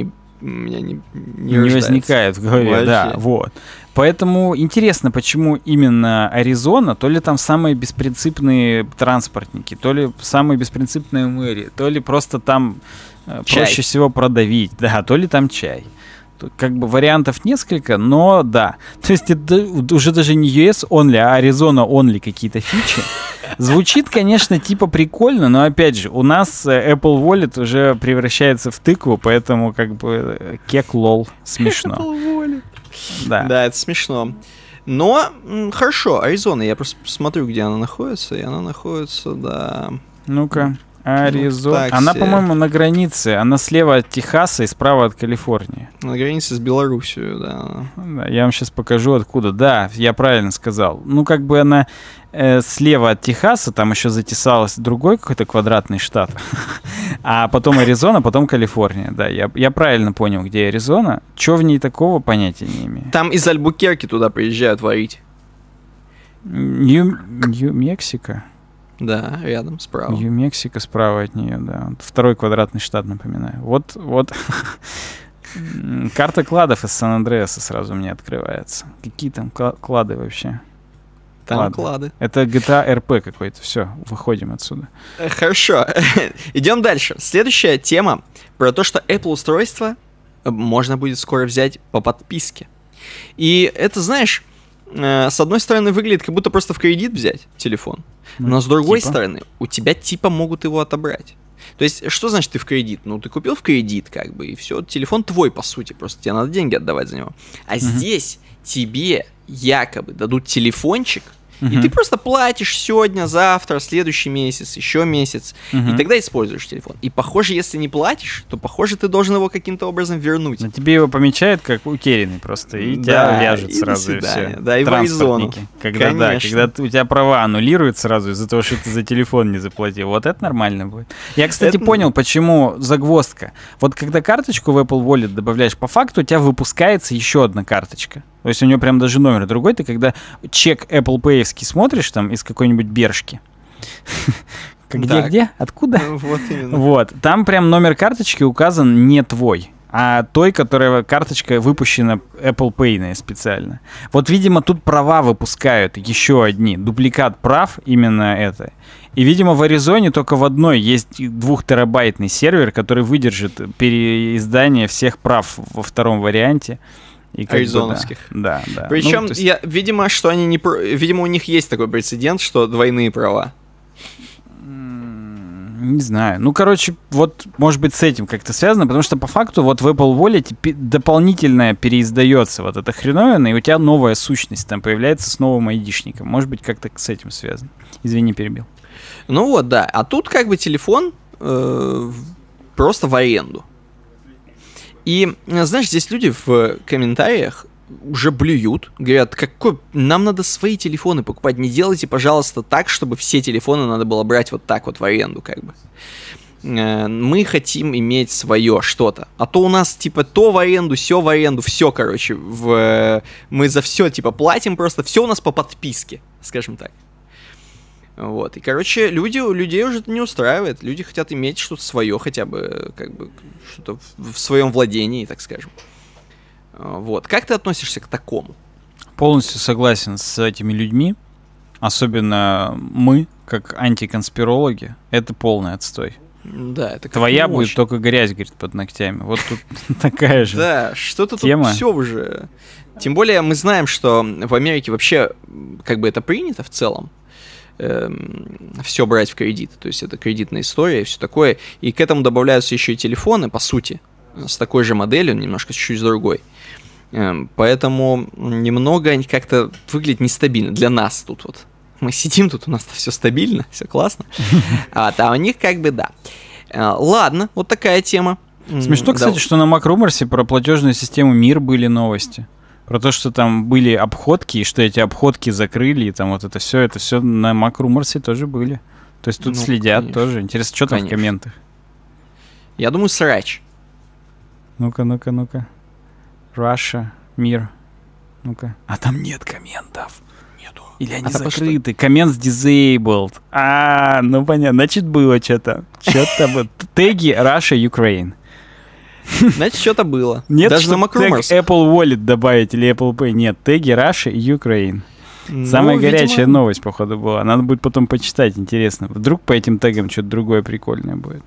у меня не Не, не возникает в голове, вообще. Да, вот. Поэтому интересно, почему именно Аризона, то ли там самые беспринципные транспортники, то ли самые беспринципные мэрии, то ли просто там чай. Проще всего продавить, да, то ли там чай. Как бы вариантов несколько, но да. То есть это уже даже не ю эс only, а Arizona only какие-то фичи. Звучит, конечно, типа прикольно, но опять же, у нас Apple Wallet уже превращается в тыкву, поэтому как бы кек лол смешно. Apple Wallet. Да. Да, это смешно. Но м, хорошо, Аризона, я просто посмотрю, где она находится, и она находится, да. Ну-ка. Аризона. Ну, она, по-моему, на границе. Она слева от Техаса и справа от Калифорнии. На границе с Белоруссией, да. да. Я вам сейчас покажу, откуда. Да, я правильно сказал. Ну, как бы она э, слева от Техаса, там еще затесалась другой какой-то квадратный штат. А потом Аризона, потом Калифорния. Да, я, я правильно понял, где Аризона. Че в ней такого, понятия не имею. Там из Альбукерки туда приезжают варить. Нью- Нью-Мексико. Да, рядом, справа. Нью-Мексико справа от нее, да. Второй квадратный штат, напоминаю. Вот, вот. Карта кладов из Сан-Андреаса сразу мне открывается. Какие там клады вообще? Там Ладно. клады. Это джи ти эй эр пи какой-то. Все, выходим отсюда. Хорошо. Идем дальше. Следующая тема про то, что Apple устройство можно будет скоро взять по подписке. И это, знаешь, с одной стороны выглядит, как будто просто в кредит взять телефон. Но с другой типа? стороны, у тебя типа могут его отобрать. То есть, что значит ты в кредит? Ну, ты купил в кредит, как бы, и все, телефон твой, по сути, просто тебе надо деньги отдавать за него. А угу. здесь тебе якобы дадут телефончик, угу. и ты просто платишь сегодня, завтра, следующий месяц, еще месяц, угу. и тогда используешь телефон. И, похоже, если не платишь, то, похоже, ты должен его каким-то образом вернуть. Но тебе его помечают как утерянный просто, и да, тебя ляжет и сразу, и все. Да, и в Аризону. Когда, да, когда у тебя права аннулируют сразу из-за того, что ты за телефон не заплатил. Вот это нормально будет. Я, кстати, это... понял, почему загвоздка. Вот когда карточку в Apple Wallet добавляешь, по факту у тебя выпускается еще одна карточка. То есть у него прям даже номер другой. Ты когда чек Apple Pay-евский смотришь там из какой-нибудь Бершки. Где-где? Откуда? Вот именно. Вот. Там прям номер карточки указан не твой, а той, которая карточка выпущена Apple Pay специально. Вот, видимо, тут права выпускают еще одни. Дубликат прав именно это. И, видимо, в Аризоне только в одной есть двухтерабайтный сервер, который выдержит переиздание всех прав во втором варианте. И аризоновских. Бы, да, да, да. Причем, ну, есть... я, видимо, что они не, видимо, у них есть такой прецедент, что двойные права. Не знаю. Ну, короче, вот, может быть, с этим как-то связано, потому что по факту вот в Apple Wallet дополнительно переиздается вот эта хреновина, и у тебя новая сущность там появляется с новым айдишником. Может быть, как-то с этим связано. Извини, перебил. Ну вот, да. А тут как бы телефон э, просто в аренду. И, знаешь, здесь люди в комментариях уже блюют, говорят, какой... нам надо свои телефоны покупать, не делайте, пожалуйста, так, чтобы все телефоны надо было брать вот так вот в аренду, как бы. Мы хотим иметь свое что-то, а то у нас, типа, то в аренду, все в аренду, все, короче, в... мы за все, типа, платим просто, все у нас по подписке, скажем так. Вот, и, короче, люди, людей уже это не устраивает, люди хотят иметь что-то свое, хотя бы, как бы, что-то в, в своем владении, так скажем. Вот, как ты относишься к такому? Полностью согласен с этими людьми, особенно мы, как антиконспирологи, это полный отстой. Да, это как твоя мощь. Будет только грязь, говорит, под ногтями. Вот тут такая же Да, что-то тут все уже. Тем более мы знаем, что в Америке вообще, как бы это принято в целом, все брать в кредит, то есть это кредитная история и все такое, и к этому добавляются еще и телефоны, по сути, с такой же моделью, немножко чуть-чуть с другой, поэтому немного как-то выглядит нестабильно для нас тут вот. Мы сидим тут, у нас все стабильно, все классно, а, а у них как бы да. Ладно, вот такая тема. Смешно, кстати, да. что на Макруморсе про платежную систему МИР были новости. Про то, что там были обходки, и что эти обходки закрыли, и там вот это все, это все на Макруморсе тоже были. То есть тут ну, следят конечно. Тоже. Интересно, что конечно. Там в комментах? Я думаю, срач. Ну-ка, ну-ка, ну-ка. Russia, мир. Ну-ка. А там нет комментов. Нету. Или они а закрыты. Comments disabled. А, ну понятно. Значит, было что-то. Что-то было. Теги Russia, Ukraine. Значит, что-то было. Нет, даже на тег MacRumors. Apple Wallet добавить или Apple Pay. Нет, теги Russia и Ukraine. Ну, Самая горячая видимо... новость, походу, была. Надо будет потом почитать, интересно. Вдруг по этим тегам что-то другое прикольное будет.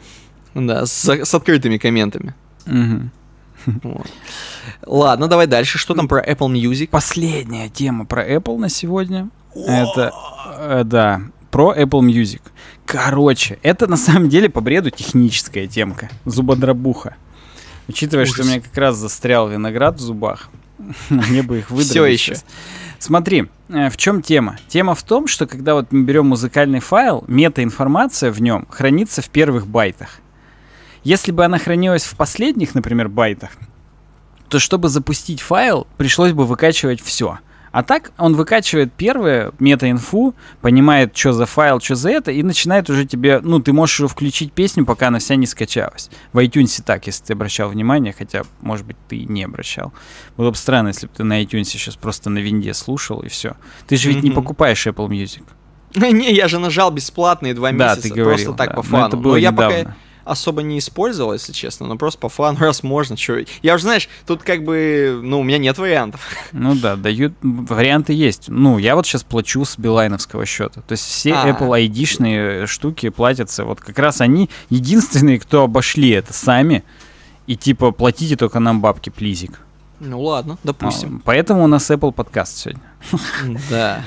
Да, с, с открытыми комментами. Угу. Вот. Ладно, давай дальше. Что там про Apple Music? Последняя тема про Apple на сегодня. Это, э, да, про Apple Music. Короче, это на самом деле по бреду техническая темка. Зубодробуха. Учитывая, Ужас. что у меня как раз застрял виноград в зубах, мне бы их выдрать. Все еще. Смотри, э, в чем тема? Тема в том, что когда вот мы берем музыкальный файл, метаинформация в нем хранится в первых байтах. Если бы она хранилась в последних, например, байтах, то чтобы запустить файл, пришлось бы выкачивать все. А так он выкачивает первое, метаинфу, понимает, что за файл, что за это, и начинает уже тебе, ну, ты можешь уже включить песню, пока она вся не скачалась. В iTunes так, если ты обращал внимание, хотя, может быть, ты не обращал. Было бы странно, если бы ты на iTunes сейчас просто на винде слушал, и все. Ты же ведь mm-hmm. не покупаешь Apple Music. Не, я же нажал бесплатные два да, месяца, ты говорил, просто так да. по фану. Но это было Но я недавно. пока особо не использовал, если честно, но просто по фану, раз можно, что. Я уже, знаешь, тут как бы, ну, у меня нет вариантов. Ну да, дают, варианты есть. Ну, я вот сейчас плачу с билайновского счета. То есть все А. Apple ай ди-шные штуки платятся. Вот как раз они единственные, кто обошли это сами. И типа, платите только нам бабки, плизик. Ну ладно, допустим. А, поэтому у нас Apple подкаст сегодня. Да.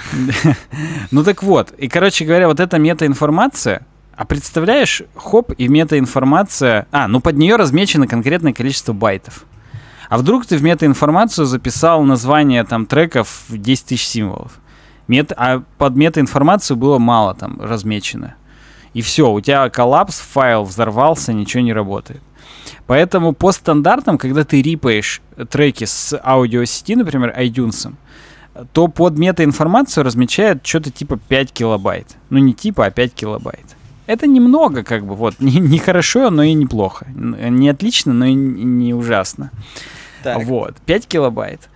Ну так вот, и, короче говоря, вот эта метаинформация. А представляешь, хоп, и метаинформация... А, ну под нее размечено конкретное количество байтов. А вдруг ты в метаинформацию записал название там треков в десять тысяч символов, Мета, а под метаинформацию было мало там размечено. И все, у тебя коллапс, файл взорвался, ничего не работает. Поэтому по стандартам, когда ты рипаешь треки с аудиосети, например, iTunes, то под метаинформацию размечают что-то типа пять килобайт. Ну не типа, а пять килобайт. Это немного, как бы, вот, не, не хорошо, но и неплохо. Не отлично, но и не ужасно. Так. Вот, пять килобайт.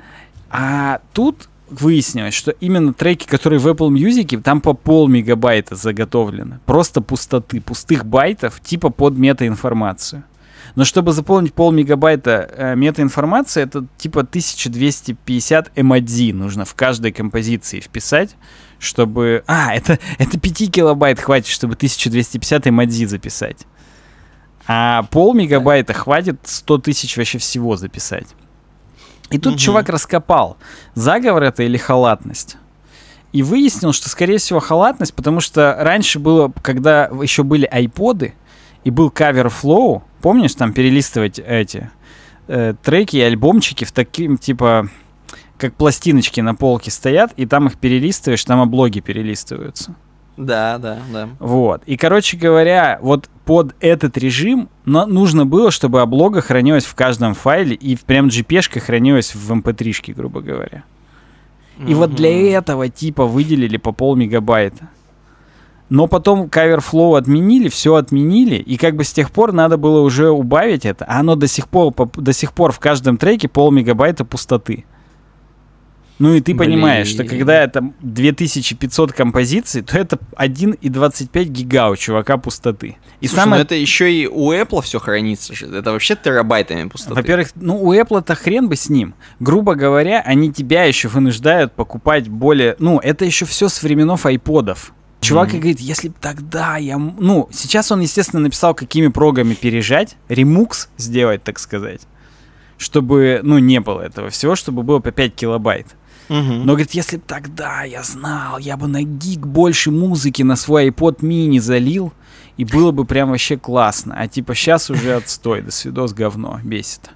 А тут выяснилось, что именно треки, которые в Apple Music, там по полмегабайта заготовлено. Просто пустоты, пустых байтов, типа под метаинформацию. Но чтобы заполнить полмегабайта э, метаинформации, это типа тысяча двести пятьдесят эм эй ди нужно в каждой композиции вписать, чтобы... А, это, это пять килобайт хватит, чтобы тысяча двести пятьдесят эм эй ди записать. А полмегабайта хватит сто тысяч вообще всего записать. И тут угу. чувак раскопал, заговор это или халатность. И выяснил, что, скорее всего, халатность, потому что раньше было, когда еще были айподы, и был кавер-флоу, помнишь, там перелистывать эти э, треки и альбомчики в таким, типа, как пластиночки на полке стоят, и там их перелистываешь, там облоги перелистываются. Да, да, да. Вот. И, короче говоря, вот под этот режим но нужно было, чтобы облога хранилась в каждом файле, и прям джи пи-шка хранилась в эм пэ три-шке, грубо говоря. И mm-hmm. вот для этого типа выделили по полмегабайта. Но потом каверфлоу отменили, все отменили, и как бы с тех пор надо было уже убавить это, а оно до сих пор, до сих пор в каждом треке полмегабайта пустоты. Ну и ты Блин. понимаешь, что когда это две тысячи пятьсот композиций, то это один и двадцать пять гига у чувака пустоты. И Слушай, самое... ну это еще и у Apple все хранится же, это вообще терабайтами пустоты. Во-первых, ну у Apple-то хрен бы с ним. Грубо говоря, они тебя еще вынуждают покупать более... Ну, это еще все с временов айподов. Чувак mm-hmm. говорит, если бы тогда я... Ну, сейчас он, естественно, написал, какими прогами пережать, ремукс сделать, так сказать, чтобы, ну, не было этого всего, чтобы было по пять килобайт. Mm-hmm. Но, говорит, если бы тогда я знал, я бы на гиг больше музыки на свой iPod mini залил, и было бы прям вообще классно. А типа сейчас уже отстой, до свидос, говно, бесит.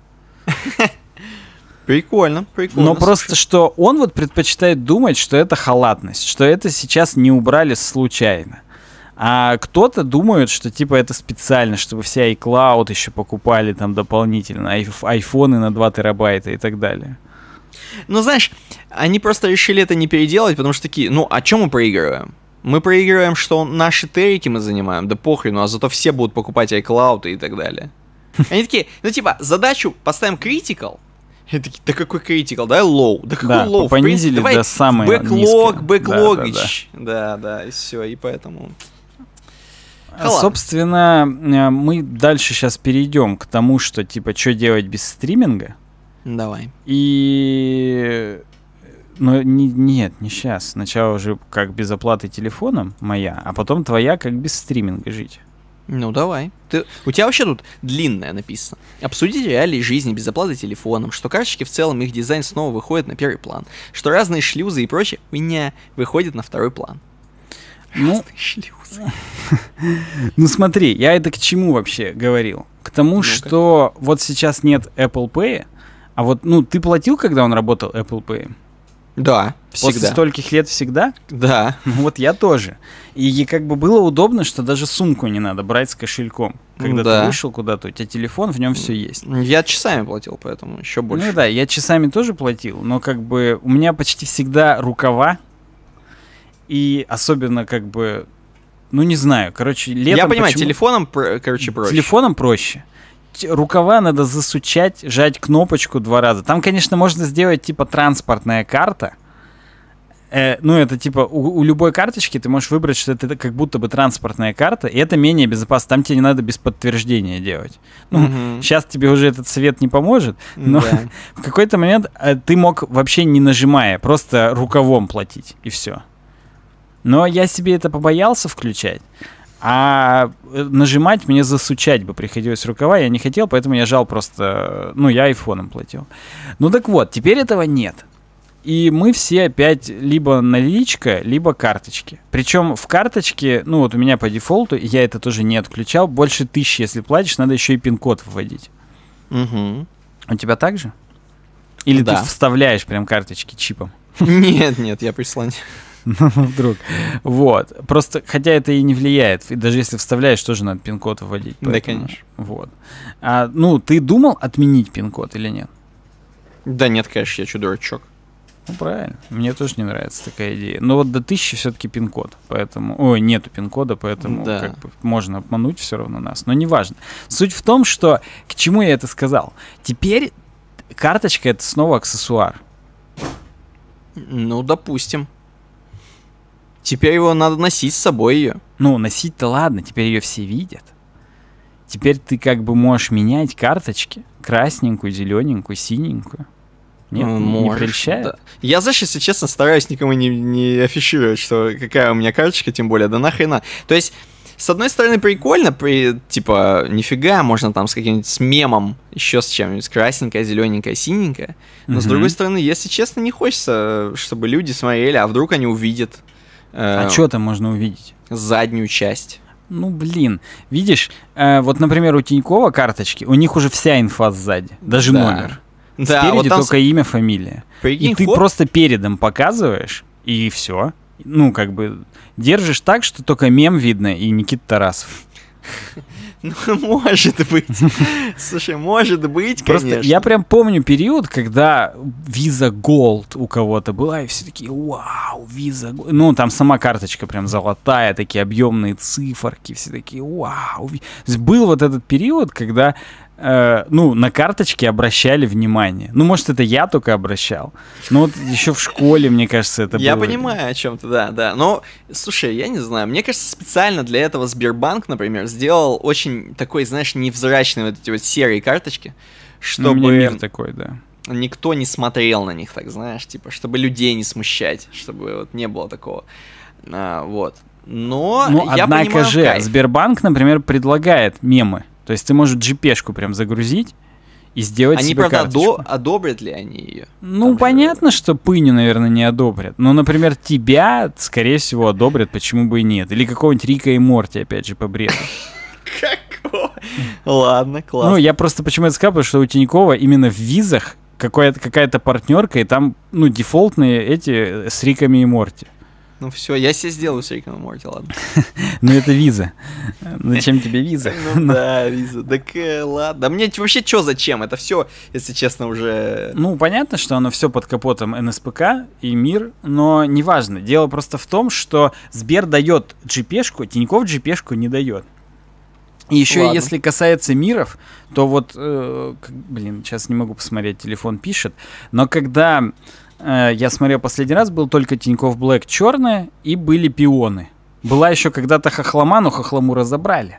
Прикольно, прикольно. Но просто, что он вот предпочитает думать, что это халатность, что это сейчас не убрали случайно. А кто-то думает, что типа это специально, чтобы все iCloud еще покупали там дополнительно, айф- айфоны на два терабайта и так далее. Ну, знаешь, они просто решили это не переделать, потому что такие, ну, а чем мы проигрываем? Мы проигрываем, что наши терики мы занимаем, да похрен, а зато все будут покупать iCloud и так далее. Они такие, ну, типа, задачу поставим critical. И такие, да какой critical, давай low, да какой да, low, понизили давай до самой бэклог, бэклогич, да, да, да, да, да, и все, и поэтому... Халат. Собственно, мы дальше сейчас перейдем к тому, что, типа, что делать без стриминга. Давай. И... Ну, не, нет, не сейчас. Сначала уже как без оплаты телефоном моя, а потом твоя как без стриминга жить. Ну, давай. Ты... У тебя вообще тут длинное написано. Обсудить реалии жизни без оплаты телефоном, что карточки в целом, их дизайн снова выходит на первый план, что разные шлюзы и прочее меня выходит на второй план. Ну, ну смотри, я это к чему вообще говорил? К тому, ну-ка. Что вот сейчас нет Apple Pay, а вот, ну, ты платил, когда он работал Apple Pay? Да, всегда. После стольких лет всегда? Да. Ну вот я тоже. И как бы было удобно, что даже сумку не надо брать с кошельком. Когда да. ты вышел куда-то, у тебя телефон, в нем все есть. Я часами платил, поэтому еще больше. Ну да, я часами тоже платил, но как бы у меня почти всегда рукава. И особенно как бы, ну не знаю, короче, летом... Я понимаю, почему... телефоном, короче, проще. Телефоном проще. Рукава надо засучать, жать кнопочку два раза. Там, конечно, можно сделать типа транспортная карта. Э, ну, это типа у, у любой карточки ты можешь выбрать, что это как будто бы транспортная карта, и это менее безопасно. Там тебе не надо без подтверждения делать. Ну, mm-hmm. сейчас тебе уже этот совет не поможет, но yeah. в какой-то момент э, ты мог вообще не нажимая, просто рукавом платить, и все. Но я себе это побоялся включать. А нажимать мне засучать бы приходилось рукава, я не хотел, поэтому я жал просто, ну, я айфоном платил. Ну так вот, теперь этого нет. И мы все опять либо наличка, либо карточки. Причем в карточке, ну вот у меня по дефолту, я это тоже не отключал, больше тысячи, если платишь, надо еще и пин-код вводить. Угу. У тебя так же? Или да. ты вставляешь прям карточки чипом? Нет, нет, я прислал. Ну, вдруг. Вот. Просто, хотя это и не влияет. И даже если вставляешь, тоже надо пин-код вводить. Поэтому, да, конечно. Вот. А, ну, ты думал отменить пин-код или нет? Да нет, конечно, я чё, дурачок. Ну, правильно. Мне тоже не нравится такая идея. Но вот до тысячи все-таки пин-код. Поэтому... Ой, нету пин-кода, поэтому да. как бы можно обмануть все равно нас. Но неважно. Суть в том, что... К чему я это сказал? Теперь карточка — это снова аксессуар. Ну, допустим. Теперь его надо носить с собой ее. Ну, носить-то ладно, теперь ее все видят. Теперь ты как бы можешь менять карточки. Красненькую, зелененькую, синенькую. Нет, можешь, не прельщает? Да. Я, знаешь, если честно, стараюсь никому не, не афишировать, что какая у меня карточка, тем более, да нахрена. То есть, с одной стороны, прикольно, при, типа, нифига, можно там с каким-нибудь с мемом, еще с чем-нибудь, красненькая, зелененькая, синенькая. Но, mm-hmm. с другой стороны, если честно, не хочется, чтобы люди смотрели, а вдруг они увидят... А что там можно увидеть? Заднюю часть. Ну, блин. Видишь, э, вот, например, у Тинькова карточки, у них уже вся инфа сзади, даже да. номер. Да, Спереди вот там только с... имя, фамилия. Прикинь, и ты хоп. просто передом показываешь, и все. Ну, как бы, держишь так, что только мем видно, и Никита Тарасов. Ну, может быть. Слушай, может быть, Просто конечно. я прям помню период, когда Visa Gold у кого-то была, и все такие, вау, Visa Gold. Ну, там сама карточка прям золотая, такие объемные циферки, все такие, вау. То есть был вот этот период, когда, э, ну, на карточки обращали внимание. Ну, может, это я только обращал. Но вот еще в школе, мне кажется, это я было. Я понимаю о чем-то, да, да. Но, слушай, я не знаю, мне кажется, специально для этого Сбербанк, например, сделал очень такой, знаешь, невзрачные вот эти вот серые карточки, чтобы ну, у меня мир такой, да. никто не смотрел на них, так знаешь, типа, чтобы людей не смущать, чтобы вот не было такого, а, вот. Но ну, я однако понимаю же, кайф. Сбербанк, например, предлагает мемы, то есть ты можешь джи пи-шку прям загрузить и сделать они, себе правда, карточку. Одо- одобрят ли они ее? Ну, там понятно, же... что Пыню, наверное, не одобрят. Но, например, тебя, скорее всего, одобрят, почему бы и нет. Или какого-нибудь Рика и Морти, опять же, по бреду. Какого? Ладно, классно. Ну, я просто почему это сказал, потому что у Тинькова именно в визах какая-то, какая-то партнерка, и там, ну, дефолтные эти с Риками и Морти. Ну все, я себе сделаю с Риком и Морти, ладно. Ну это виза. Зачем тебе виза? Ну да, виза. Так ладно. Да мне вообще что зачем? Это все, если честно, уже... Ну понятно, что оно все под капотом эн эс пэ ка и МИР, но неважно. Дело просто в том, что Сбер дает джи пи-шку, Тинькофф джи пи-шку не дает. И еще Ладно. Если касается миров, то вот, э, блин, сейчас не могу посмотреть, телефон пишет, но когда э, я смотрел последний раз, был только Тинькофф Блэк черная и были пионы. Была еще когда-то хохлома, но хохлому разобрали.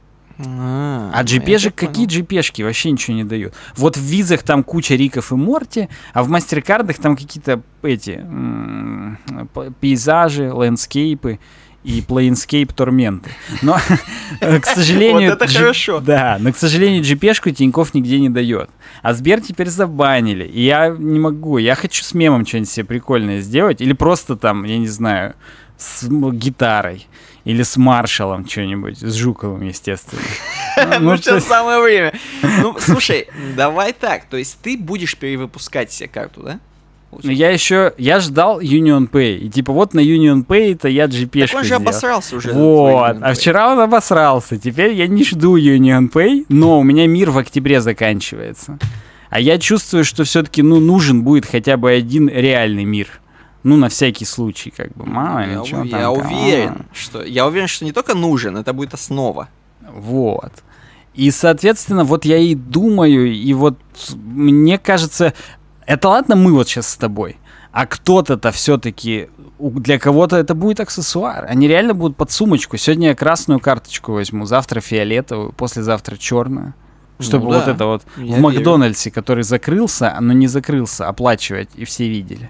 А, А джи пи жек, какие джи пи шки вообще ничего не дают. Вот в визах там куча риков и морти, а в мастеркардах там какие-то эти м- пейзажи, лендскейпы и плейнскейп торменты. Но, к сожалению... Вот это хорошо. Да, но, к сожалению, джи пи шку Тинькофф нигде не дает. А Сбер теперь забанили. И я не могу. Я хочу с мемом что-нибудь себе прикольное сделать. Или просто там, я не знаю, с гитарой. Или с маршалом что-нибудь, с Жуковым, естественно. Ну, сейчас самое время. Ну, слушай, давай так. То есть ты будешь перевыпускать себе карту, да? Ну, я еще, я ждал UnionPay. И типа вот на UnionPay-то я джи пи шку Так он же сделал. обосрался уже. Вот, а вчера он обосрался. Теперь я не жду UnionPay, но у меня мир в октябре заканчивается. А я чувствую, что все-таки, ну, нужен будет хотя бы один реальный мир. Ну, на всякий случай, как бы, мало ли, что там. Я уверен, что, я уверен, что не только нужен, это будет основа. Вот. И, соответственно, вот я и думаю, и вот мне кажется, это ладно мы вот сейчас с тобой, а кто-то-то все-таки, для кого-то это будет аксессуар. Они реально будут под сумочку. Сегодня я красную карточку возьму, завтра фиолетовую, послезавтра черную. Чтобы ну, да. вот это вот я в Макдональдсе, верю. Который закрылся, но не закрылся, оплачивать, и все видели.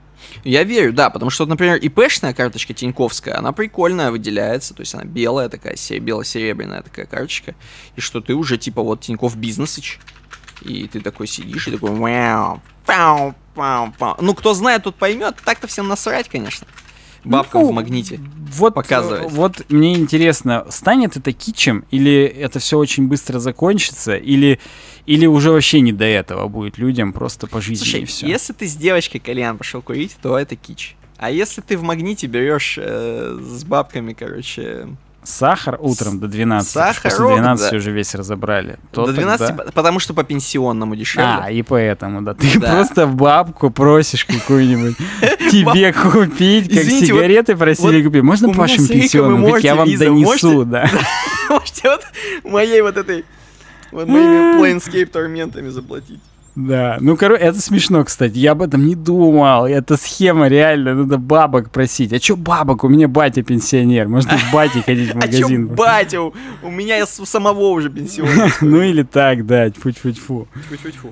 Я верю, да, потому что, например, ИПшная карточка тиньковская, она прикольная, выделяется, то есть она белая такая, бело-серебряная такая карточка, и что ты уже типа вот Тинькофф Бизнесыч, и ты такой сидишь и такой вау, пау, пау, пау. Ну, кто знает, тот поймет, так-то всем насрать, конечно. Бабкам ну, в магните вот, показывать. Вот мне интересно, станет это кичем, или это все очень быстро закончится, или, или уже вообще не до этого будет людям просто по жизни. Слушай, и все. Если ты с девочкой кальян пошел курить, то это кич. А если ты в магните берешь э, с бабками, короче... Сахар утром до двенадцати, Сахар, после двенадцати да. уже весь разобрали. До двенадцати, тогда... потому что по пенсионному дешевле. А, и поэтому, да. Ты да. просто бабку просишь какую-нибудь тебе купить, как сигареты просили купить. Можно по вашим пенсионным? Я вам донесу, да. Можете вот моей вот этой, вот моими Planescape торментами заплатить. Да, ну, короче, это смешно, кстати, я об этом не думал, это схема реально, надо бабок просить. А чё бабок? У меня батя пенсионер, можно к бате ходить в магазин. А чё батя? У меня у самого уже пенсионер. Ну или так, да, тьфу-тьфу-тьфу. Тьфу-тьфу-тьфу.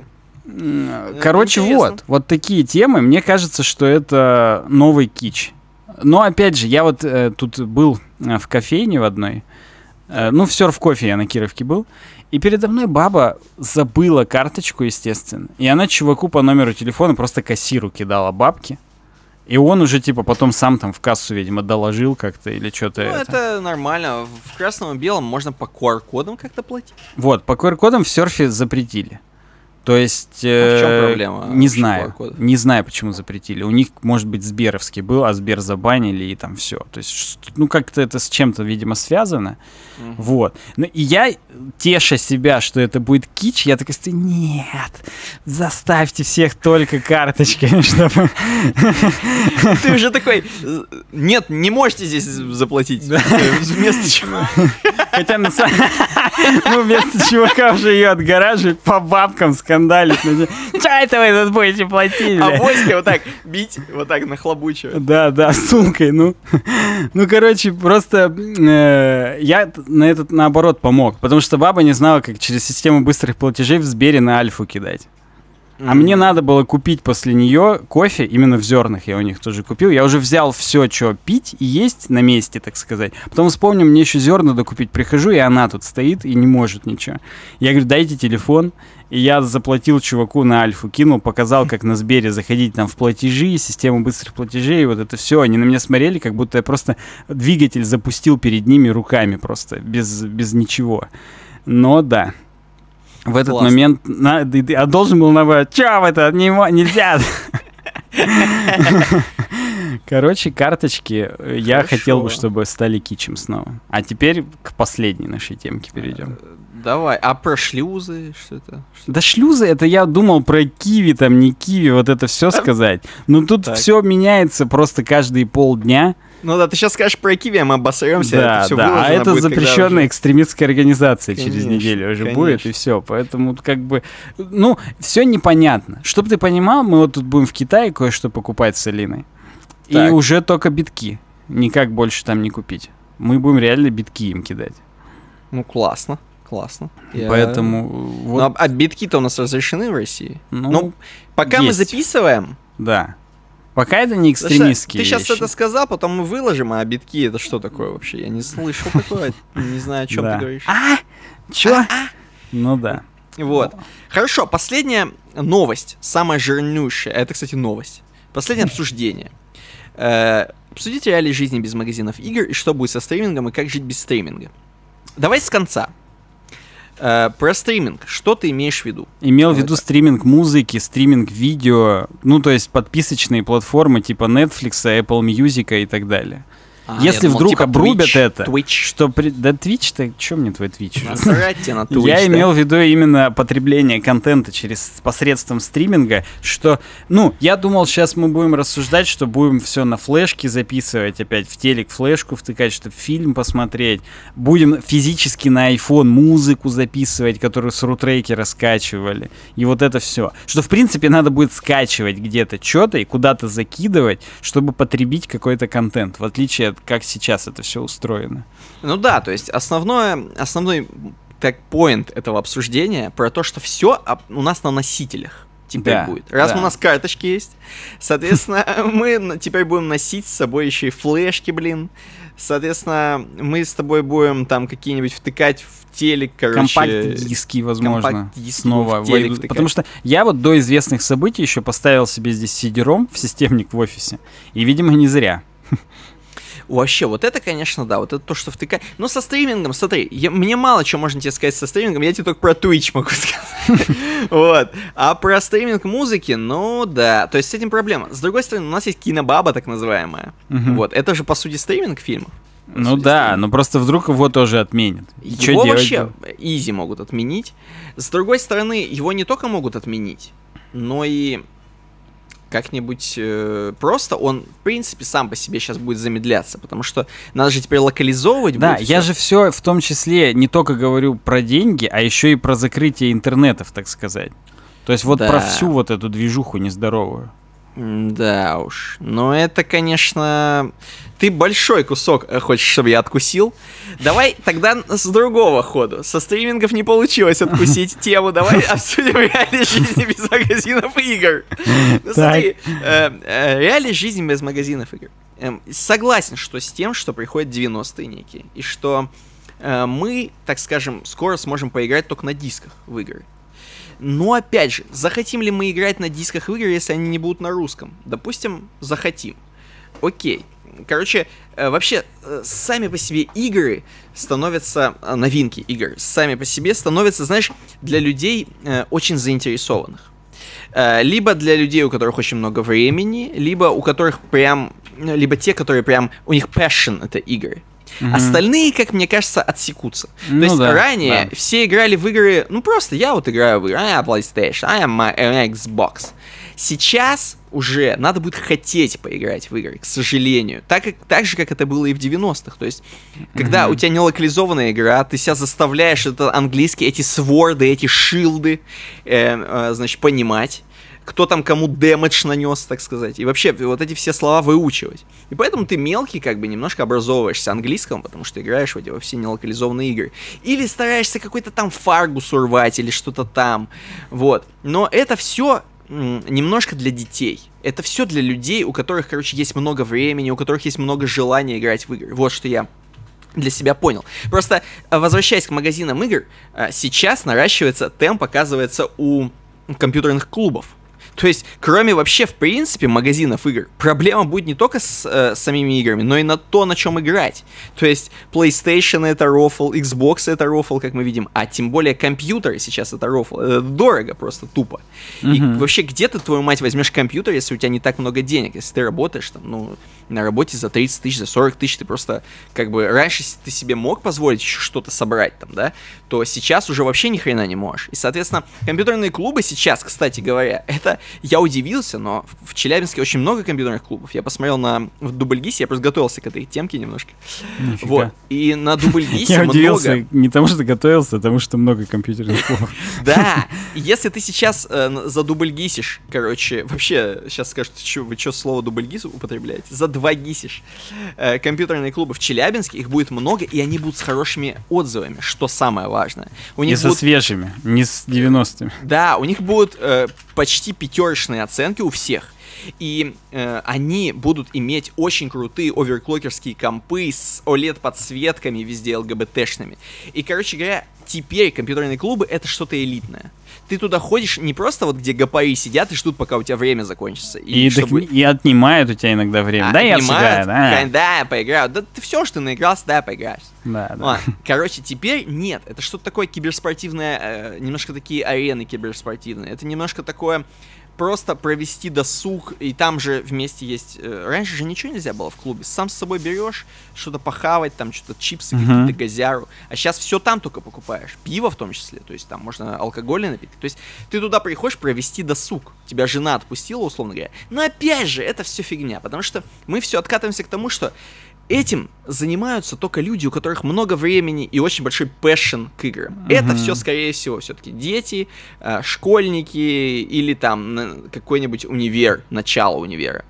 Короче, вот, вот такие темы, мне кажется, что это новый кич. Но, опять же, я вот тут был в кофейне в одной, ну, в Surf Coffee я на Кировке был, и передо мной баба забыла карточку, естественно. И она чуваку по номеру телефона просто кассиру кидала бабки. И он уже, типа, потом сам там в кассу, видимо, доложил как-то или что-то. Ну, это. это нормально. В красном и белом можно по ку ар-кодам как-то платить. Вот, по ку ар-кодам в серфе запретили. То есть... А в чем проблема? Не знаю. Не знаю, почему запретили. У них, может быть, Сберовский был, а Сбер забанили, и там все. То есть, ну, как-то это с чем-то, видимо, связано. Uh-huh. Вот. Ну, и я, теша себя, что это будет кич, я такой стою, нет, заставьте всех только карточками, чтобы... Ты уже такой, нет, не можете здесь заплатить. Вместо чего. Хотя, на самом деле, ну, вместо чувака уже ее отгораживают, по бабкам скандалить. Че это вы тут будете платить? А войска вот так бить, вот так нахлобучивать. Да, да, сумкой, ну. Ну, короче, просто э, я на этот, наоборот, помог. Потому что баба не знала, как через систему быстрых платежей в Сбере на Альфу кидать. А mm-hmm. мне надо было купить после нее кофе, именно в зернах я у них тоже купил. Я уже взял все, что пить и есть на месте, так сказать. Потом вспомнил, мне еще зерна докупить. Прихожу, и она тут стоит и не может ничего. Я говорю, дайте телефон. И я заплатил чуваку на Альфу, кинул, показал, как на Сбере заходить там в платежи, систему быстрых платежей, вот это все. Они на меня смотрели, как будто я просто двигатель запустил перед ними руками просто, без, без ничего. Но да. В этот Классно. момент на, я должен был набрать, чё это, не, нельзя. Короче, карточки я Хорошо. хотел бы, чтобы стали кичем снова. А теперь к последней нашей темке перейдем. Давай, а про шлюзы, что это? Что да шлюзы, это я думал про киви, там не киви, вот это все сказать. Но тут все меняется просто каждые полдня. Ну да, ты сейчас скажешь про киви, а мы обосремся. Да, это да, а это будет, запрещенная экстремистская организация конечно, через неделю уже конечно. будет, и все. Поэтому как бы, ну, все непонятно. Чтоб ты понимал, мы вот тут будем в Китае кое-что покупать с Алиной. Так. И уже только битки. никак больше там не купить. Мы будем реально битки им кидать. Ну, классно, классно. Я... Поэтому... Вот... Ну, а, а битки-то у нас разрешены в России? Ну, ну пока есть. мы записываем... Да. Пока это не экстремистские Ты сейчас вещи. это сказал, потом мы выложим, а битки это что такое вообще? Я не слышал такое, не знаю, о чем да. ты говоришь. А? Чё? А-а. Ну да. Вот. Хорошо, последняя новость, самая жирнющая. Это, кстати, новость. Последнее обсуждение. Э, обсудите реалии жизни без магазинов игр и что будет со стримингом и как жить без стриминга. Давай с конца. Uh, про стриминг. Что ты имеешь в виду? Имел в виду стриминг музыки, стриминг видео, ну, то есть подписочные платформы типа Netflix, Apple Music и так далее. А, Если думал, вдруг типа обрубят Twitch, это, Twitch. что при... Да Twitch-то, чё мне твой Twitch? Насрать тебе на Twitch. Я да? имел в виду именно потребление контента через посредством стриминга, что, ну, я думал, сейчас мы будем рассуждать, что будем все на флешке записывать, опять в телек флешку втыкать, чтобы фильм посмотреть, будем физически на iPhone музыку записывать, которую с рутрекера скачивали, и вот это все. Что, в принципе, надо будет скачивать где-то что-то и куда-то закидывать, чтобы потребить какой-то контент, в отличие от как сейчас это все устроено. Ну да, то есть основное, основной так поинт этого обсуждения про то, что все у нас на носителях теперь да, будет. Раз да. у нас карточки есть, соответственно, мы теперь будем носить с собой еще и флешки, блин. Соответственно, мы с тобой будем там какие-нибудь втыкать в телек, короче... Компакт-диски, возможно, компакт-диски снова войдут. Потому что я вот до известных событий еще поставил себе здесь си ди-ром в системник в офисе. И, видимо, не зря. Вообще, вот это, конечно, да, вот это то, что втыкать. Но со стримингом, смотри, я, мне мало чего можно тебе сказать со стримингом, я тебе только про Twitch могу сказать. Вот. А про стриминг музыки, ну да, то есть с этим проблема. С другой стороны, у нас есть кинобаба, так называемая. Вот, это же, по сути, стриминг фильмов. Ну да, но просто вдруг его тоже отменят. Его вообще изи могут отменить. С другой стороны, его не только могут отменить, но и... как-нибудь э, просто он, в принципе, сам по себе сейчас будет замедляться, потому что надо же теперь локализовывать. Да, будет я всё. же все в том числе не только говорю про деньги, а еще и про закрытие интернетов, так сказать. То есть вот да. про всю вот эту движуху нездоровую. Да уж, но это, конечно, ты большой кусок хочешь, чтобы я откусил. Давай тогда с другого ходу. Со стримингов не получилось откусить тему. Давай обсудим реалии жизни без магазинов игр. Ну смотри, реалии жизни без магазинов игр. Согласен, что с тем, что приходят девяностые некие, и что мы, так скажем, скоро сможем поиграть только на дисках в игры. Но опять же, захотим ли мы играть на дисках в игры, если они не будут на русском? Допустим, захотим. Окей. Короче, э, вообще, э, сами по себе игры становятся, э, новинки игр, сами по себе становятся, знаешь, для людей э, очень заинтересованных. Э, либо для людей, у которых очень много времени, либо у которых прям, либо те, которые прям, у них passion это игры. Mm-hmm. Остальные, как мне кажется, отсекутся. Ну, То есть да, ранее да. все играли в игры, ну просто я вот играю в игры, а я PlayStation, а я my, uh, Xbox. Сейчас уже надо будет хотеть поиграть в игры, к сожалению. Так, как, так же, как это было и в девяностых. То есть, когда mm-hmm. у тебя не локализованная игра, ты себя заставляешь это английский, эти сворды, эти шилды, э, э, значит, понимать. Кто там кому дэмэдж нанес, так сказать. И вообще вот эти все слова выучивать. И поэтому ты мелкий, как бы, немножко образовываешься английском, потому что играешь в эти во все нелокализованные игры. Или стараешься какой-то там фаргус урвать, или что-то там. Вот. Но это все м- немножко для детей. Это все для людей, у которых, короче, есть много времени, у которых есть много желания играть в игры. Вот что я для себя понял. Просто, возвращаясь к магазинам игр, сейчас наращивается темп, оказывается, у компьютерных клубов. То есть, кроме вообще, в принципе, магазинов игр, проблема будет не только с э, самими играми, но и на то, на чем играть. То есть, PlayStation это рофл, Xbox это рофл, как мы видим, а тем более компьютеры сейчас это рофл. Это дорого просто, тупо. Mm-hmm. И вообще, где ты, твою мать, возьмешь компьютер, если у тебя не так много денег? Если ты работаешь там, ну, на работе за тридцать тысяч, за сорок тысяч, ты просто, как бы, раньше, если ты себе мог позволить еще что-то собрать там, да, то сейчас уже вообще ни хрена не можешь. И, соответственно, компьютерные клубы сейчас, кстати говоря, это я удивился, но в Челябинске очень много компьютерных клубов. Я посмотрел на в Дубльгисе, я просто готовился к этой темке немножко. Нифига. Вот. И на Дубльгисе Я много... удивился не тому, что готовился, а тому, что много компьютерных клубов. Да, если ты сейчас э, задубльгисишь, короче, вообще, сейчас скажут, что, вы что слово дубльгис употребляете? Задвагисишь э, компьютерные клубы в Челябинске, их будет много, и они будут с хорошими отзывами, что самое важное. У них И со будут... свежими, не с девяностыми. Да, у них будут э, почти пятерочные оценки у всех. И э, они будут иметь очень крутые оверклокерские компы с о лед-подсветками везде ЛГБТшными. И, короче говоря, теперь компьютерные клубы — это что-то элитное. Ты туда ходишь не просто вот где гопари сидят и ждут, пока у тебя время закончится. И, И, чтобы... так, и отнимают у тебя иногда время. А, да, я отнимают, отсюда, да. Да, я поиграю. Да ты все, что ты наигрался, да, поиграешь. Да, да. Ладно. Короче, теперь нет. Это что-то такое киберспортивное, э, немножко такие арены киберспортивные. Это немножко такое... Просто провести досуг, и там же вместе есть... Э, раньше же ничего нельзя было в клубе. Сам с собой берешь, что-то похавать, там что-то чипсы, Uh-huh. какие-то газяру. А сейчас все там только покупаешь. Пиво в том числе. То есть там можно алкогольные напитки. То есть ты туда приходишь провести досуг. Тебя жена отпустила, условно говоря. Но опять же, это все фигня. Потому что мы все откатываемся к тому, что этим занимаются только люди, у которых много времени и очень большой пэшн к играм. Uh-huh. Это все, скорее всего, все-таки дети, э, школьники или там какой-нибудь универ, начало универа.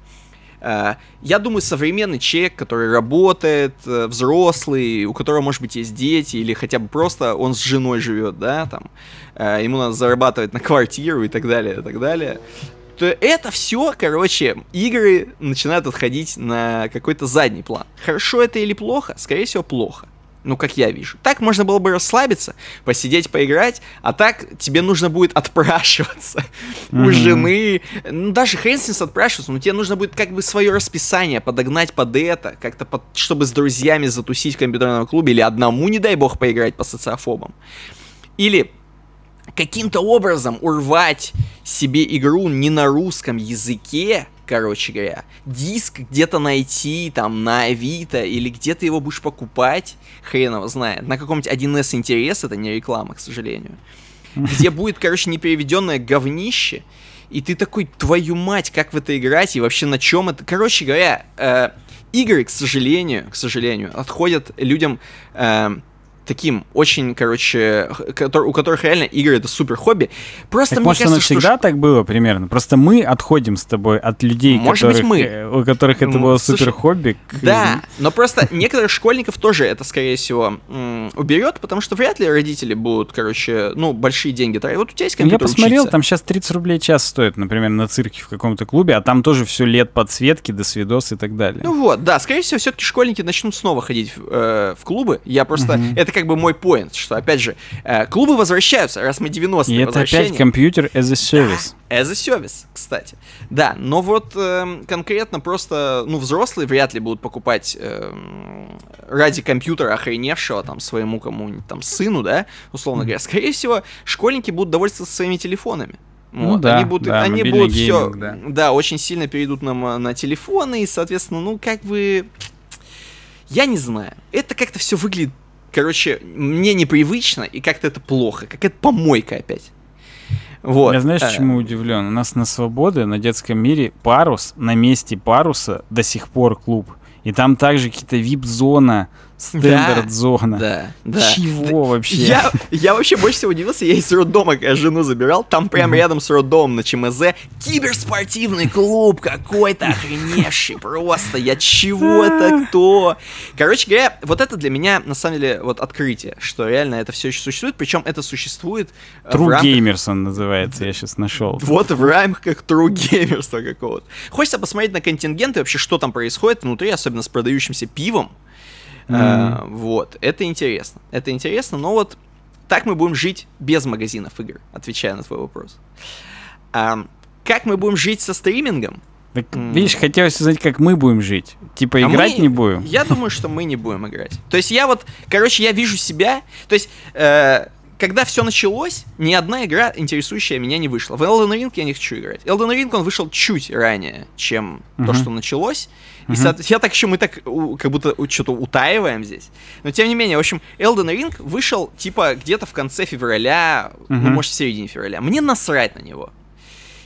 Э, я думаю, современный человек, который работает, э, взрослый, у которого, может быть, есть дети, или хотя бы просто он с женой живет, да, там, э, ему надо зарабатывать на квартиру и так далее, и так далее. То это все, короче, игры начинают отходить на какой-то задний план. Хорошо это или плохо? Скорее всего, плохо. Ну, как я вижу. Так можно было бы расслабиться, посидеть, поиграть, а так тебе нужно будет отпрашиваться mm-hmm. у жены. Ну, даже хрен с ним отпрашиваться, но тебе нужно будет как бы свое расписание подогнать под это, как-то под, чтобы с друзьями затусить в компьютерном клубе или одному, не дай бог, поиграть по социофобам. Или... каким-то образом урвать себе игру не на русском языке, короче говоря, диск где-то найти, там, на Авито, или где ты его будешь покупать, хрен его знает, на каком-нибудь один эс интерес, это не реклама, к сожалению, где будет, короче, непереведенное говнище, и ты такой, твою мать, как в это играть, и вообще на чем это, короче говоря, э, игры, к сожалению, к сожалению, отходят людям... Э, таким очень, короче, который, у которых реально игры — это супер хобби. Просто так, мне может, кажется, оно что... всегда так было примерно? Просто мы отходим с тобой от людей, может которых, быть, мы. у которых это было Слушай, супер хобби. Да, но просто некоторых школьников тоже это, скорее всего, м- уберет, потому что вряд ли родители будут, короче, ну, большие деньги тратить. Вот у тебя есть компьютер, я посмотрел, учиться. Там сейчас тридцать рублей час стоит, например, на цирке в каком-то клубе, а там тоже все лет подсветки, до свидос и так далее. Ну вот, да, скорее всего, все-таки школьники начнут снова ходить в, э, в клубы. Я просто... Uh-huh. Это как бы мой поинт, что, опять же, э, клубы возвращаются, раз мы девяностые. И это опять компьютер as a service. Да, as a service, кстати. Да, но вот э, конкретно просто, ну, взрослые вряд ли будут покупать э, ради компьютера охреневшего там своему кому-нибудь там сыну, да, условно говоря. Скорее всего, школьники будут довольствоваться своими телефонами. Ну, вот, да, они будут, да, они будут гейминг, все, да. да, очень сильно перейдут на, на телефоны, и, соответственно, ну, как бы, я не знаю, это как-то все выглядит, короче, мне непривычно, и как-то это плохо, какая-то помойка опять. Вот. Я знаешь, чему удивлен? У нас на Свободе, на детском мире, парус, на месте паруса до сих пор клуб. И там также какие-то вип-зона, стендарт-зона. Да, да. Чего да. вообще? Я, я вообще больше всего удивился, я из роддома, когда жену забирал, там прямо mm-hmm. рядом с роддомом на ЧМЗ киберспортивный клуб какой-то охреневший, просто, я чего это, кто? Короче говоря, вот это для меня, на самом деле, вот открытие, что реально это все еще существует, причем это существует True в рамках... Gamers он называется, я сейчас нашел. Вот в рамках True Gamers'а какого-то. Хочется посмотреть на контингенты, вообще, что там происходит внутри, особенно с продающимся пивом. Mm-hmm. А, вот, это интересно. Это интересно, но вот так мы будем жить без магазинов игр, отвечая на твой вопрос. А, как мы будем жить со стримингом? Так, mm. Видишь, хотелось узнать, как мы будем жить. Типа, а играть мы, не будем? Я думаю, что мы не будем играть. То есть я вот, короче, я вижу себя... То есть... Э, когда все началось, ни одна игра, интересующая меня, не вышла. В Elden Ring я не хочу играть. Elden Ring, он вышел чуть ранее, чем uh-huh. то, что началось. И, uh-huh. я так еще, мы так как будто что-то утаиваем здесь. Но, тем не менее, в общем, Elden Ring вышел, типа, где-то в конце февраля, uh-huh. ну, может, в середине февраля. Мне насрать на него.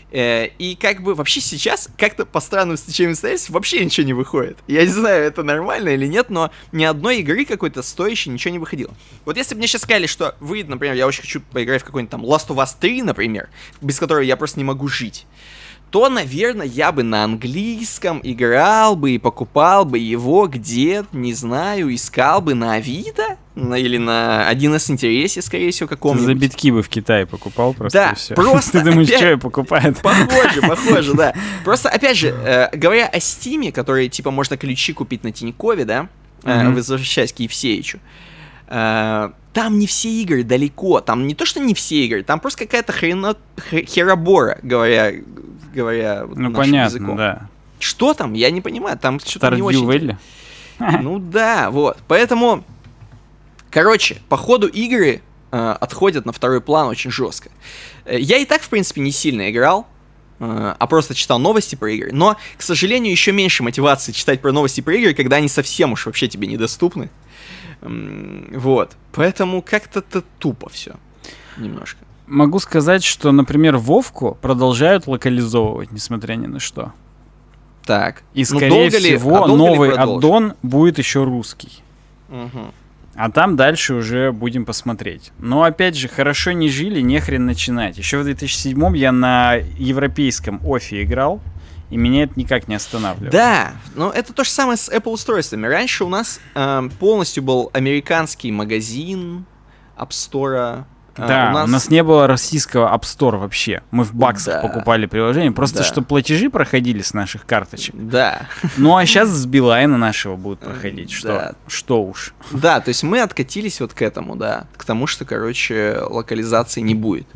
Э, и как бы вообще сейчас как-то по странным стечениям обстоятельств вообще ничего не выходит. Я не знаю, это нормально или нет, но ни одной игры какой-то стоящей ничего не выходило. Вот если бы мне сейчас сказали, что выйдет, например, я очень хочу поиграть в какой-нибудь там Last of Us три, например, без которого я просто не могу жить, то, наверное, я бы на английском играл бы и покупал бы его где-то, не знаю, искал бы на Авито на, или на один эс интересе, скорее всего, каком-нибудь. За битки бы в Китае покупал просто, да, и все. Просто ты думаешь, опять... что я покупаю? Похоже, похоже, да. Просто, опять же, э, говоря о Стиме, который, типа, можно ключи купить на Тинькове, да, э, mm-hmm. возвращаясь к Евсеичу, э, там не все игры далеко, там не то, что не все игры, там просто какая-то хрена... херобора, говоря, говоря вот ну, нашим понятно, языком. Да. Что там? Я не понимаю, там что-то не очень... Вэлли? Ну да, вот, поэтому... Короче, по ходу игры э, отходят на второй план очень жестко. Я и так, в принципе, не сильно играл, э, а просто читал новости про игры. Но, к сожалению, еще меньше мотивации читать про новости про игры, когда они совсем уж вообще тебе недоступны. Эм, вот. Поэтому как-то тупо все. Немножко. Могу сказать, что, например, Вовку продолжают локализовывать, несмотря ни на что. Так. И, скорее ну, всего, ли, а новый аддон будет еще русский. Угу. А там дальше уже будем посмотреть. Но опять же, хорошо не жили, не хрен начинать. Еще в две тысячи седьмом я на европейском офе играл, и меня это никак не останавливало. Да, но это то же самое с Apple устройствами. Раньше у нас э, полностью был американский магазин App Store. Да, у нас... у нас не было российского App Store вообще. Мы в баксах да. покупали приложение, просто да. чтобы платежи проходили с наших карточек. Да. Ну а сейчас с Билайна нашего будут проходить. Что? Да. Что уж. Да, то есть мы откатились вот к этому, да. К тому, что, короче, локализации не будет.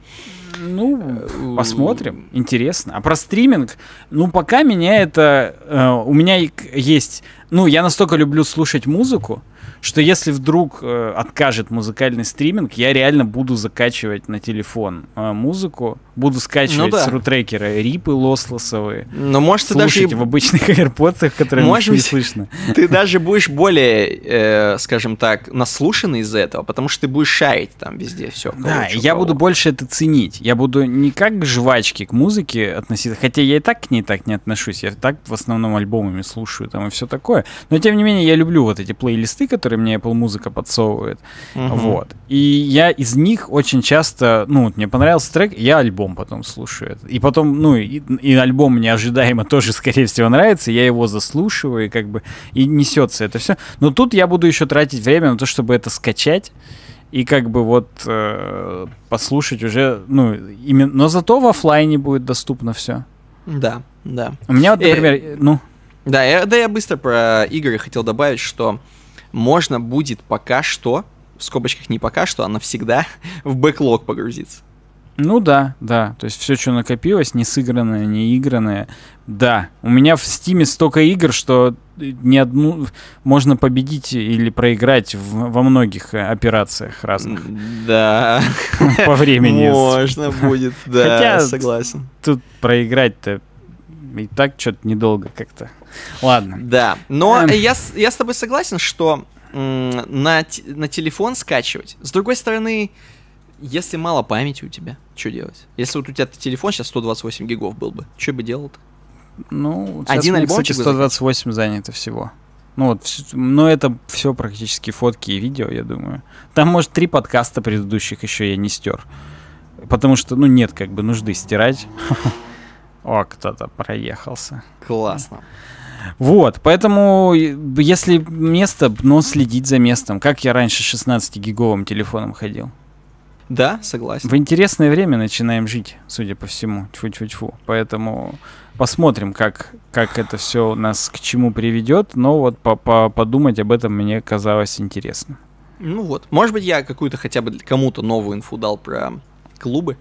Ну, посмотрим. Интересно. А про стриминг, ну, пока меня это... Э, у меня есть... Ну, я настолько люблю слушать музыку, что если вдруг э, откажет музыкальный стриминг, я реально буду закачивать на телефон э, музыку, буду скачивать ну, да. с рутрекера рипы лослосовые, но может слушать ты даже в обычных AirPods, которые может не слышно. Ты даже будешь более, э, скажем так, наслушанный из-за этого, потому что ты будешь шарить там везде все. Да, я кого. буду больше это ценить. Я буду не как к жвачке, к музыке относиться, хотя я и так к ней так не отношусь, я так в основном альбомами слушаю там и все такое, но тем не менее я люблю вот эти плейлисты, которые мне Apple Музыка подсовывает. Uh-huh. Вот. И я из них очень часто, ну, вот мне понравился трек, я альбом потом слушаю. И потом, ну, и, и альбом мне ожидаемо тоже, скорее всего, нравится, я его заслушиваю, и как бы, и несется это все. Но тут я буду еще тратить время на то, чтобы это скачать, и как бы вот э, послушать уже, ну, именно, но зато в офлайне будет доступно все. Да, да. У меня вот, например, э, ну... Да, я, да, я быстро про игры хотел добавить, что можно будет пока что, в скобочках не пока что, а навсегда в бэклог погрузиться. Ну да, да. То есть все, что накопилось, не сыгранное, не игранное. Да, у меня в Стиме столько игр, что ни одну можно победить или проиграть в, во многих операциях разных. Да. По времени. Можно будет, да, Хотя согласен. Тут проиграть-то и так что-то недолго как-то. Ладно. Да, но эм. я, я с тобой согласен, что м, на, на телефон скачивать. С другой стороны, если мало памяти у тебя, что делать? Если вот у тебя телефон сейчас сто двадцать восемь гигов был бы, что бы делал-то? Ну, один альбомчик, сто двадцать восемь занято всего. Ну вот, но это все практически фотки и видео, я думаю. Там, может, три подкаста предыдущих еще я не стер. Потому что, ну, нет как бы нужды стирать. О, кто-то проехался. Классно. Вот, поэтому, если место, но следить за местом. Как я раньше шестнадцатигиговым телефоном ходил. Да, согласен. В интересное время начинаем жить, судя по всему. Тьфу-тьфу-тьфу. Поэтому посмотрим, как, как это все нас к чему приведет. Но вот подумать об этом мне казалось интересным. Ну вот. Может быть, я какую-то хотя бы кому-то новую инфу дал про клубы.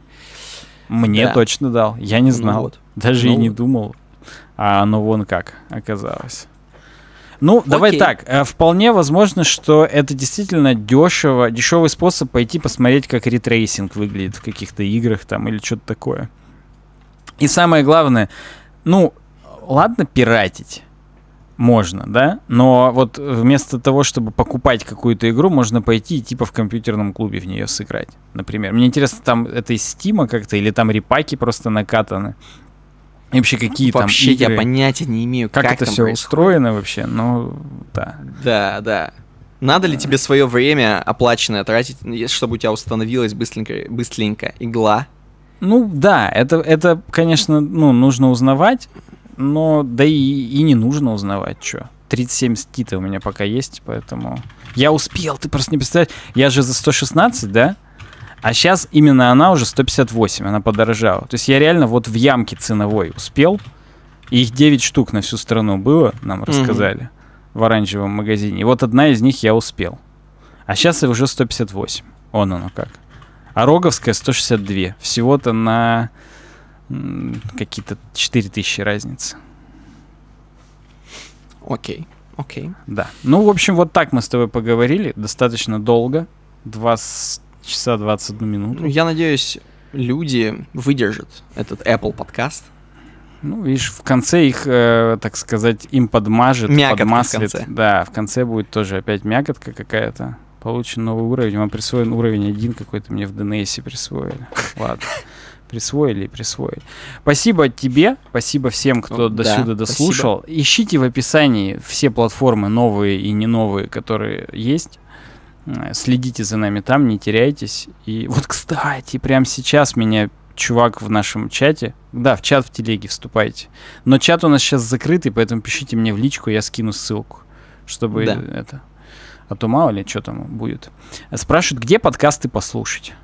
Мне да. точно дал. Я не знал. Ну вот. Даже ну и не вот. думал. А оно вон как оказалось. Ну, Окей. давай так. Вполне возможно, что это действительно дешево, дешевый способ пойти посмотреть, как ритрейсинг выглядит в каких-то играх там или что-то такое. И самое главное, ну, ладно пиратить. можно, да? Но вот вместо того, чтобы покупать какую-то игру, можно пойти и типа в компьютерном клубе в нее сыграть, например. Мне интересно, там это из Стима как-то, или там репаки просто накатаны? И вообще какие там Вообще игры? я понятия не имею, как, как это там все происходит. устроено вообще, ну, да. Да, да. Надо ли тебе свое время оплаченное тратить, чтобы у тебя установилась быстренько, быстренько игла? Ну, да, это, это, конечно, ну, нужно узнавать, но да и, и не нужно узнавать, что. тридцать семь стита у меня пока есть, поэтому... Я успел, ты просто не представляешь. Я же за сто шестнадцать, да? А сейчас именно она уже сто пятьдесят восемь, она подорожала. То есть я реально вот в ямке ценовой успел. И их девять штук на всю страну было, нам рассказали, mm-hmm. в оранжевом магазине. И вот одна из них я успел. А сейчас уже сто пятьдесят восемь. Вон оно как. А роговская сто шестьдесят два. Всего-то на м- какие-то четыре тысячи разницы. Окей, окей. Да. Ну, в общем, вот так мы с тобой поговорили. Достаточно долго. Два часа двадцать одну минуту. Я надеюсь, люди выдержат этот Apple подкаст. Ну, видишь, в конце их, э, так сказать, им подмажет, мякотка подмаслит. в конце. Да, в конце будет тоже опять мякотка какая-то. Получен новый уровень. Вам присвоен уровень один какой-то, мне в ди эн эс присвоили. Ладно. Присвоили и присвоили. Спасибо тебе, спасибо всем, кто О, до да, сюда дослушал. спасибо. Ищите в описании все платформы, новые и не новые, которые есть. Следите за нами там, не теряйтесь. И вот, кстати, прямо сейчас меня чувак в нашем чате, да, в чат в телеге вступайте. Но чат у нас сейчас закрытый, поэтому пишите мне в личку, я скину ссылку, чтобы да. это... А то мало ли, что там будет. Спрашивают, где подкасты послушать.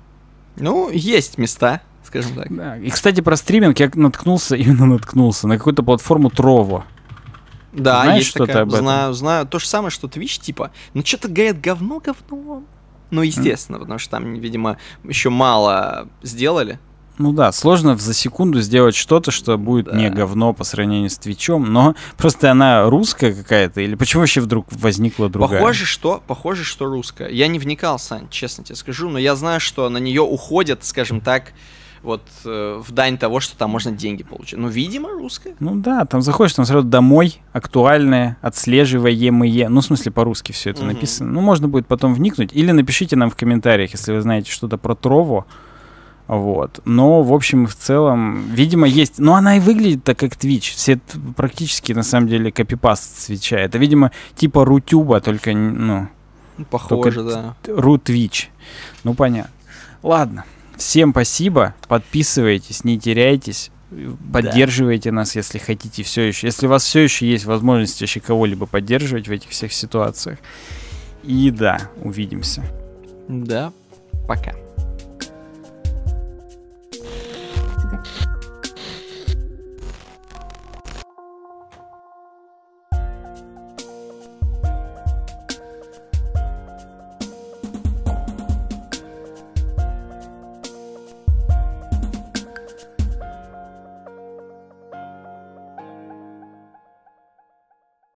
Ну, есть места, скажем так. Да. И, кстати, про стриминг я наткнулся, именно наткнулся на какую-то платформу Trovo. Да, Знаешь есть что-то такая, об этом? Знаю, знаю. То же самое, что Twitch, типа. Ну, что-то говорят говно, говно. Ну, естественно, mm. потому что там, видимо, еще мало сделали. Ну да, сложно за секунду сделать что-то, что будет да. не говно по сравнению с Твичом, но просто она русская какая-то, или почему вообще вдруг возникла другая? Похоже, что, похоже, что русская. Я не вникал, Сань, честно тебе скажу, но я знаю, что на нее уходят, скажем так, вот э, в дань того, что там можно деньги получить. Ну, видимо, русская. Ну да, там заходишь, там сразу домой, актуальное, отслеживаемые, ну, в смысле, по-русски все это mm-hmm. написано. Ну, можно будет потом вникнуть, или напишите нам в комментариях, если вы знаете что-то про Trovo. Вот. Но, в общем, в целом, видимо, есть... Но она и выглядит так, как Twitch. Все практически, на самом деле, копипаст с Твича. Это, видимо, типа Рутюба, только, ну... Похоже, только да. Ру-Твич. Ну, понятно. Ладно. Всем спасибо. Подписывайтесь, не теряйтесь. Поддерживайте да. нас, если хотите все еще. Если у вас все еще есть возможность еще кого-либо поддерживать в этих всех ситуациях. И да, увидимся. Да, пока.